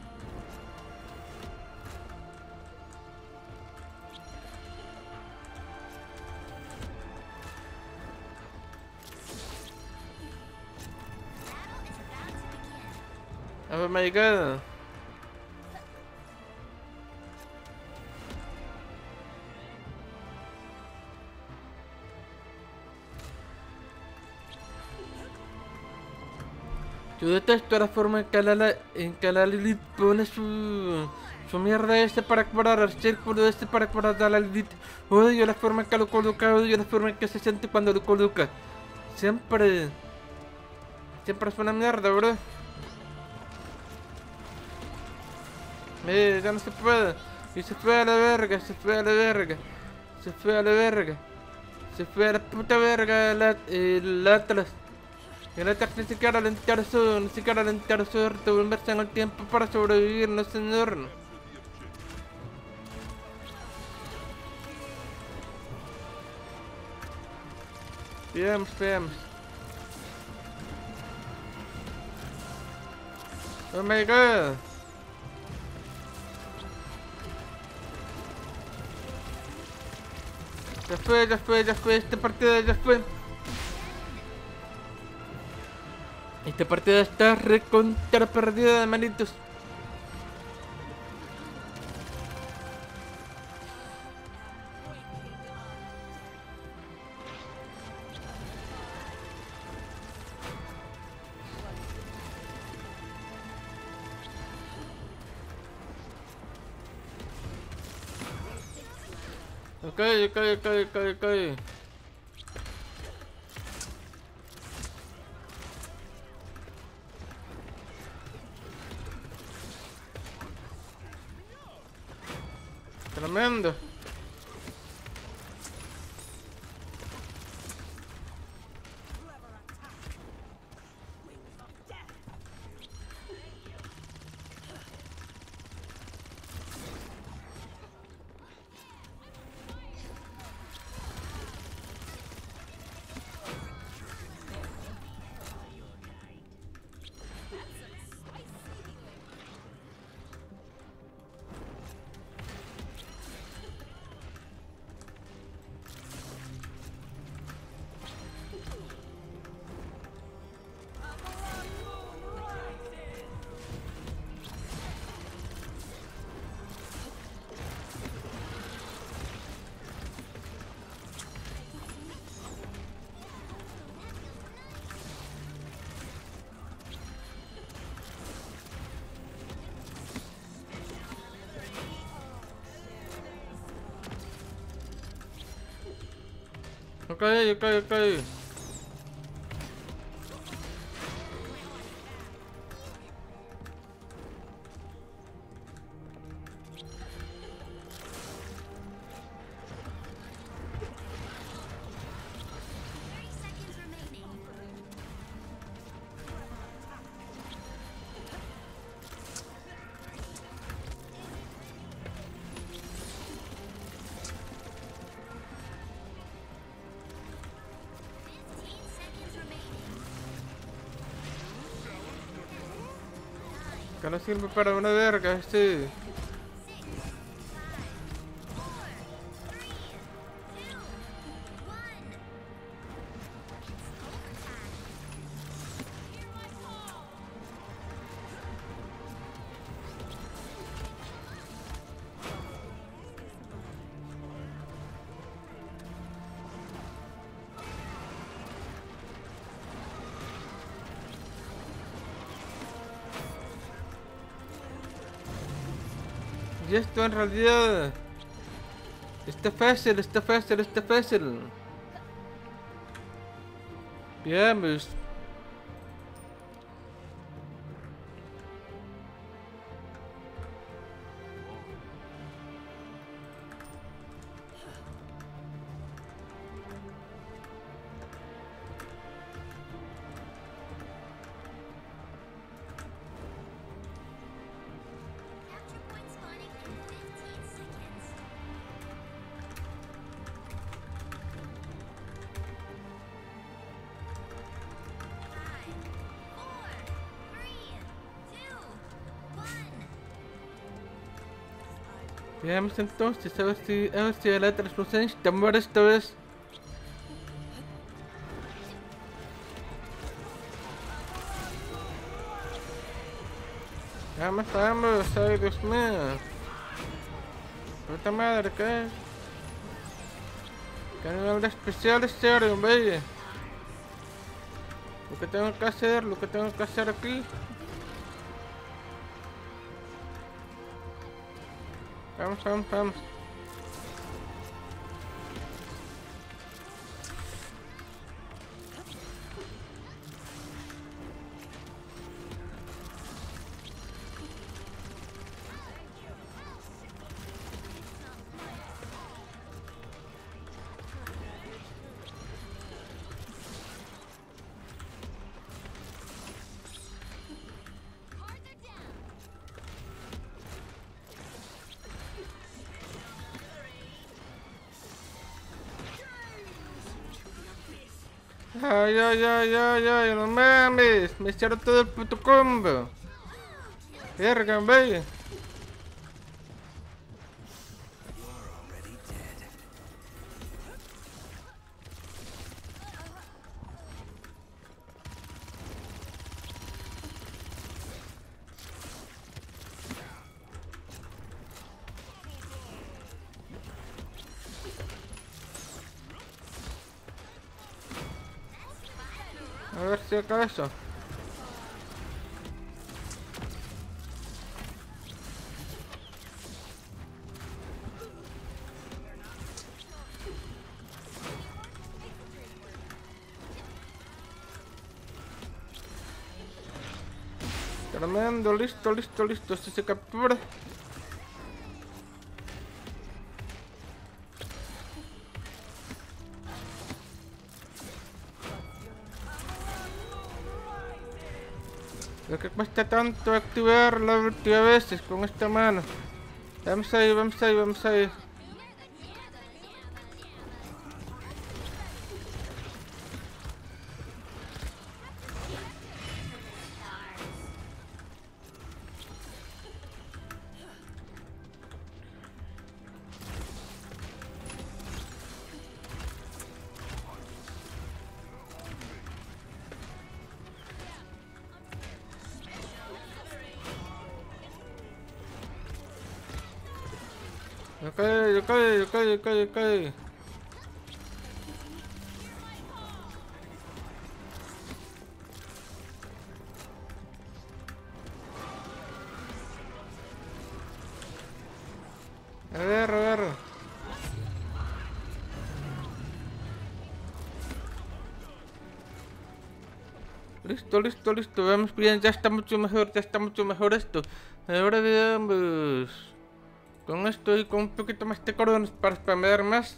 A: Oh my god. Yo detesto la forma en que la, en que la Lilith pone su, su mierda este para cuadrar el círculo este para cuadrar a la Lilith. Odio la forma en que lo coloca, odio la forma en que se siente cuando lo coloca. Siempre... Siempre es una mierda, bro. Eh, ya no se puede. Y se fue a la verga, se fue a la verga. Se fue a la verga. Se fue a la puta verga el, el Atlas. El Atlas ni siquiera le interesó, ni siquiera le interesó devolverse en el tiempo para sobrevivir, no señor. Veamos, veamos. Oh my god. Ya fue, ya fue, ya fue, esta partida ya fue. Esta partida está recontra perdida de manitos. Ok, ok, ok, ok, ok. Tremendo. Ok, ok, ok.
B: thirty seconds remaining.
A: Que no sirve para una verga este. Y esto en realidad está fácil, está fácil, está fácil. Veamos.
B: Capture point spawning in fifteen seconds. Five, four, three, two, one.
A: Veamos entonces, a ver si, a ver si la translucencia está muere esta vez. Vamos, vamos, ay Dios mío. Puta madre, ¿qué? ¿Qué nivel de especial es serio, hombre? Lo que tengo que hacer, lo que tengo que hacer aquí. Vamos, vamos, vamos.
B: Cards are down.
A: Ay, ay, ay, ay, ay, no mames. Me echaron todo el puto combo. Verga, hombre. A ver si acaba eso. Tremendo, listo, listo, listo. Si se captura. Lo que cuesta tanto activar la última veces con esta mano. Vamos ahí, vamos ahí, vamos ahí. Ok, ok, ok, ok, ok. A ver, a ver. Listo, listo, listo. Vamos bien, ya está mucho mejor, ya está mucho mejor esto. Ahora veamos. Con esto y con un poquito más de coronas para spamear más.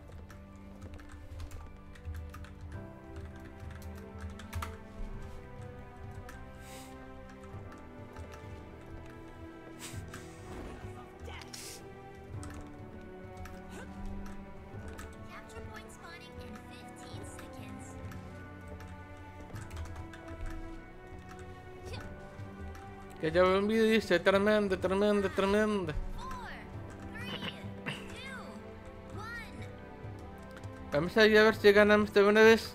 B: Capture point spawning in fifteen seconds.
A: Que ya volví y dice, tremendo, tremendo, tremendo.
B: Four, three, two, one.
A: Vamos a ir a ver si ganamos de una vez.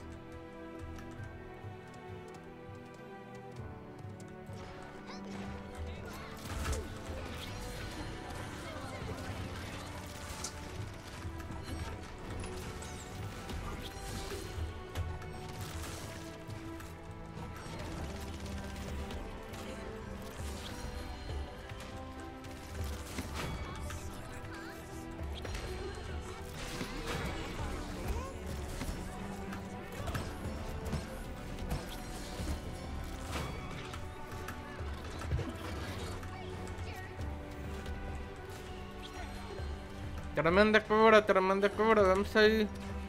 A: Tremenda cobra, tremenda cobra, vamos ahí.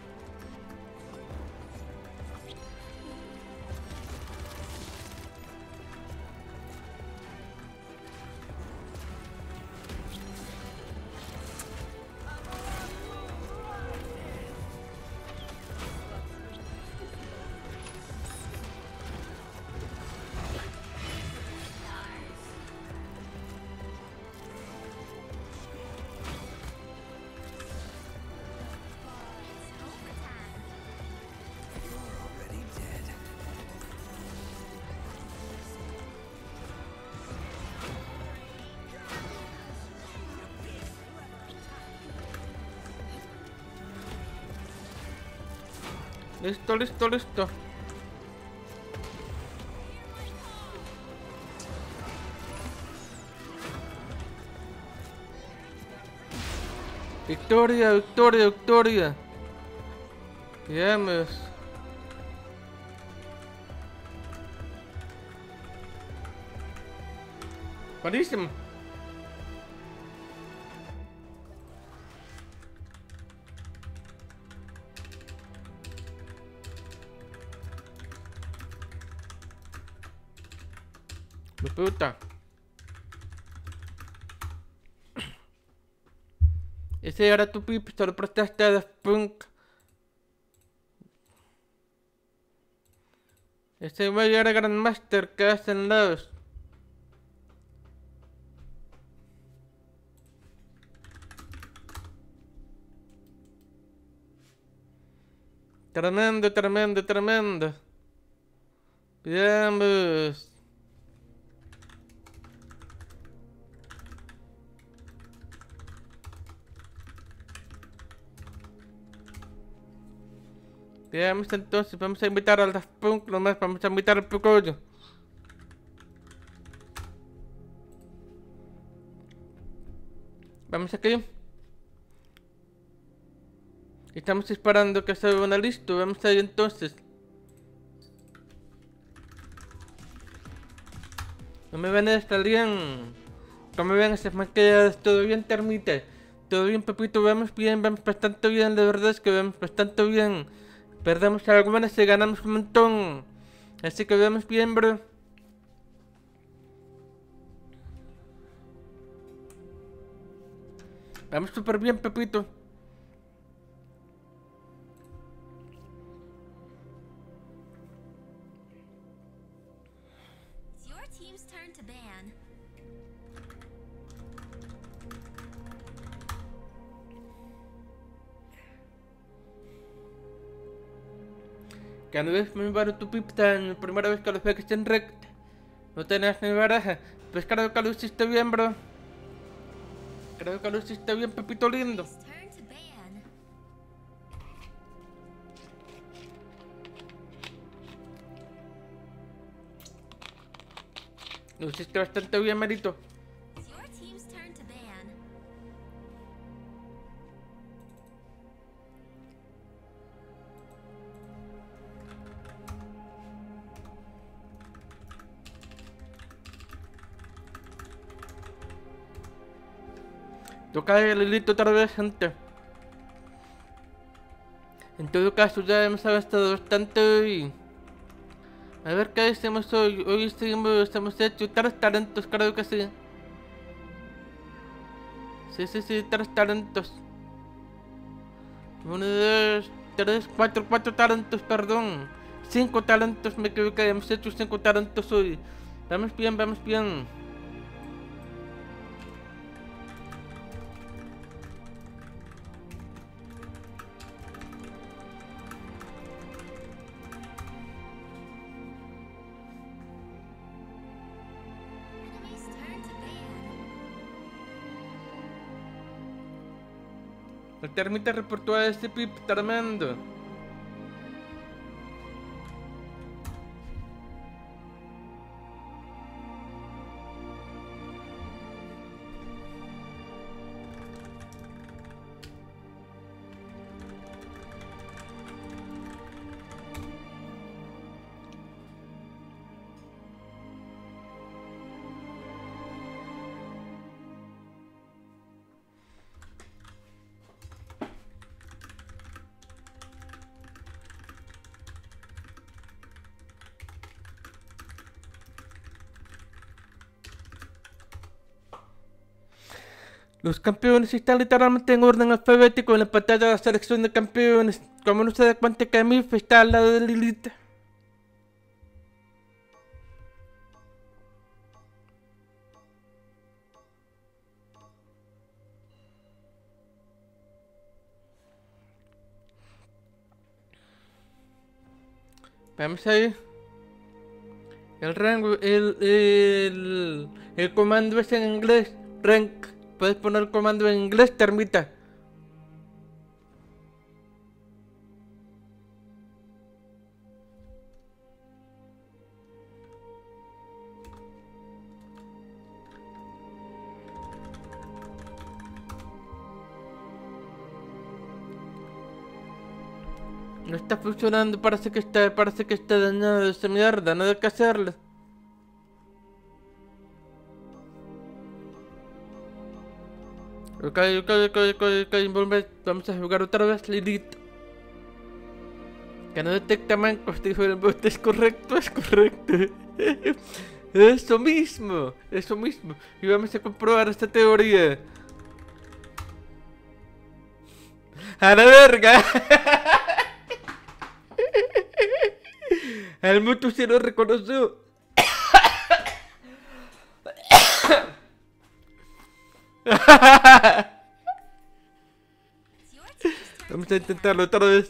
C: Already dead.
A: Listo, listo, listo. Victoria, victoria, victoria. Vamos. Buenísimo. Mi puta. Ese era tu pip, te lo prestaste a Daft Punk. Ese güey era Grandmaster, que hacen lados. Tremendo, tremendo, tremendo. Vamos. Veamos entonces, vamos a invitar al Daft Punk, nomás vamos a invitar al Pucoyo. Vamos aquí. Estamos esperando que se una listo, vamos ahí entonces. No me ven está bien. Como ven esas maquilladas, todo bien termite. Todo bien Pepito, vamos bien, vamos bastante bien, de verdad es que vamos bastante bien. Perdemos algunas y ganamos un montón. Así que vamos bien, bro. Vamos súper bien, Pepito.
B: It's your team's turn to ban.
A: Cada vez me baro tu piptan, primera vez que lo veo que está en recta. No tenés ni baraja. Pues creo que lo hiciste bien, bro. Creo que lo hiciste bien, Pepito lindo.
B: It's turn to ban.
A: Lo hiciste bastante bien, Merito.
B: It's your team's turn to ban.
A: Toca el hilito otra vez, gente. En todo caso, ya hemos gastado bastante hoy. A ver qué hacemos hoy. Hoy seguimos, hemos hecho tres talentos, creo que sí. Sí, sí, sí, tres talentos. Uno, dos, tres, cuatro, cuatro talentos, perdón. Cinco talentos, me equivoqué, hemos hecho cinco talentos hoy. Vamos bien, vamos bien. El termita reportó a este pip tremendo. Los campeones están literalmente en orden alfabético en la pantalla de la selección de campeones. Como no se da cuenta que M I F está al lado de Lilith. Vamos ahí. El rango, el, el, el comando es en inglés. Rank. Puedes poner el comando en inglés, termita. No está funcionando, parece que está, parece que está dañado esa mierda, nada que hacerle. Ok, ok, ok, ok, ok, volve- vamos a jugar otra vez Lilith. Que no detecta mancos, dijo el bot, es correcto, es correcto. Eso mismo, eso mismo. Y vamos a comprobar esta teoría. ¡A la verga! El mutu se lo reconoció. Vamos a intentarlo otra vez.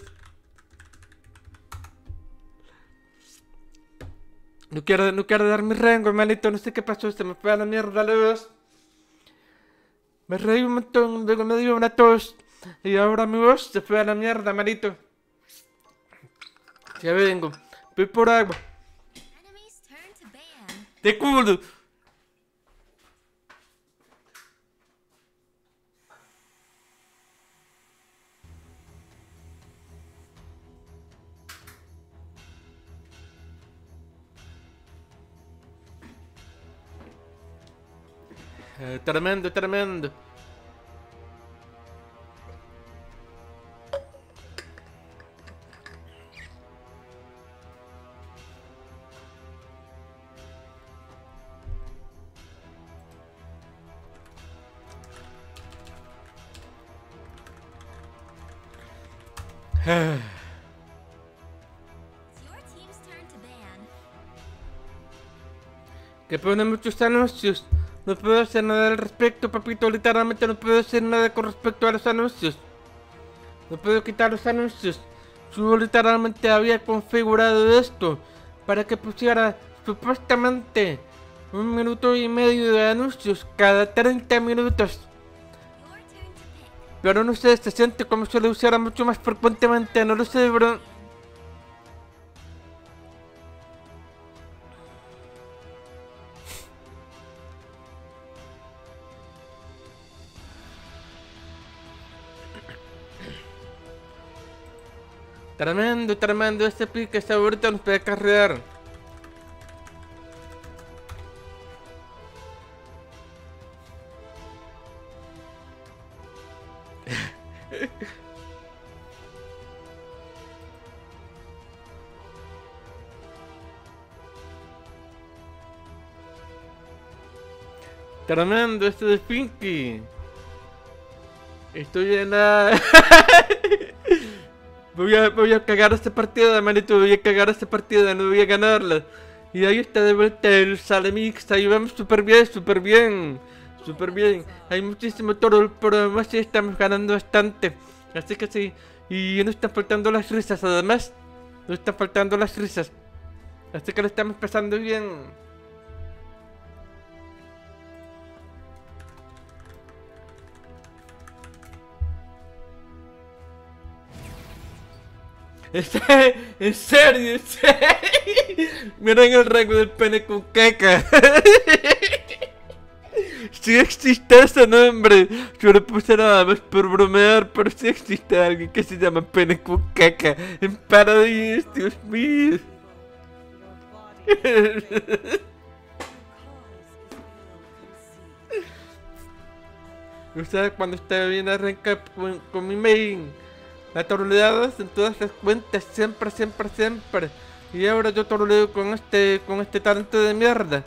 A: No quiero, no quiero dar mi rango, hermanito. No sé qué pasó, se me fue a la mierda la voz. Me reí un montón, luego me dio una tos. Y ahora mi voz se fue a la mierda, manito. Ya vengo. Voy por agua.
B: Enemy's turn to ban.
A: ¡De culo! Eh, tremendo, tremendo.
B: It's your team's turn to ban.
A: Que pone muchos anuncios. No puedo hacer nada al respecto, papito. Literalmente no puedo hacer nada con respecto a los anuncios. No puedo quitar los anuncios. Yo literalmente había configurado esto para que pusiera supuestamente un minuto y medio de anuncios cada treinta minutos.
B: Your turn to pick.
A: Pero no sé, se siente como si lo usara mucho más frecuentemente. No lo sé, bro. Tremendo, tremendo, este pique, esta ahorita nos puede carrear. Tremendo, este de Pinky. Estoy en la... Voy a, voy a cagar esta partida, manito, voy a cagar esta partida, no voy a ganarla. Y ahí está de vuelta el Salemix, ahí vamos súper bien, súper bien. Súper bien, hay muchísimo toro, pero además sí estamos ganando bastante. Así que sí, y no están faltando las risas, además. No están faltando las risas. Así que lo estamos pasando bien. En serio, en serio. Miren el rango del pene con caca. Sí existe ese nombre. Yo no puse nada más por bromear, pero sí existe alguien que se llama pene con caca en Paradise, Dios mío. O sea, cuando estaba bien arranca con, con mi main, la troleadas en todas las cuentas, siempre, siempre, siempre. Y ahora yo troleo con este, con este talento de mierda.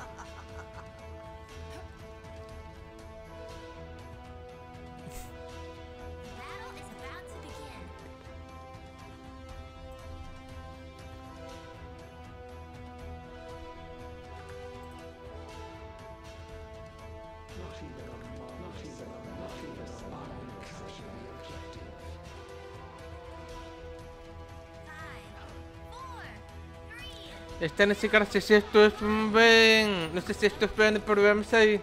B: Battle is about to begin. Five, four, three.
A: Esta no sé si si esto es un Ben. No sé si esto es Ben, pero veamos ahí.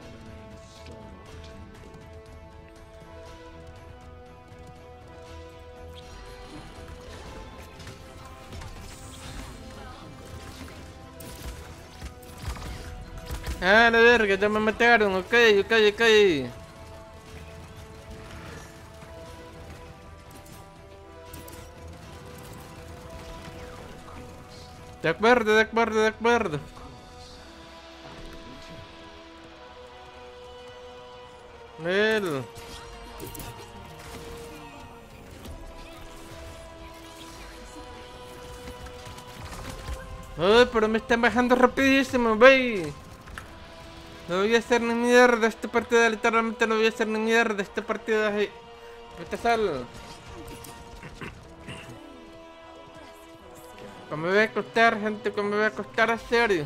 A: Ah, la verga, ya me mataron, ok, ok, ok. De acuerdo, de acuerdo, de acuerdo. Él. Ay, pero me están bajando rapidísimo, wey. No voy a hacer ni mierda esta partida, literalmente no voy a hacer ni mierda esta partida. Hey. Vete, sal. ¿Cómo me va a costar, gente? ¿Cómo me va a costar a serio?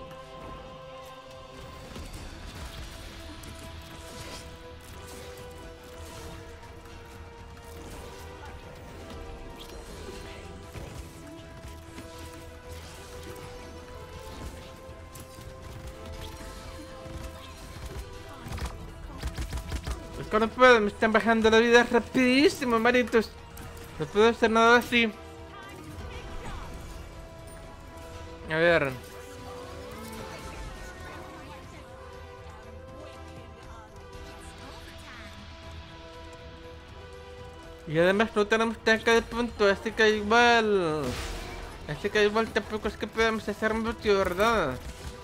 A: Es que no puedo, me están bajando la vida rapidísimo, manitos. No puedo hacer nada así. A ver. Y además no tenemos tanque de punto, así que igual. Así que igual tampoco es que podamos hacer mucho, ¿verdad?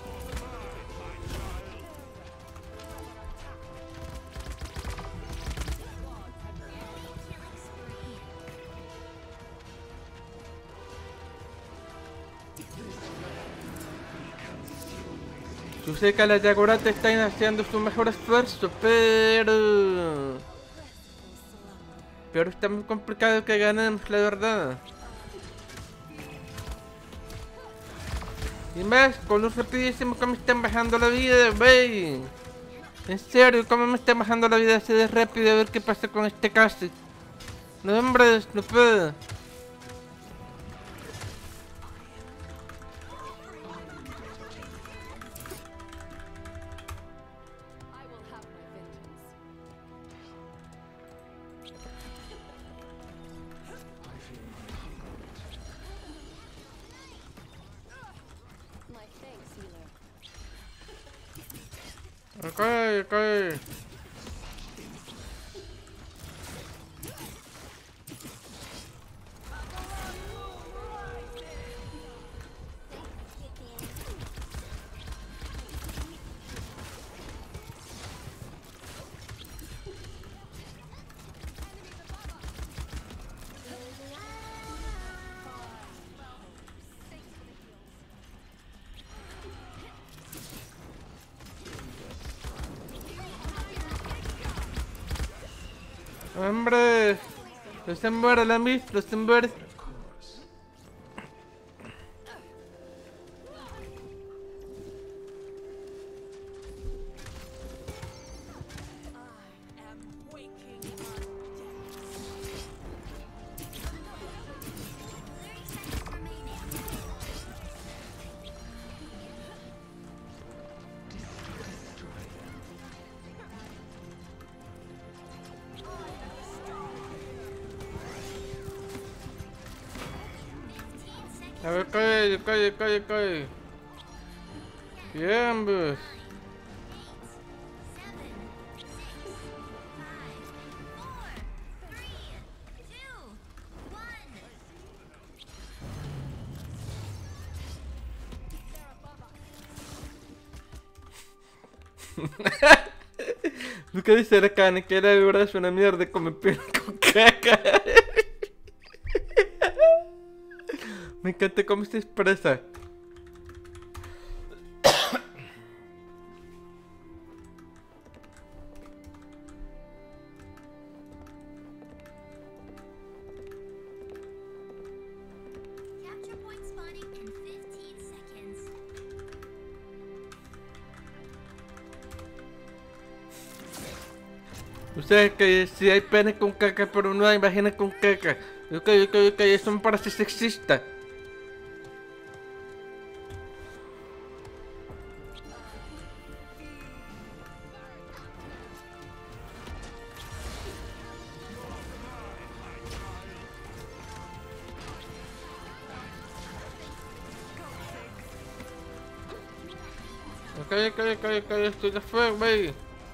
A: Yo sé que las Yagurata están haciendo su mejor esfuerzo, pero... Pero está muy complicado que ganemos, la verdad. Y más, con lo rapidísimo que me están bajando la vida, wey. En serio, ¿cómo me están bajando la vida así de rápido? A ver qué pasa con este casi. No, hombre, no puedo.
F: I will have my vengeance. My thanks, healer.
A: Ok, ok. Hombre, los embora la mis, los embora. A ver, cae, cae, cae, cae. Bien, pues. Nunca dice la carne que era de verdad es una mierda come pelo con caca. Me encanta cómo se expresa.
B: Capture point spawning in fifteen seconds.
A: O sea que si hay pene con caca pero no hay vagina con caca. Ok, ok, ok, eso me parece sexista. Ok, ok, ok, ok, estoy de fuego, wey.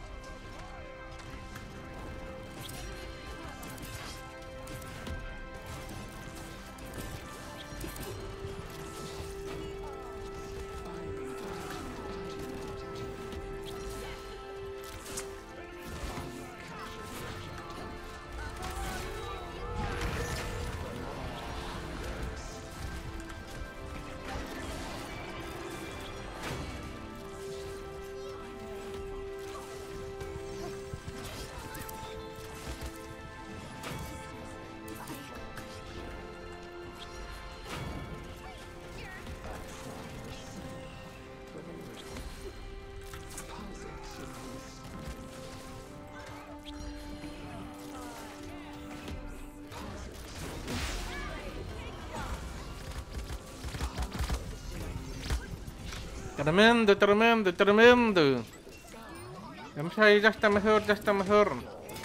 A: Tremendo, tremendo, tremendo. Vamos ahí, ya está mejor, ya está mejor.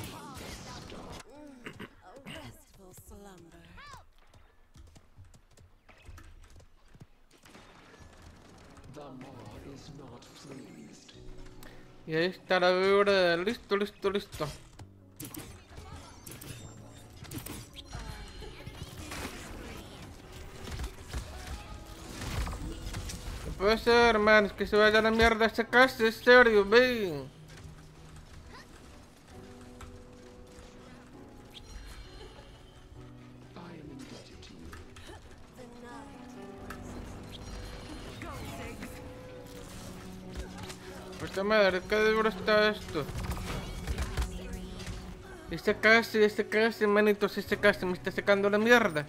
H: Restful slumber.
A: Y ahí está la víbora, listo, listo, listo. No puede ser, hermanos, que se vaya a la mierda esa casa, es serio, ve. Puta madre, ¿qué duro está esto? Este casi, este casi, manitos, este casi me está sacando la mierda.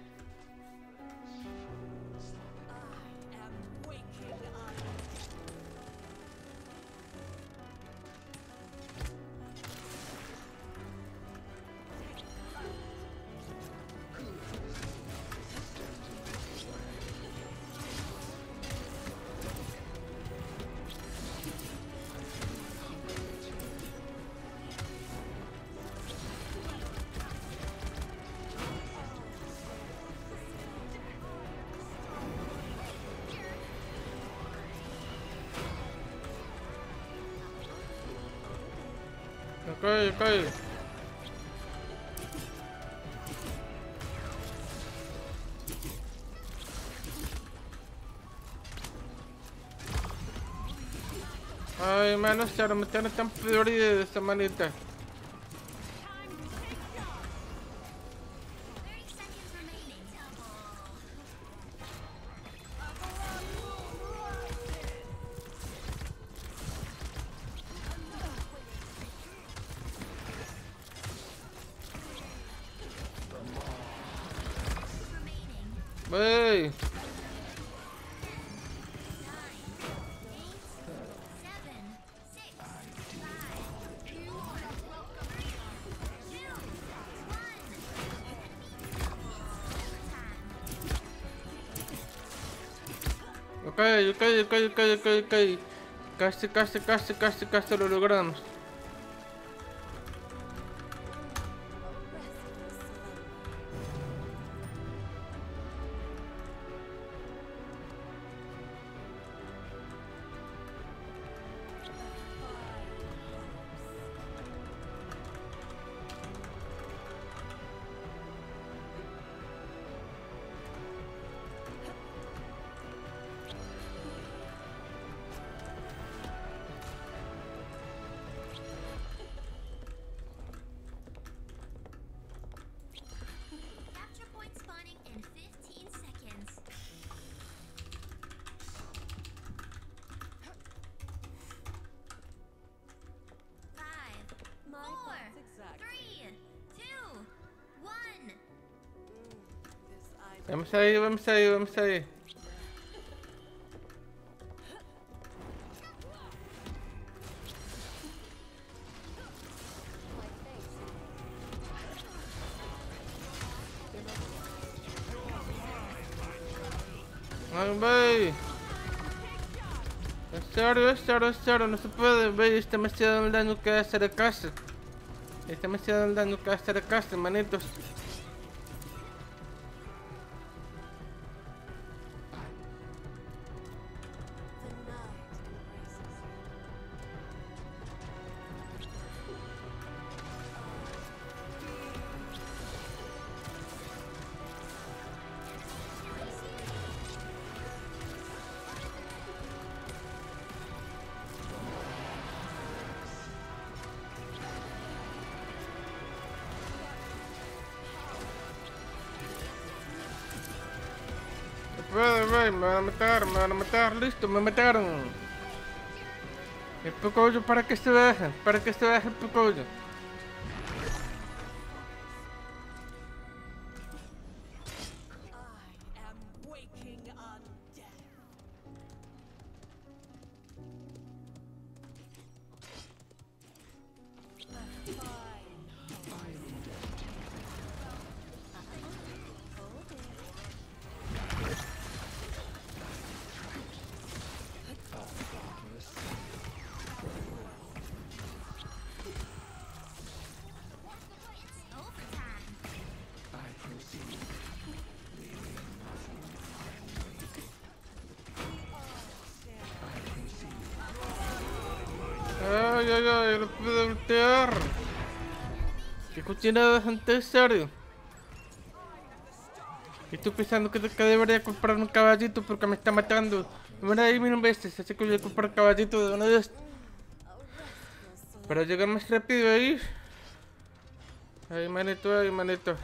A: Ok, ok. Ay, mano, se me tiene tan prioridad de esa manita.
B: thirty seconds remaining. Double.
A: Wey. Ok, ok, ok, ok, ok, ok. Casi, casi, casi, casi, casi lo logramos. Vamos ahí, vamos ahí, vamos ahí. Ay, wey. Es serio, es serio, es serio, no se puede, wey. Es demasiado el daño que hace de casa. Es demasiado el daño que hace de casa, manitos. Wey, wey, me van a matar, me van a matar, listo, me mataron. El picollo para que se baje, para que se baje el picollo.
H: I am waking on death.
A: Ay, ay, ay, no puedo voltear. ¿Qué cochinada es en serio? Estoy pensando que, que debería comprar un caballito porque me está matando. Me van a ir mil veces, así que voy a comprar un caballito de una vez. Para llegar más rápido ahí. Ahí, manito, ahí, manito.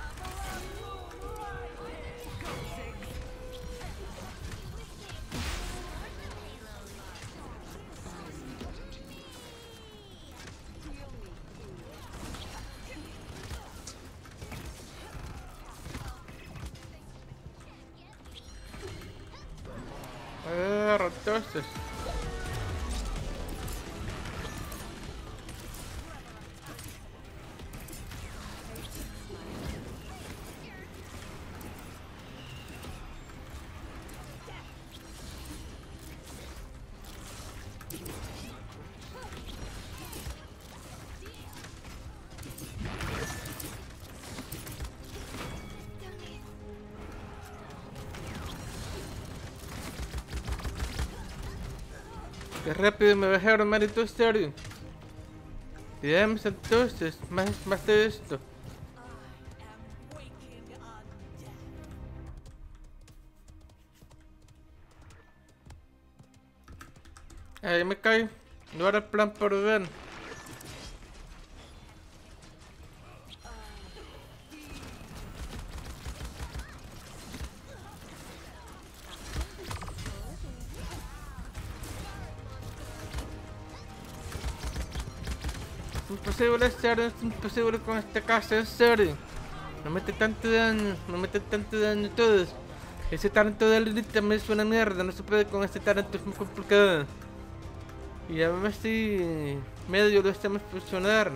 A: A ver, entonces. Qué rápido me bajaron, manito, serio. Y damos entonces, más, más de esto. Ahí me caí. No era el plan por ver. Imposible, serio, es imposible con esta casa, en serio. No mete tanto daño, no mete tanto daño todos. Ese talento de Elite también es una mierda, no se puede con este talento, es muy complicado. Y a ver si medio lo hacemos funcionar.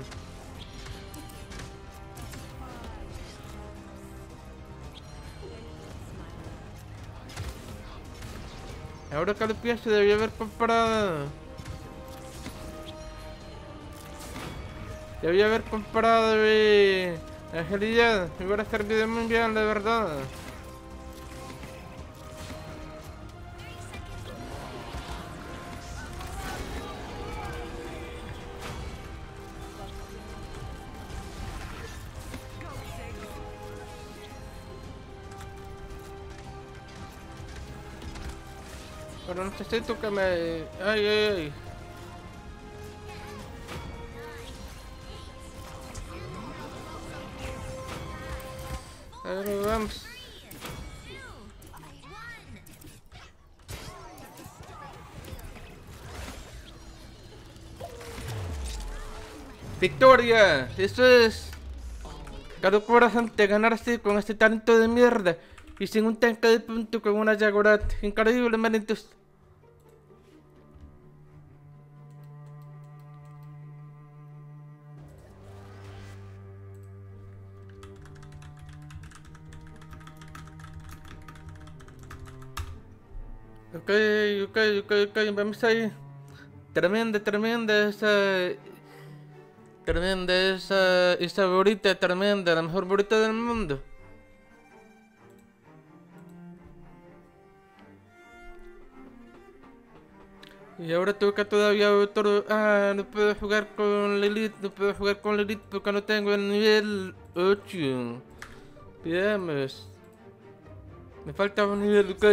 A: Ahora que lo pienso, debía haber comprado. Debía haber comprado de agilidad. Me hubiera servido muy bien, la verdad. Pero necesito que me... Ay, ay, ay. Ahí vamos. ¡Victoria! Eso es. Claro, corazón, te ganar así con este talento de mierda. Y sin un tanque de punto con una Jaguarat. Increíble, manitos. Ok, ok, ok, ok, vamos ahí. Tremenda, tremenda esa... Tremenda esa... Esa burrita, tremenda, la mejor burrita del mundo. Y ahora toca todavía otro... Ah, no puedo jugar con Lilith, no puedo jugar con Lilith porque no tengo el nivel ocho. Veamos. Me falta un nivel, ok.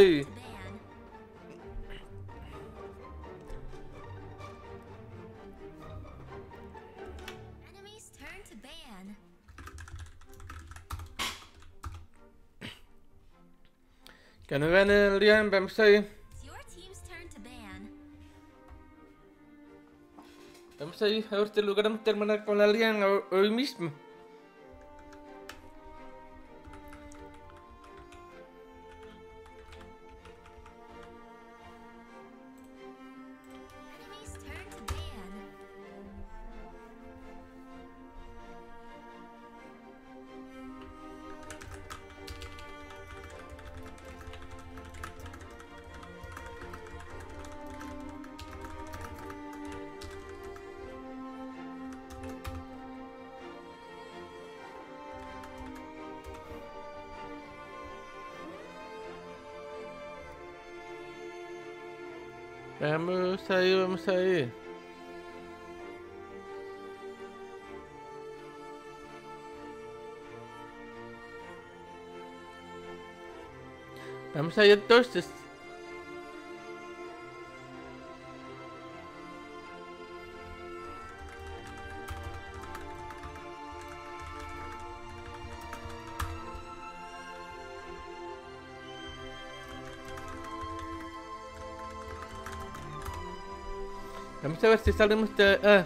B: Enemy's turn to ban.
A: Que no gane el Lian, vamos ahí.
B: It's your team's turn to ban.
A: Vamos ahí, a ver si logramos terminar con la Lian hoy mismo.
B: Enemy's turn to ban.
A: Vamos ahí, vamos ahí. Vamos ahí entonces. Vamos a ver si salimos de... Ah.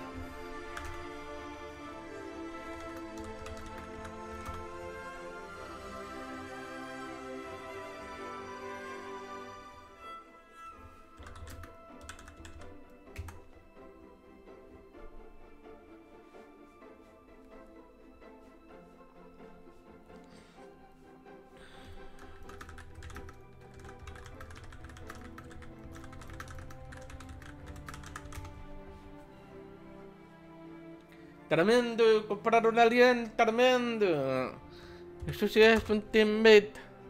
A: Tremendo, comprar un alien, tremendo. Eso sí es un teammate.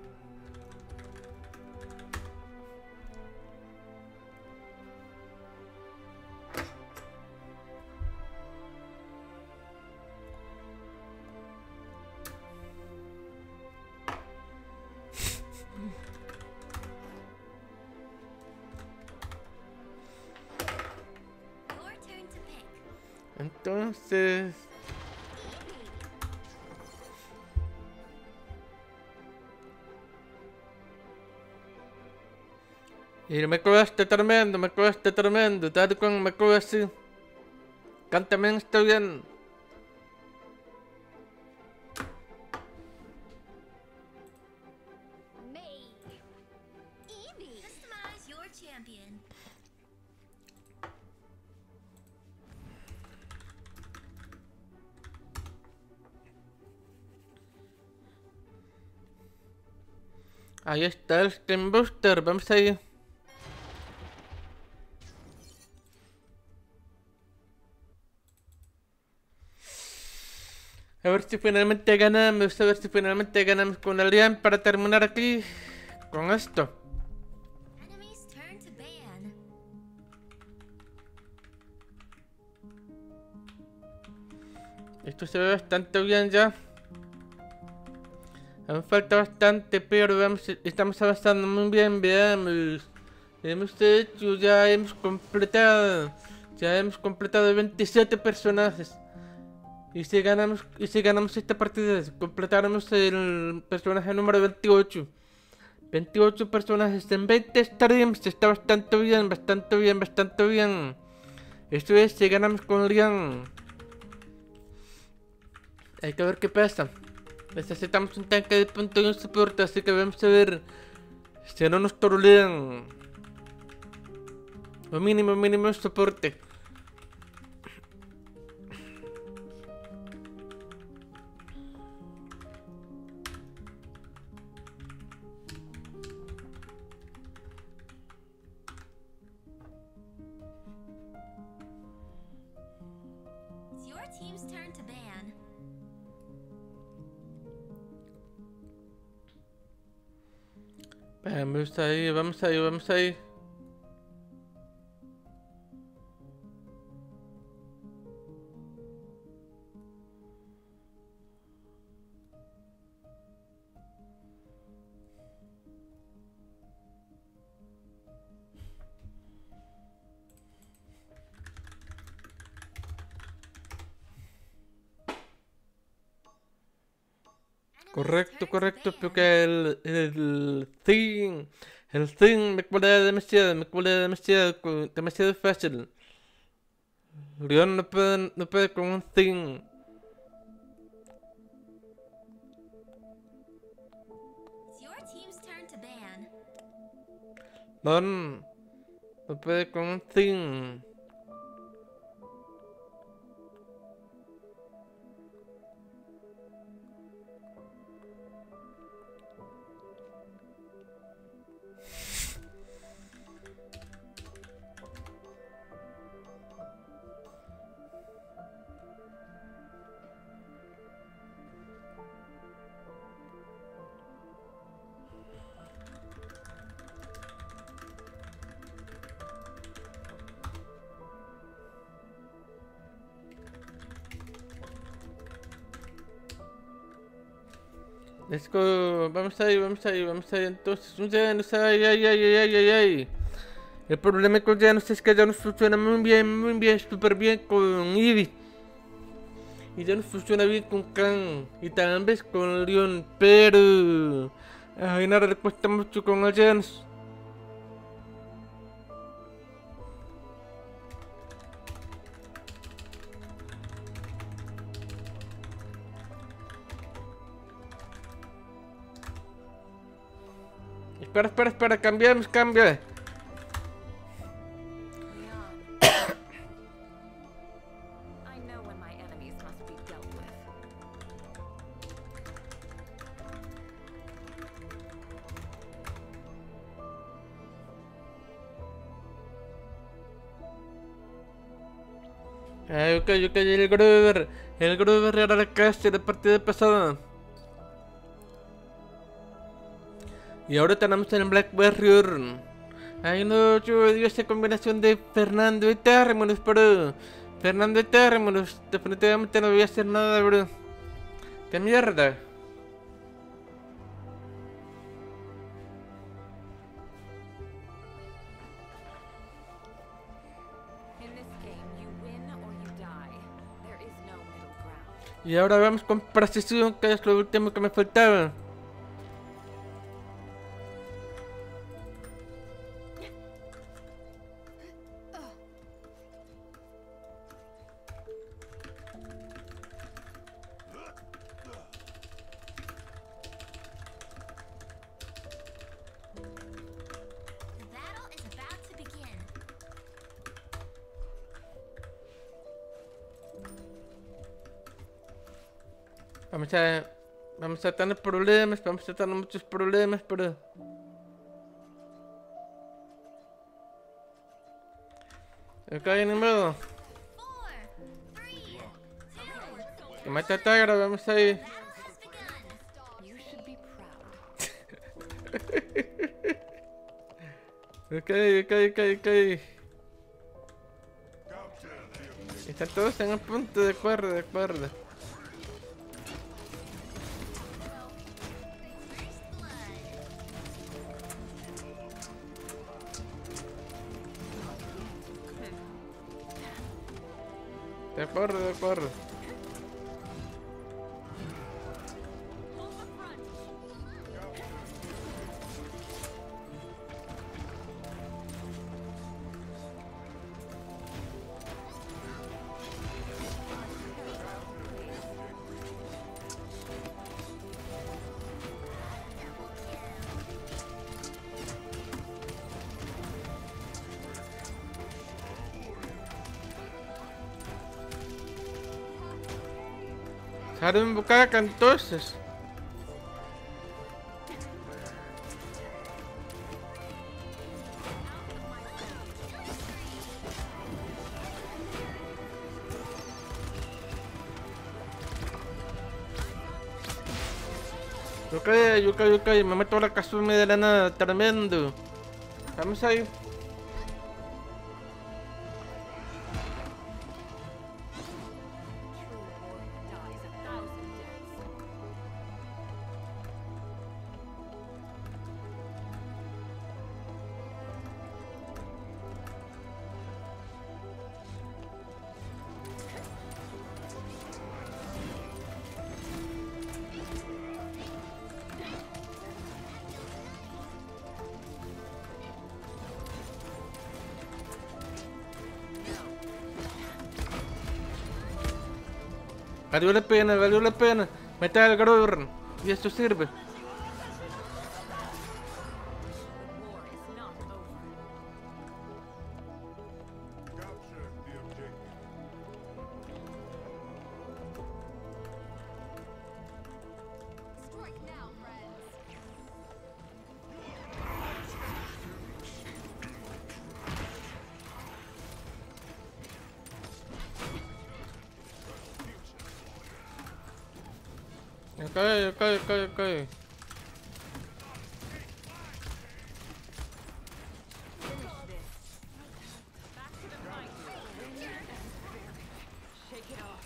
B: Your turn to pick.
A: Entonces... Y me cuesta tremendo, me cuesta tremendo, tal cual me cuesta así. Cántame, está bien.
B: May. Evie. Customize your champion.
A: Ahí está el Steam Booster, vamos ahí. A ver si finalmente ganamos, a ver si finalmente ganamos con el Lian para terminar aquí con esto.
B: Enemy's turn to ban.
A: Esto se ve bastante bien ya. Aún falta bastante, pero vamos, estamos avanzando muy bien, veamos. Hemos hecho, ya hemos completado. Ya hemos completado veintisiete personajes. Y si ganamos, y si ganamos esta partida, completaremos el personaje número veintiocho. veintiocho personajes en veinte streams, está bastante bien, bastante bien, bastante bien. Esto es, si ganamos con Lian. Hay que ver qué pasa. Necesitamos un tanque de punto y un soporte, así que vamos a ver si no nos trolean. Lo mínimo, mínimo es soporte.
B: It's your team's turn to ban.
A: Vamos ahí, vamos ahí, vamos ahí. Correcto, correcto, porque el, el thing, el thing me cuela demasiado, me cuela demasiado, cu- demasiado fácil. Leon no puede, no puede con un thing.
B: It's your team's turn to ban.
A: Leon no puede con un thing. Let's go, vamos ahí, vamos ahí, vamos ahí. Entonces, un Janus, ay, ay, ay, ay, ay, ay, ay. El problema con Janus es que Janus funciona muy bien, muy bien, súper bien con Eevee. Y Janus funciona bien con Kang. Y tal vez con Leon, pero a Genara le cuesta mucho con el Janus. Espera, espera, espera, cambiamos, cambia.
D: Leon. I know when my enemies must be dealt with.
A: Ah, ok, ok, el Grover. El Grover era la casa de la partida pasada. Y ahora tenemos el Black Warrior. Ay no, yo odio esa combinación de Fernando y Terminus, pero Fernando y Terminus, definitivamente no voy a hacer nada, bro. ¡Qué mierda!
D: In this game, you win or you die. There is no middle ground.
A: Y ahora vamos con precisión, que es lo último que me faltaba.
B: The battle is about to begin.
A: Vamos a... Vamos a tener problemas, vamos a tener muchos problemas, pero... Ok, ni modo.
B: Four, three, two,
A: Que mata a Tigra, vamos ahí.
B: battle has begun.
D: You should be proud.
A: Ok, ok, ok, ok. Están todos en un punto, de acuerdo, de acuerdo.
B: First blood.
A: De acuerdo, de acuerdo. Dejar de invocar acá entonces. Yo caí, yo caí, yo caí, me meto a la Kazumi de la nada, tremendo. Vamos ahí.
D: True war dies a thousand deaths.
A: Valió la pena, valió la pena. Mete al Grover. Y esto sirve.
D: The war is not over.
G: Capture the objective.
B: Strike now, friends.
A: Ya cae, ya cae, ya cae, ya cae.
D: Finish this. Back to the fight. Shake it off.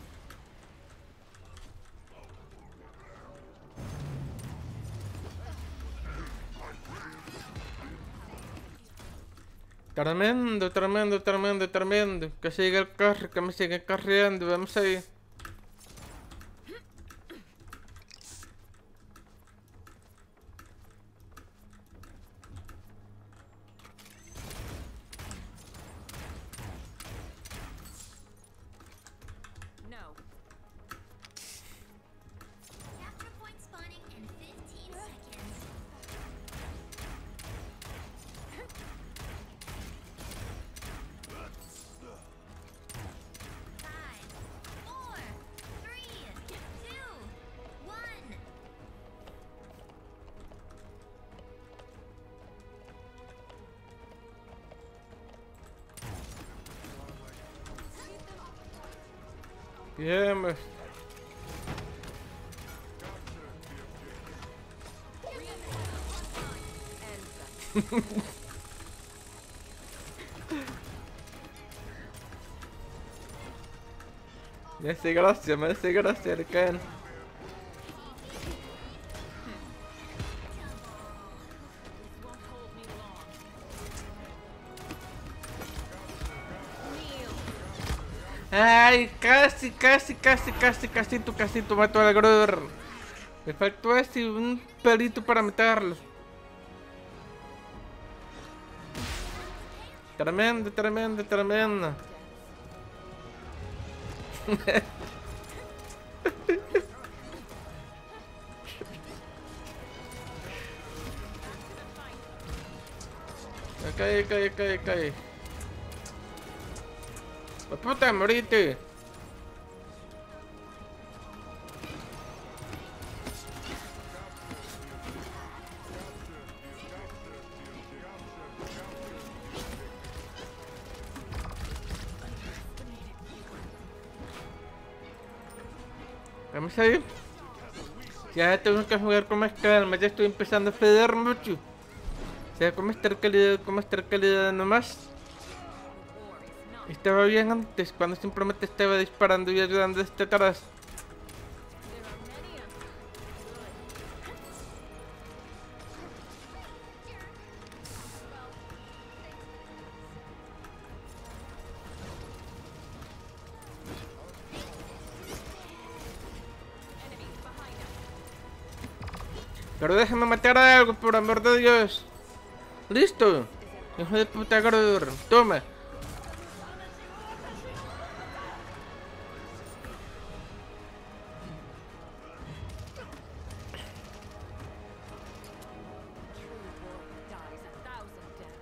A: Tremendo, tremendo, tremendo, tremendo. Que siga el carro, que me siga carreando. Vamos ahí.
D: No.
B: Capture point spawning in fifteen seconds. Five, four, three, two, one.
A: Bien, pues. Me hace gracia, me hace gracia el Ken.
D: This won't hold me long.
A: Ay, casi, casi, casi, casi, casi, tu, casi, tu mato al Grover. Me faltó así un pelito para meterlo. Tremendo, tremendo, tremendo. Ok, ok, ok, ok. ¡La puta, morite! Vamos a ir. Ya tengo que jugar con más calma, ya estoy empezando a feder mucho. O sea, con más calidad, con más calidad nomás. Estaba bien antes, cuando simplemente estaba disparando y ayudando desde atrás. Pero déjame matar a algo, por amor de Dios. Listo. Hijo de puta Grover. Toma.
D: Dies a thousand deaths.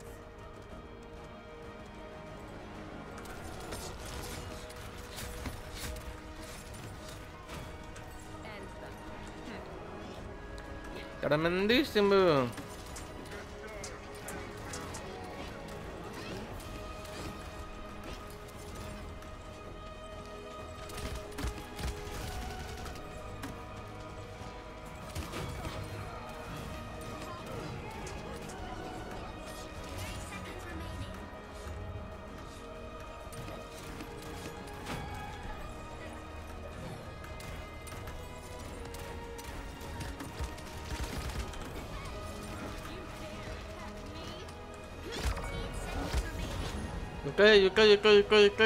A: Tremendísimo. Ok, ok, ok, ok, ok.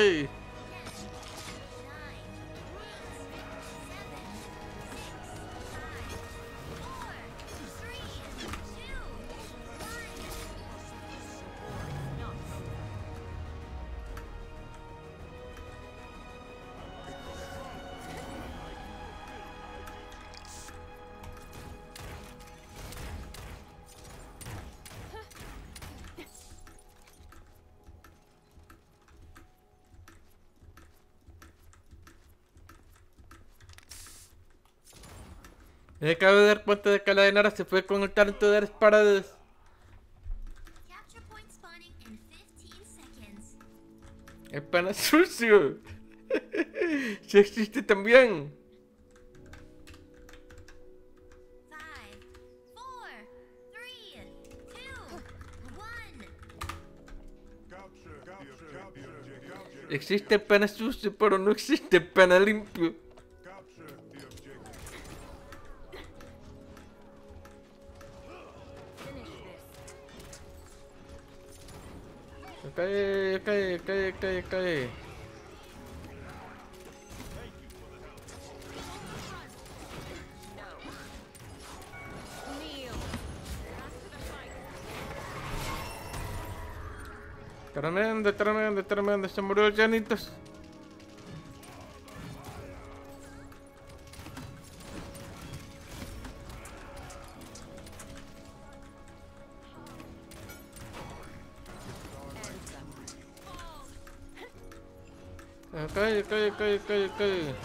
A: Me acabo de dar cuenta de que la de Nara se fue con el talento de las paradas.
B: Capture point spawning in fifteen seconds.
A: El pana sucio. Sí existe también.
B: Five, four, three, two, one.
G: Capture, capture, capture, capture,
A: Existe el pana sucio, pero no existe el pana limpio.
G: capture the objective.
D: Finish this.
A: Ok, ok, ok, ok, ok.
D: Kneel. Back to the fight.
A: Tremendo, tremendo, tremendo. Se murió el Janitos. Ok, ok, ok, ok, ok.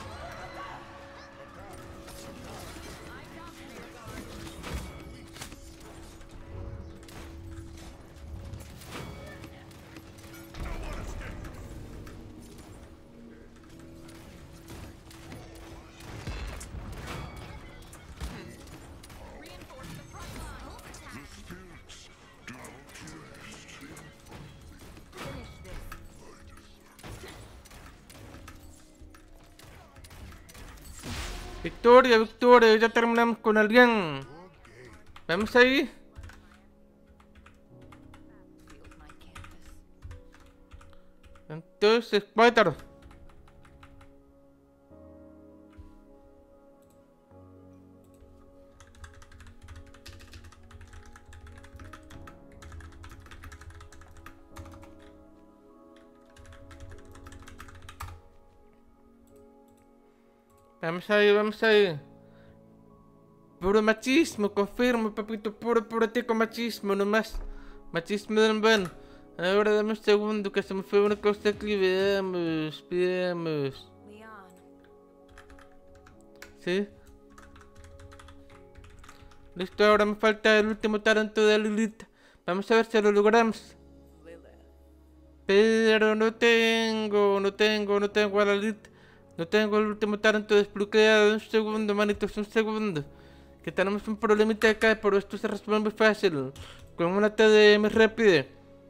D: Finish this.
A: Victoria, victoria, ya terminamos con alguien. Vamos ahí.
D: Field my canvas.
A: Entonces, cuatro. Vamos ahí, vamos ahí. Puro machismo, confirmo, papito. Puro, puro tico machismo, nomás. Machismo del buen. Ahora dame un segundo que se me fue una cosa aquí. Veamos, veamos.
D: Leon.
A: ¿Sí? Listo, ahora me falta el último talento de Lilith. Vamos a ver si lo logramos. Pero no tengo, no tengo, no tengo a la Lilith. No tengo el último talento desbloqueado. Un segundo, manitos, un segundo. Que tenemos un problemita acá, pero esto se resuelve muy fácil. Con una T D M rápida.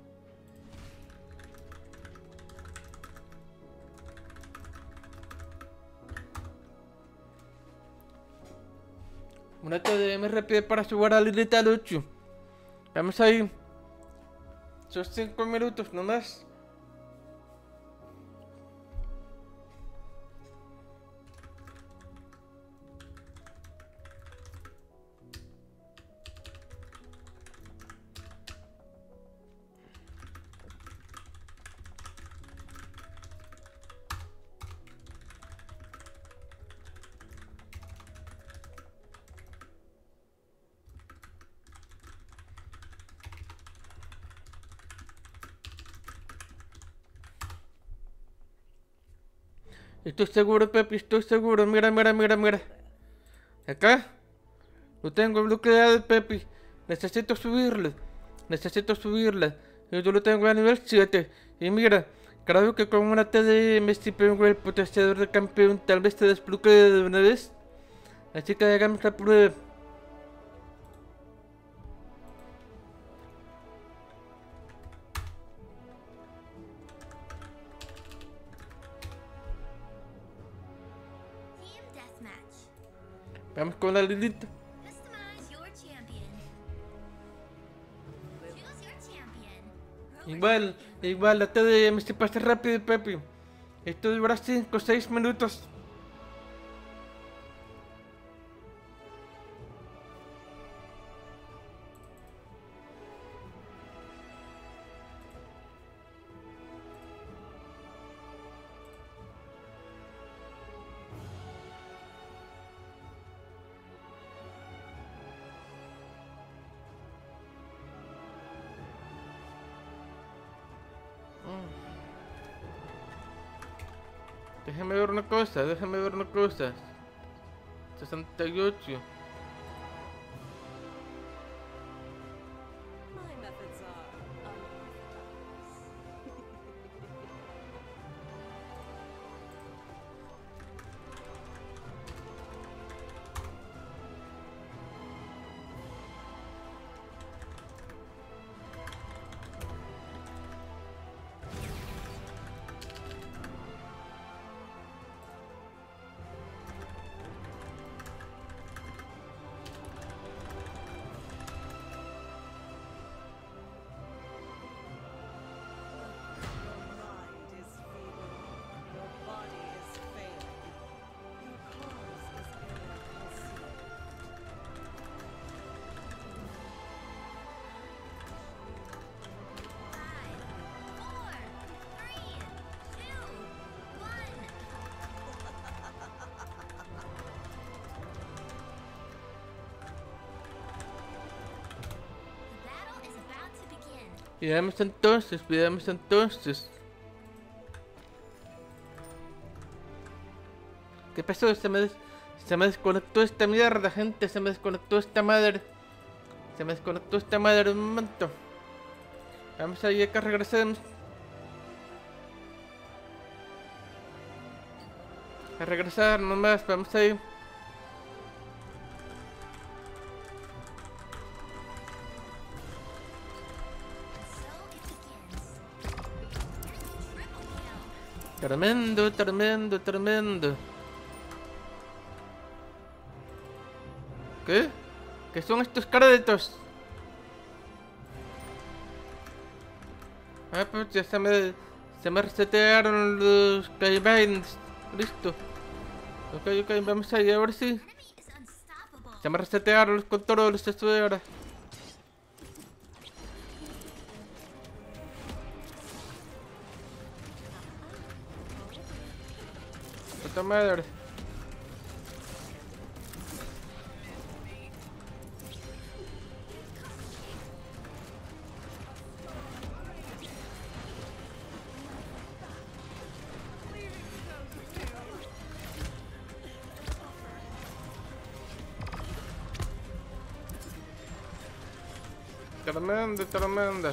A: Una T D M rápida para jugar a Lilith al ocho. Vamos ahí. Son cinco minutos nomás. Estoy seguro, Pepe, estoy seguro. Mira, mira, mira, mira. Acá. Lo tengo bloqueado, Pepi. Necesito subirlo. Necesito subirla. Y yo lo tengo a nivel siete. Y mira, creo que con una T D M si pongo el potenciador de campeón, tal vez te desbloquee de una vez. Así que hagamos la prueba.
B: Team Deathmatch.
A: Vamos con la Lilith.
B: Customize your champion. Choose your champion.
A: Igual, igual, la T D M se pasa rápido, Pepi. Esto dura cinco o seis minutos. Déjame ver una cosa, déjame ver una cosa. sesenta y ocho.
H: My methods are unorthodox. Your mind is feeble. Your body is failing. Your cause is ill-conceived.
B: Five, four, three, two, one. The battle is about to begin.
A: Veamos entonces, veamos entonces. ¿Qué pasó? Se me, des- se me desconectó esta mierda, gente. Se me desconectó esta madre. Se me desconectó esta madre un momento. Vamos a ir que regresemos. A regresar nomás, vamos a ir.
B: So it begins. Triple kill.
A: Tremendo, tremendo, tremendo. ¿Qué? ¿Qué son estos créditos? Ah, pues ya se me, se me resetearon los Caybines. Listo. Ok, ok, vamos ahí, a ver si
B: Enemy is unstoppable.
A: se me resetearon los controles, esto de ahora. Puta madre. Tremendo, tremendo.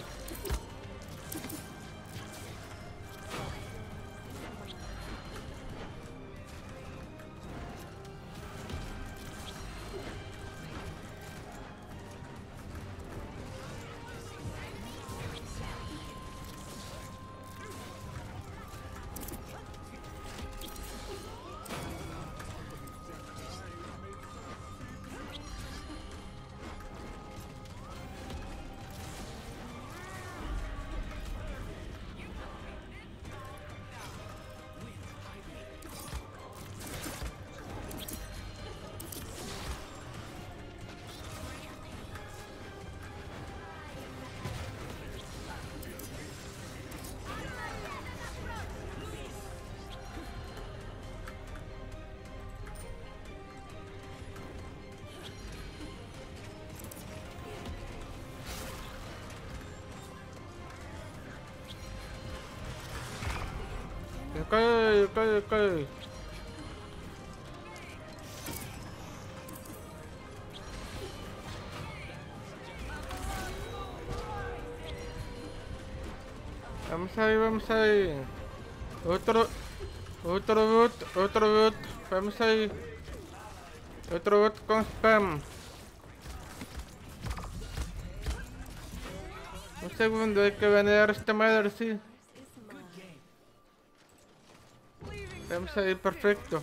A: Ok, ok, ok. Vamos ahí, vamos ahí. Otro, otro bot, otro bot. Vamos ahí. Otro bot con spam. Un segundo, hay que banear a esta madre, sí. Vamos ahí, perfecto.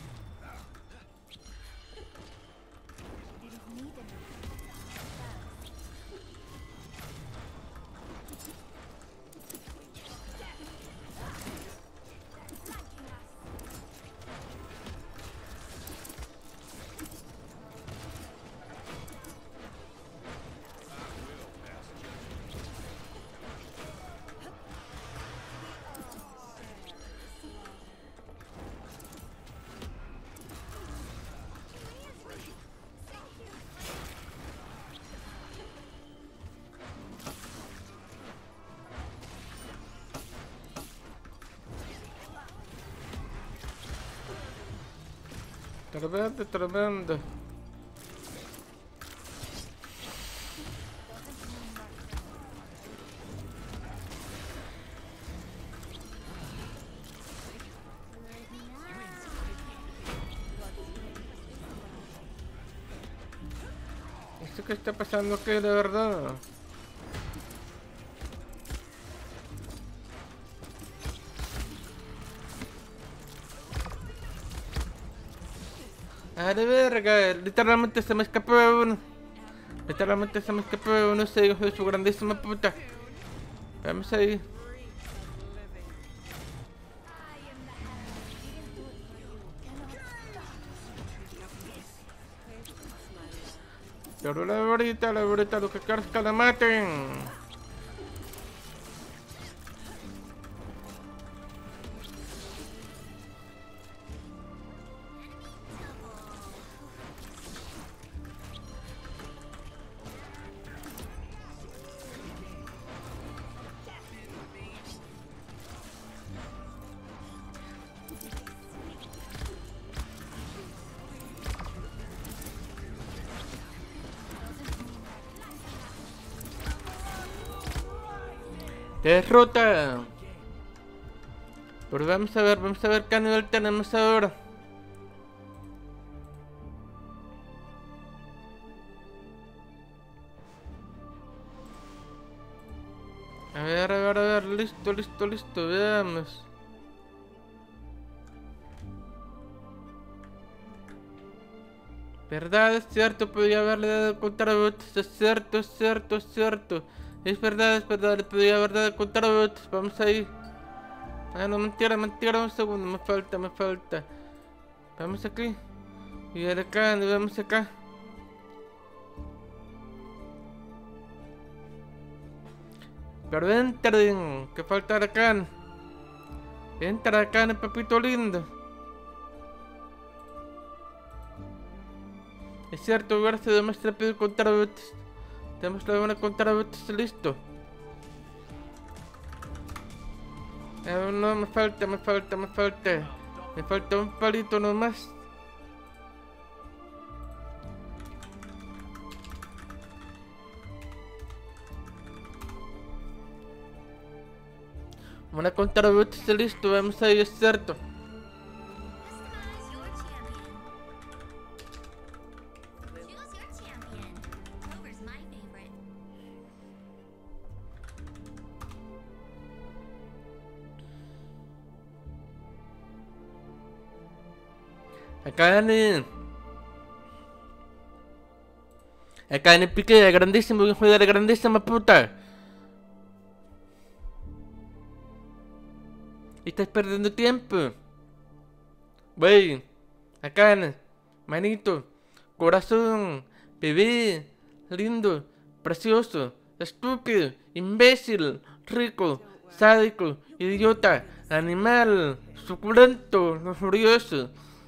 A: Tremendo, tremendo. ¿Esto qué está pasando aquí de verdad? Ah, de verga, literalmente se me escapó uno. Literalmente se me escapó uno, ese hijo de su grandísima puta. Vamos ahí. Pero la ahorita, la ahorita, lo que quiero es que la maten. Derrota. Pero vamos a ver, vamos a ver qué nivel tenemos ahora. A ver, a ver, a ver, listo, listo, listo, veamos. Verdad, es cierto, podría haberle dado contra bots, es cierto, es cierto, es cierto. Es verdad, es verdad, le podría haber dado contra bots, vamos ahí. Ah, no, mentira, mentira, un segundo, me falta, me falta. Vamos aquí. Y de acá, nos vamos acá. Pero entren, que falta acá. Entra acá, papito lindo. Es cierto, ahora se demuestra rápido contra bots. Tenemos la buena contra bots, listo. Eh, no, me falta, me falta, me falta. Me falta un palito nomás. Una contra bots, listo, vamos ahí, es cierto.
B: Customize your champion. Choose your champion. Clover's my favorite.
A: Acá en el... Acá en el pique de grandísimo, hijo de la grandísima puta. Y estás perdiendo tiempo. Wey, acá en... Manito, corazón, bebé, lindo, precioso, estúpido, imbécil, rico, sádico, idiota, animal, suculento, lujurioso.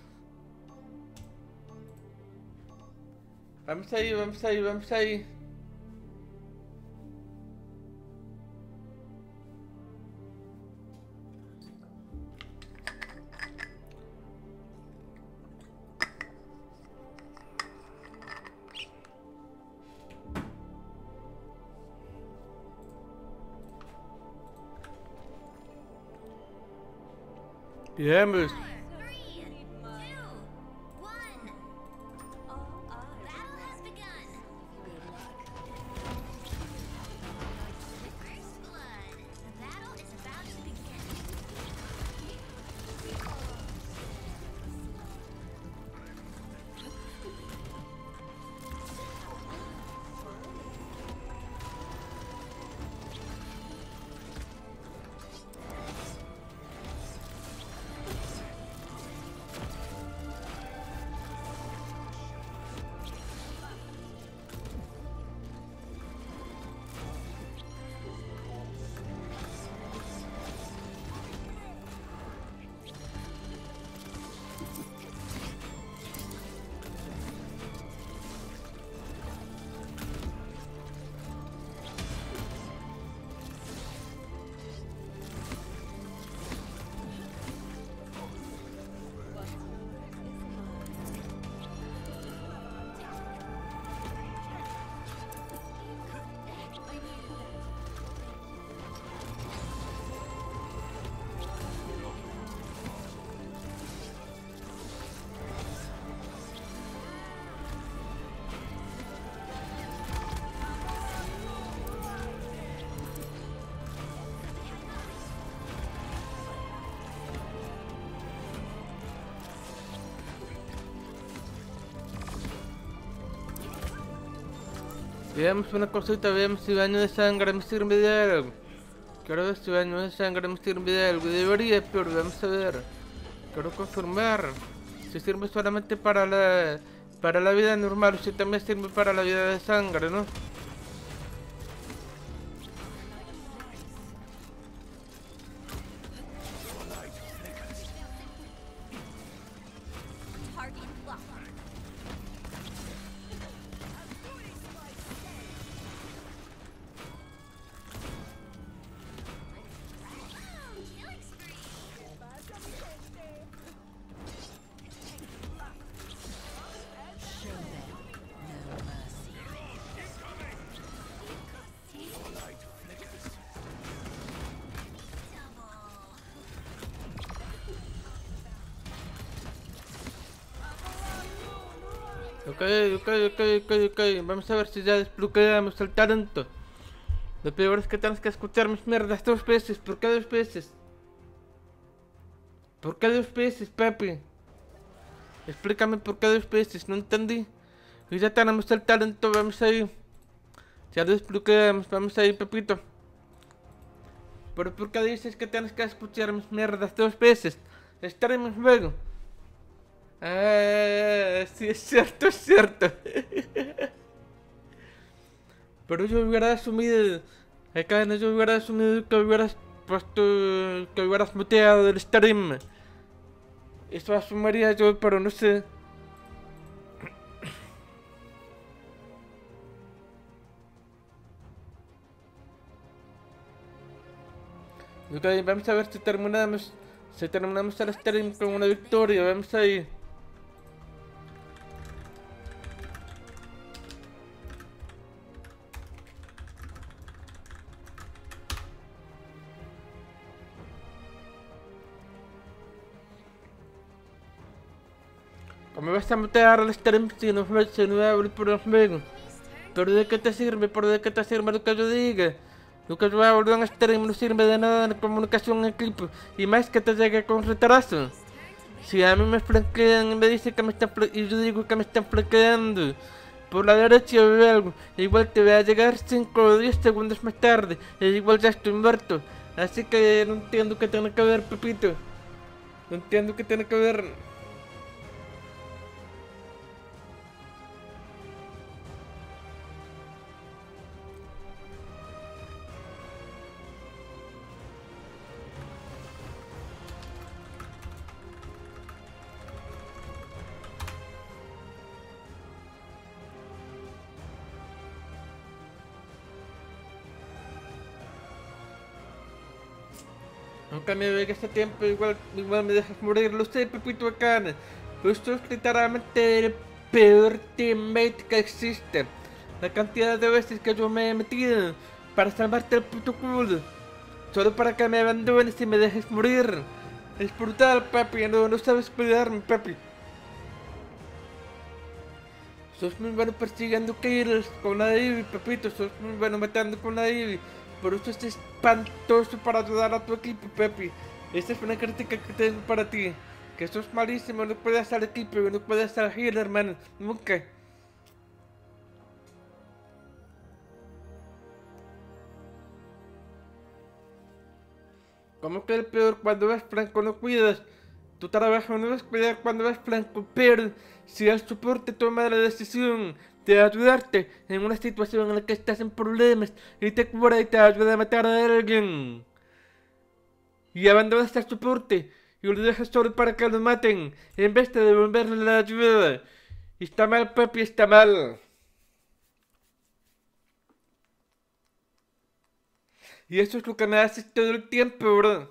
A: Vamos ahí, vamos ahí, vamos ahí. Veamos.
B: Three, two, one. Battle has begun. First blood. The battle is about to begin.
A: Veamos una cosita, veamos si baño de sangre me sirve de algo. Quiero ver si baño de sangre me sirve de algo. Debería, pero vamos a ver. Quiero confirmar si sirve solamente para la para la vida normal o si también sirve para la vida de sangre, ¿no?
B: Target locked. Killing spree.
A: Ok, ok, ok, ok, ok. Vamos a ver si ya desbloqueamos el talento. Lo peor es que tienes que escuchar mis mierdas dos veces. ¿Por qué dos veces? ¿Por qué dos veces, papi? Explícame por qué dos veces, no entendí. Y ya tenemos el talento, vamos ahí. Ya lo desbloqueamos, vamos ahí, Pepito. Pero ¿por qué dices que tienes que escuchar mis mierdas dos veces? Estaremos luego. Ah, sí, es cierto, es cierto. Pero yo hubiera asumido, acá no yo hubiera asumido que hubieras puesto, que hubieras muteado del stream. Eso asumiría yo, pero no sé. Ok, vamos a ver si terminamos, si terminamos el stream con una victoria, vamos ahí. ¿Cómo vas a mutear el stream si no, si no abrir por el juego? ¿Pero de qué te sirve? ¿Pero de qué te sirve lo que yo diga? Lo que yo hablo en stream no sirve de nada en comunicación en equipo. Y más que te llegue con retraso. Si a mí me flanquean y me dicen que me están y yo digo que me están flanqueando por la derecha o algo, igual te voy a llegar cinco o diez segundos más tarde. E igual ya estoy muerto. Así que no entiendo qué tiene que ver, Pepito. No entiendo qué tiene que ver. Nunca me ve que este tiempo igual, igual me dejas morir, lo sé, Pepito Bacana. Esto es literalmente el peor teammate que existe. La cantidad de veces que yo me he metido para salvarte el puto culo. Solo para que me abandones y me dejes morir. Es brutal, papi. No, no sabes cuidarme, papi. Sos muy bueno persiguiendo kills con la Ivy, papito. Sos muy bueno matando con la Ivy. Por eso es espantoso para ayudar a tu equipo, papi. Esta es una crítica que tengo para ti. Que sos malísimo, no puedes hacer equipo, no puedes hacer heal, hermano. Nunca. ¿Cómo que el peor cuando vas franco no cuidas? Tu trabajo no es cuidar cuando vas franco, pero si el soporte toma la decisión de ayudarte en una situación en la que estás en problemas y te cura y te ayuda a matar a alguien y abandonas al soporte y lo dejas solo para que lo maten en vez de devolverle la ayuda, está mal, papi, está mal. Y eso es lo que me haces todo el tiempo, bro.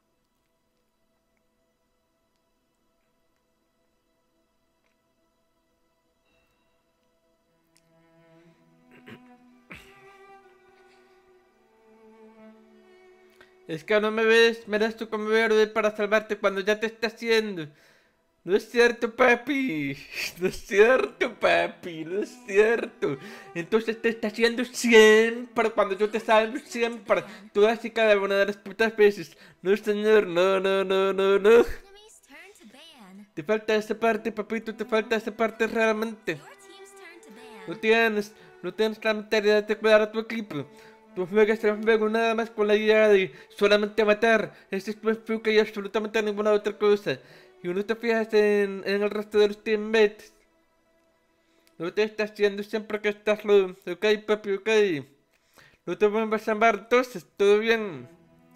A: Es que no me ves, me das tú como héroe para salvarte cuando ya te está haciendo. No es cierto, papi. No es cierto, papi. No es cierto. Entonces te está haciendo siempre cuando yo te salvo siempre. Todas y cada una de las putas veces. No, señor. No, no, no, no, no.
B: Enemy's turn to ban.
A: Te falta esa parte, papito. Te falta esa parte realmente.
B: Your team's turn to ban.
A: No tienes. No tienes la mentalidad de cuidar a tu equipo. Tú juegas el juego nada más con la idea de solamente matar. Ese es tu enfoque y absolutamente ninguna otra cosa. Y no te fijas en, en el resto de los teammates. No te estás haciendo siempre que estás lo... Ok, papi, ok. No te vuelvas a amar, entonces, todo bien.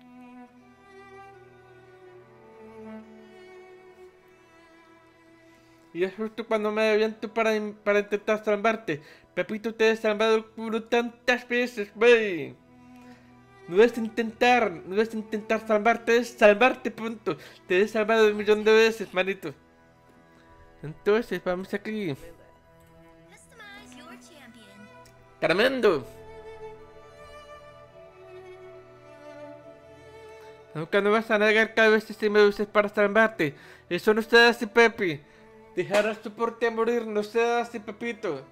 A: Y es justo cuando me aviento para, para intentar salvarte. Papito, te he salvado el culo tantas veces, wey. No es intentar, no es intentar salvarte, es salvarte, punto. Te he salvado un millón de veces, manito. Entonces, vamos aquí.
B: Customize your champion.
A: Tremendo. Nunca no vas a negar cada vez que me uses para salvarte. Eso no se hace, papi. Dejar al soporte a morir no se hace, papito.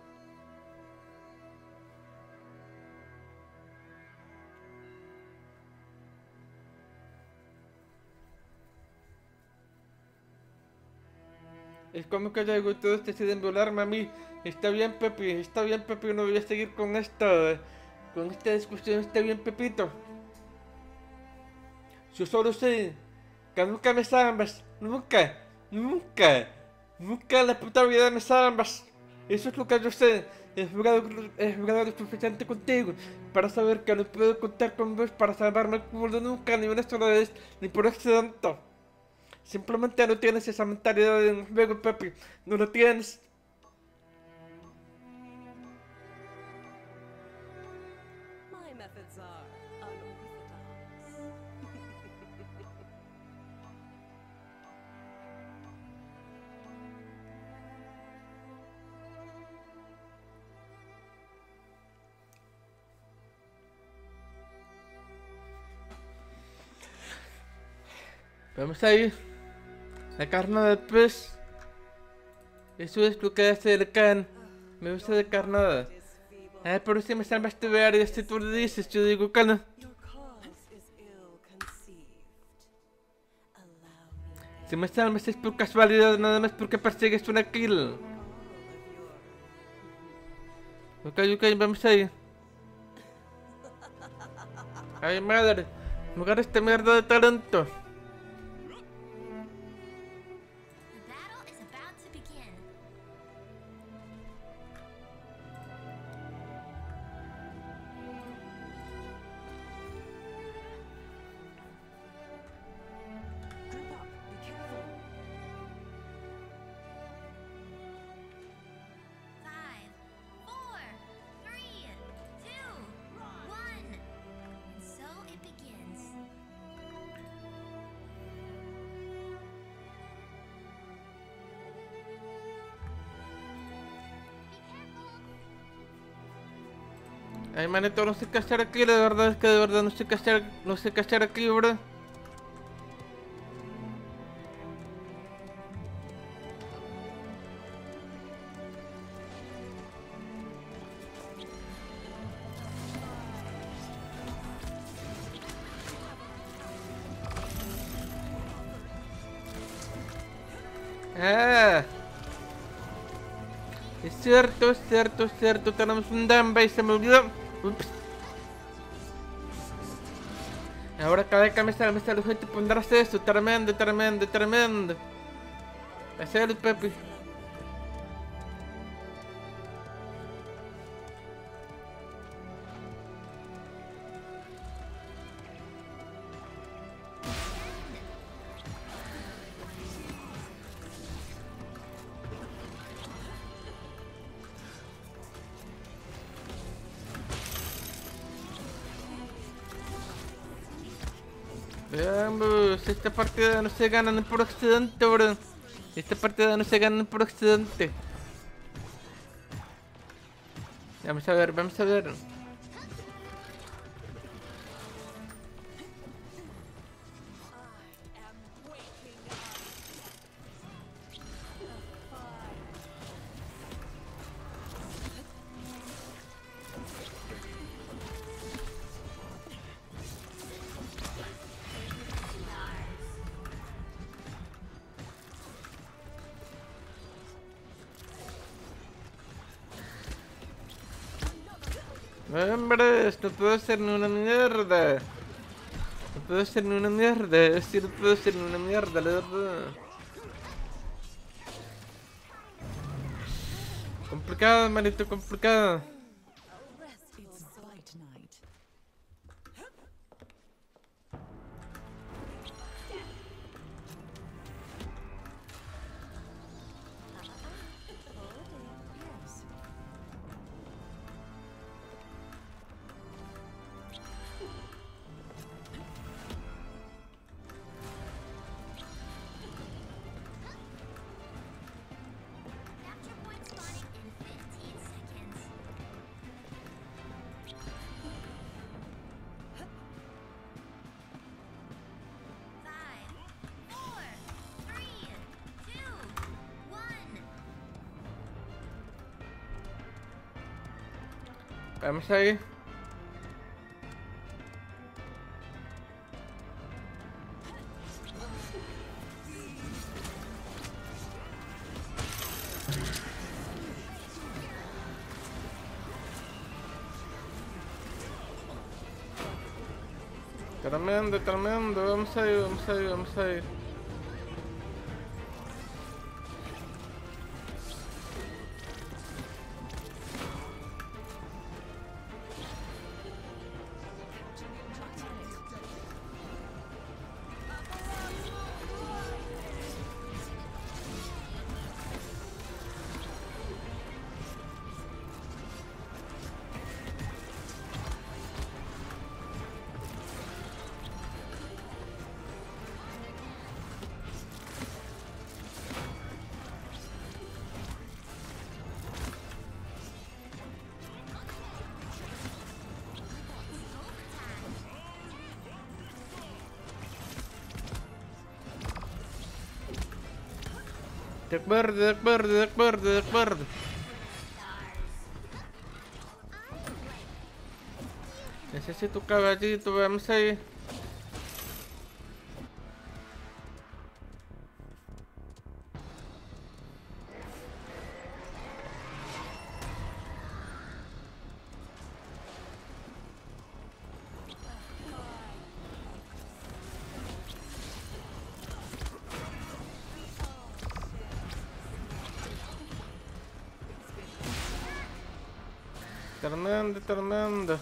A: Es como que luego todos deciden volarme a mí. Está bien, Pepi, está bien, Pepi, no voy a seguir con esta... Con esta discusión, está bien, Pepito. Yo solo sé que nunca me salvas. Nunca, nunca, nunca en la puta vida me salvas. Eso es lo que yo sé. He jugado, he jugado lo suficiente contigo para saber que no puedo contar con vos para salvarme el culo nunca, ni una sola vez, ni por accidente. Simplemente no tienes esa mentalidad en el juego, papi. No lo tienes.
H: My methods are unorthodox.
A: Vamos ahí. La carnada, pues. Eso es lo que hace el can. Me gusta de carnada. Ah, por si me salvas tu área, si tú lo dices, yo digo cana.
H: Your cause is ill conceived. Allow me
A: Si me salvas es por casualidad, nada más porque persigues una kill.
H: all of your
A: Ok, ok, vamos ahí. Ay, madre. Lugar esta mierda de talento.
B: The battle is about to begin.
H: group up. Be careful.
B: Five, four, three, two, one. And so it begins.
A: Ay, manito, no sé qué hacer aquí, la verdad es que de verdad no sé qué hacer, no sé qué hacer aquí, bro. Ah. Es cierto, es cierto, es cierto. Tenemos un Danbei, se me olvidó. Ups. Ahora cada vez que me sale, me sale gente pondrás eso. Tremendo, tremendo, tremendo. Hacer Pepe. Veamos, esta partida no se gana ni por accidente, bro. Esta partida no se gana ni por accidente. Vamos a ver, vamos a ver. Hombre, esto no puede ser ni una mierda. No puede ser ni una mierda. Es decir, no puede ser ni una mierda, la verdad. Complicado, manito, complicado.
H: It's fight night. Yes.
B: Capture point spawning in fifteen seconds. Five, four, three, two, one.
A: Vamos ahí. Tremendo, tremendo. Vamos a ir, vamos a ir, vamos a ir. De acuerdo, de acuerdo, de acuerdo, de acuerdo. Necesito un caballito, vamos ahí. Tremendo, tremendo.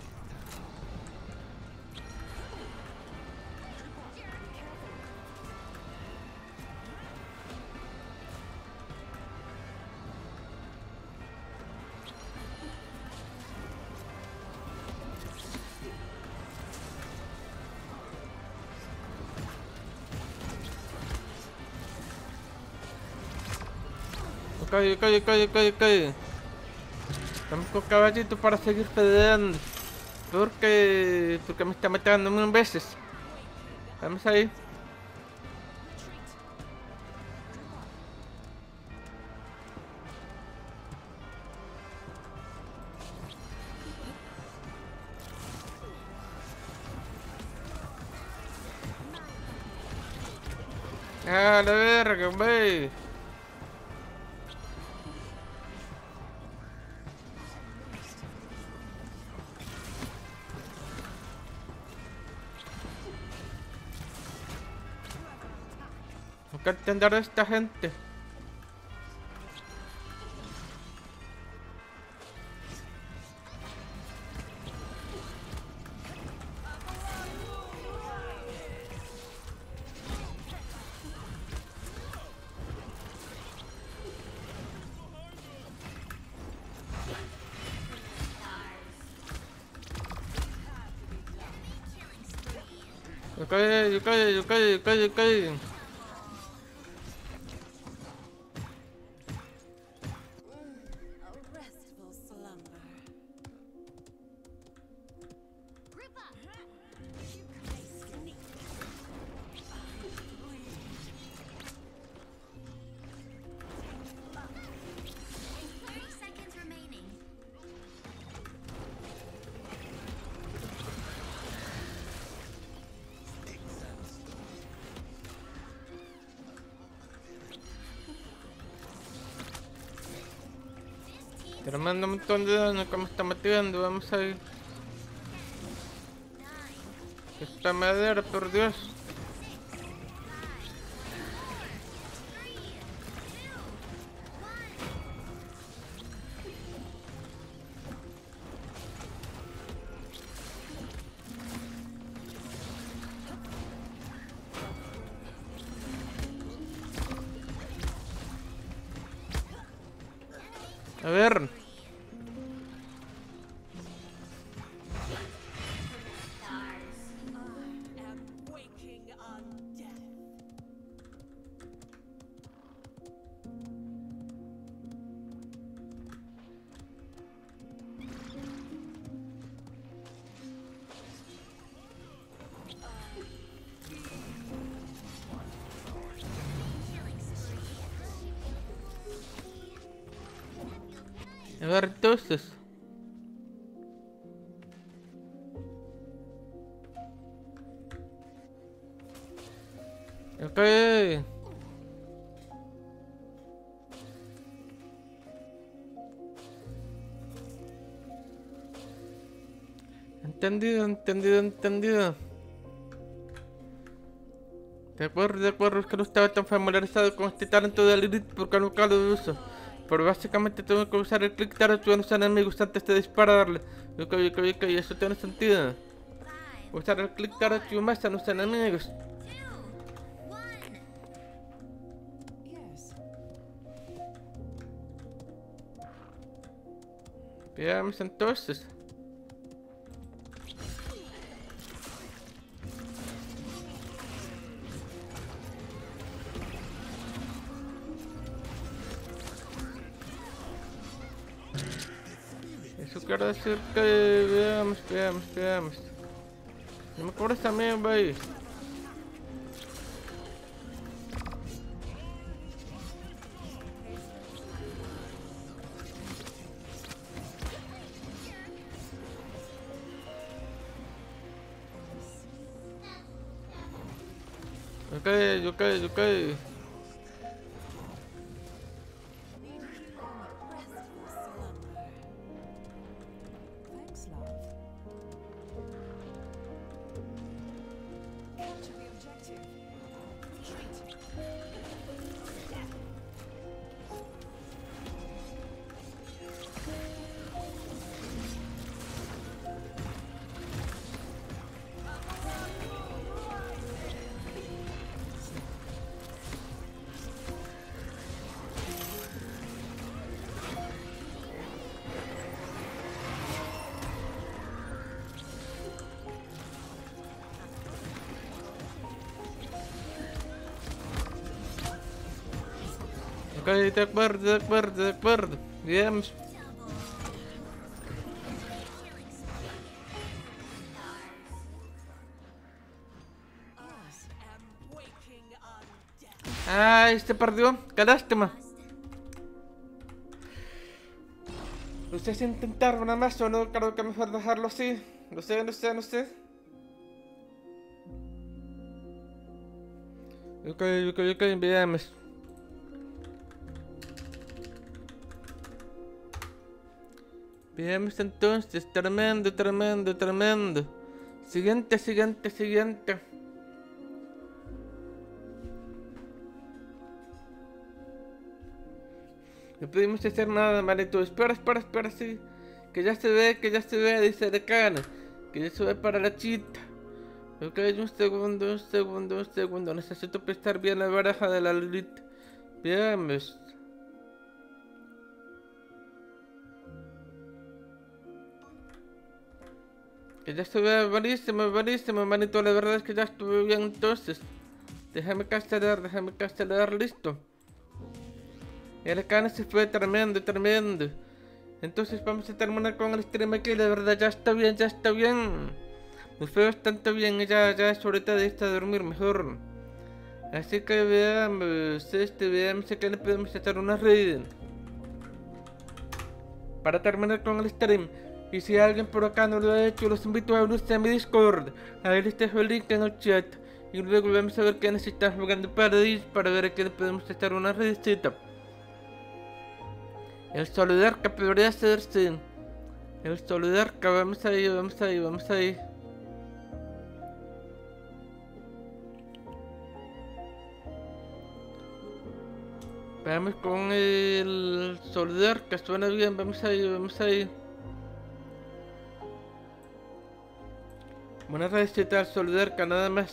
A: Ok, ok, ok, ok, ok. Estamos con caballito para seguir peleando. Porque... porque me está matando mil veces. Vamos ahí. Ah, la verga, wey. Hay que entender a esta gente. Ok, ok, ok, ok, ok.
H: A restful slumber.
B: Group up.
H: Sneak.
B: thirty seconds remaining.
A: Tremendo montón de daño que me está metiendo. Vamos a ir. Esta madera, por Dios. A ver.
H: Am waking on death.
A: A ver, entonces. Ok. Entendido, entendido, entendido. De acuerdo, de acuerdo, es que no estaba tan familiarizado con este talento de Lilith porque nunca lo uso. Pero básicamente tengo que usar el click derecho a los enemigos antes de dispararle. Ok, ok, ok, eso tiene sentido. Usar el click derecho más a los enemigos.
B: Two, one.
F: Yes.
A: Veamos entonces. Eso quiere decir que veamos, veamos, veamos. No me cobres también, güey. Ok, ok, ok.
H: Restful slumber.
F: Thanks, love. Capture the objective. Retreat.
A: Ok, de acuerdo, de acuerdo, de acuerdo. Bien.
H: Am waking on death.
A: Ay, se perdió. Qué lástima. No sé si intentar una más o no. Creo que mejor dejarlo así. No sé, no sé, no sé. Ok, ok, ok, veamos. Veamos entonces. Tremendo, tremendo, tremendo. Siguiente, siguiente, siguiente. No pudimos hacer nada, manito. Espera, espera, espera, sí. Que ya se ve, que ya se ve, dice Decana. Que ya se ve para la chita. Ok, un segundo, un segundo, un segundo. Necesito prestar bien la baraja de la Lilith. Veamos. Que ya se ve buenísimo, buenísimo, manito. La verdad es que ya estuve bien entonces. Déjame castelar, déjame castelar, listo. El Decana se fue tremendo, tremendo. Entonces vamos a terminar con el stream aquí. La verdad ya está bien, ya está bien. Me fue bastante bien y ya, ya es ahorita de irse a dormir mejor. Así que veamos, este, veamos que le podemos hacer una raid para terminar con el stream. Y si alguien por acá no lo ha hecho, los invito a unirse a mi Discord. Ahí les dejo el link en el chat. Y luego vamos a ver qué necesitan jugando Paradise para ver a qué le podemos hacer una raidcita. El Solidarca podría hacerse. El Solidarca, vamos ahí, vamos ahí, vamos ahí. Vamos con el Solidarca, suena bien, vamos ahí, vamos ahí. Buena receta al Solidarca, nada más.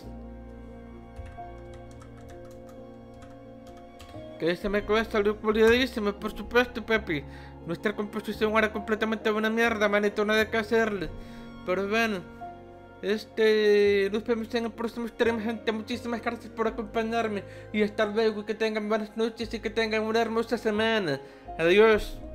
A: Que se me cuesta salió cualidadísimo, por supuesto, papi. Nuestra composición era completamente una mierda, manito, nada que hacerle. Pero bueno, este, nos vemos en el próximo stream, gente. Muchísimas gracias por acompañarme. Y hasta luego, que tengan buenas noches y que tengan una hermosa semana. Adiós.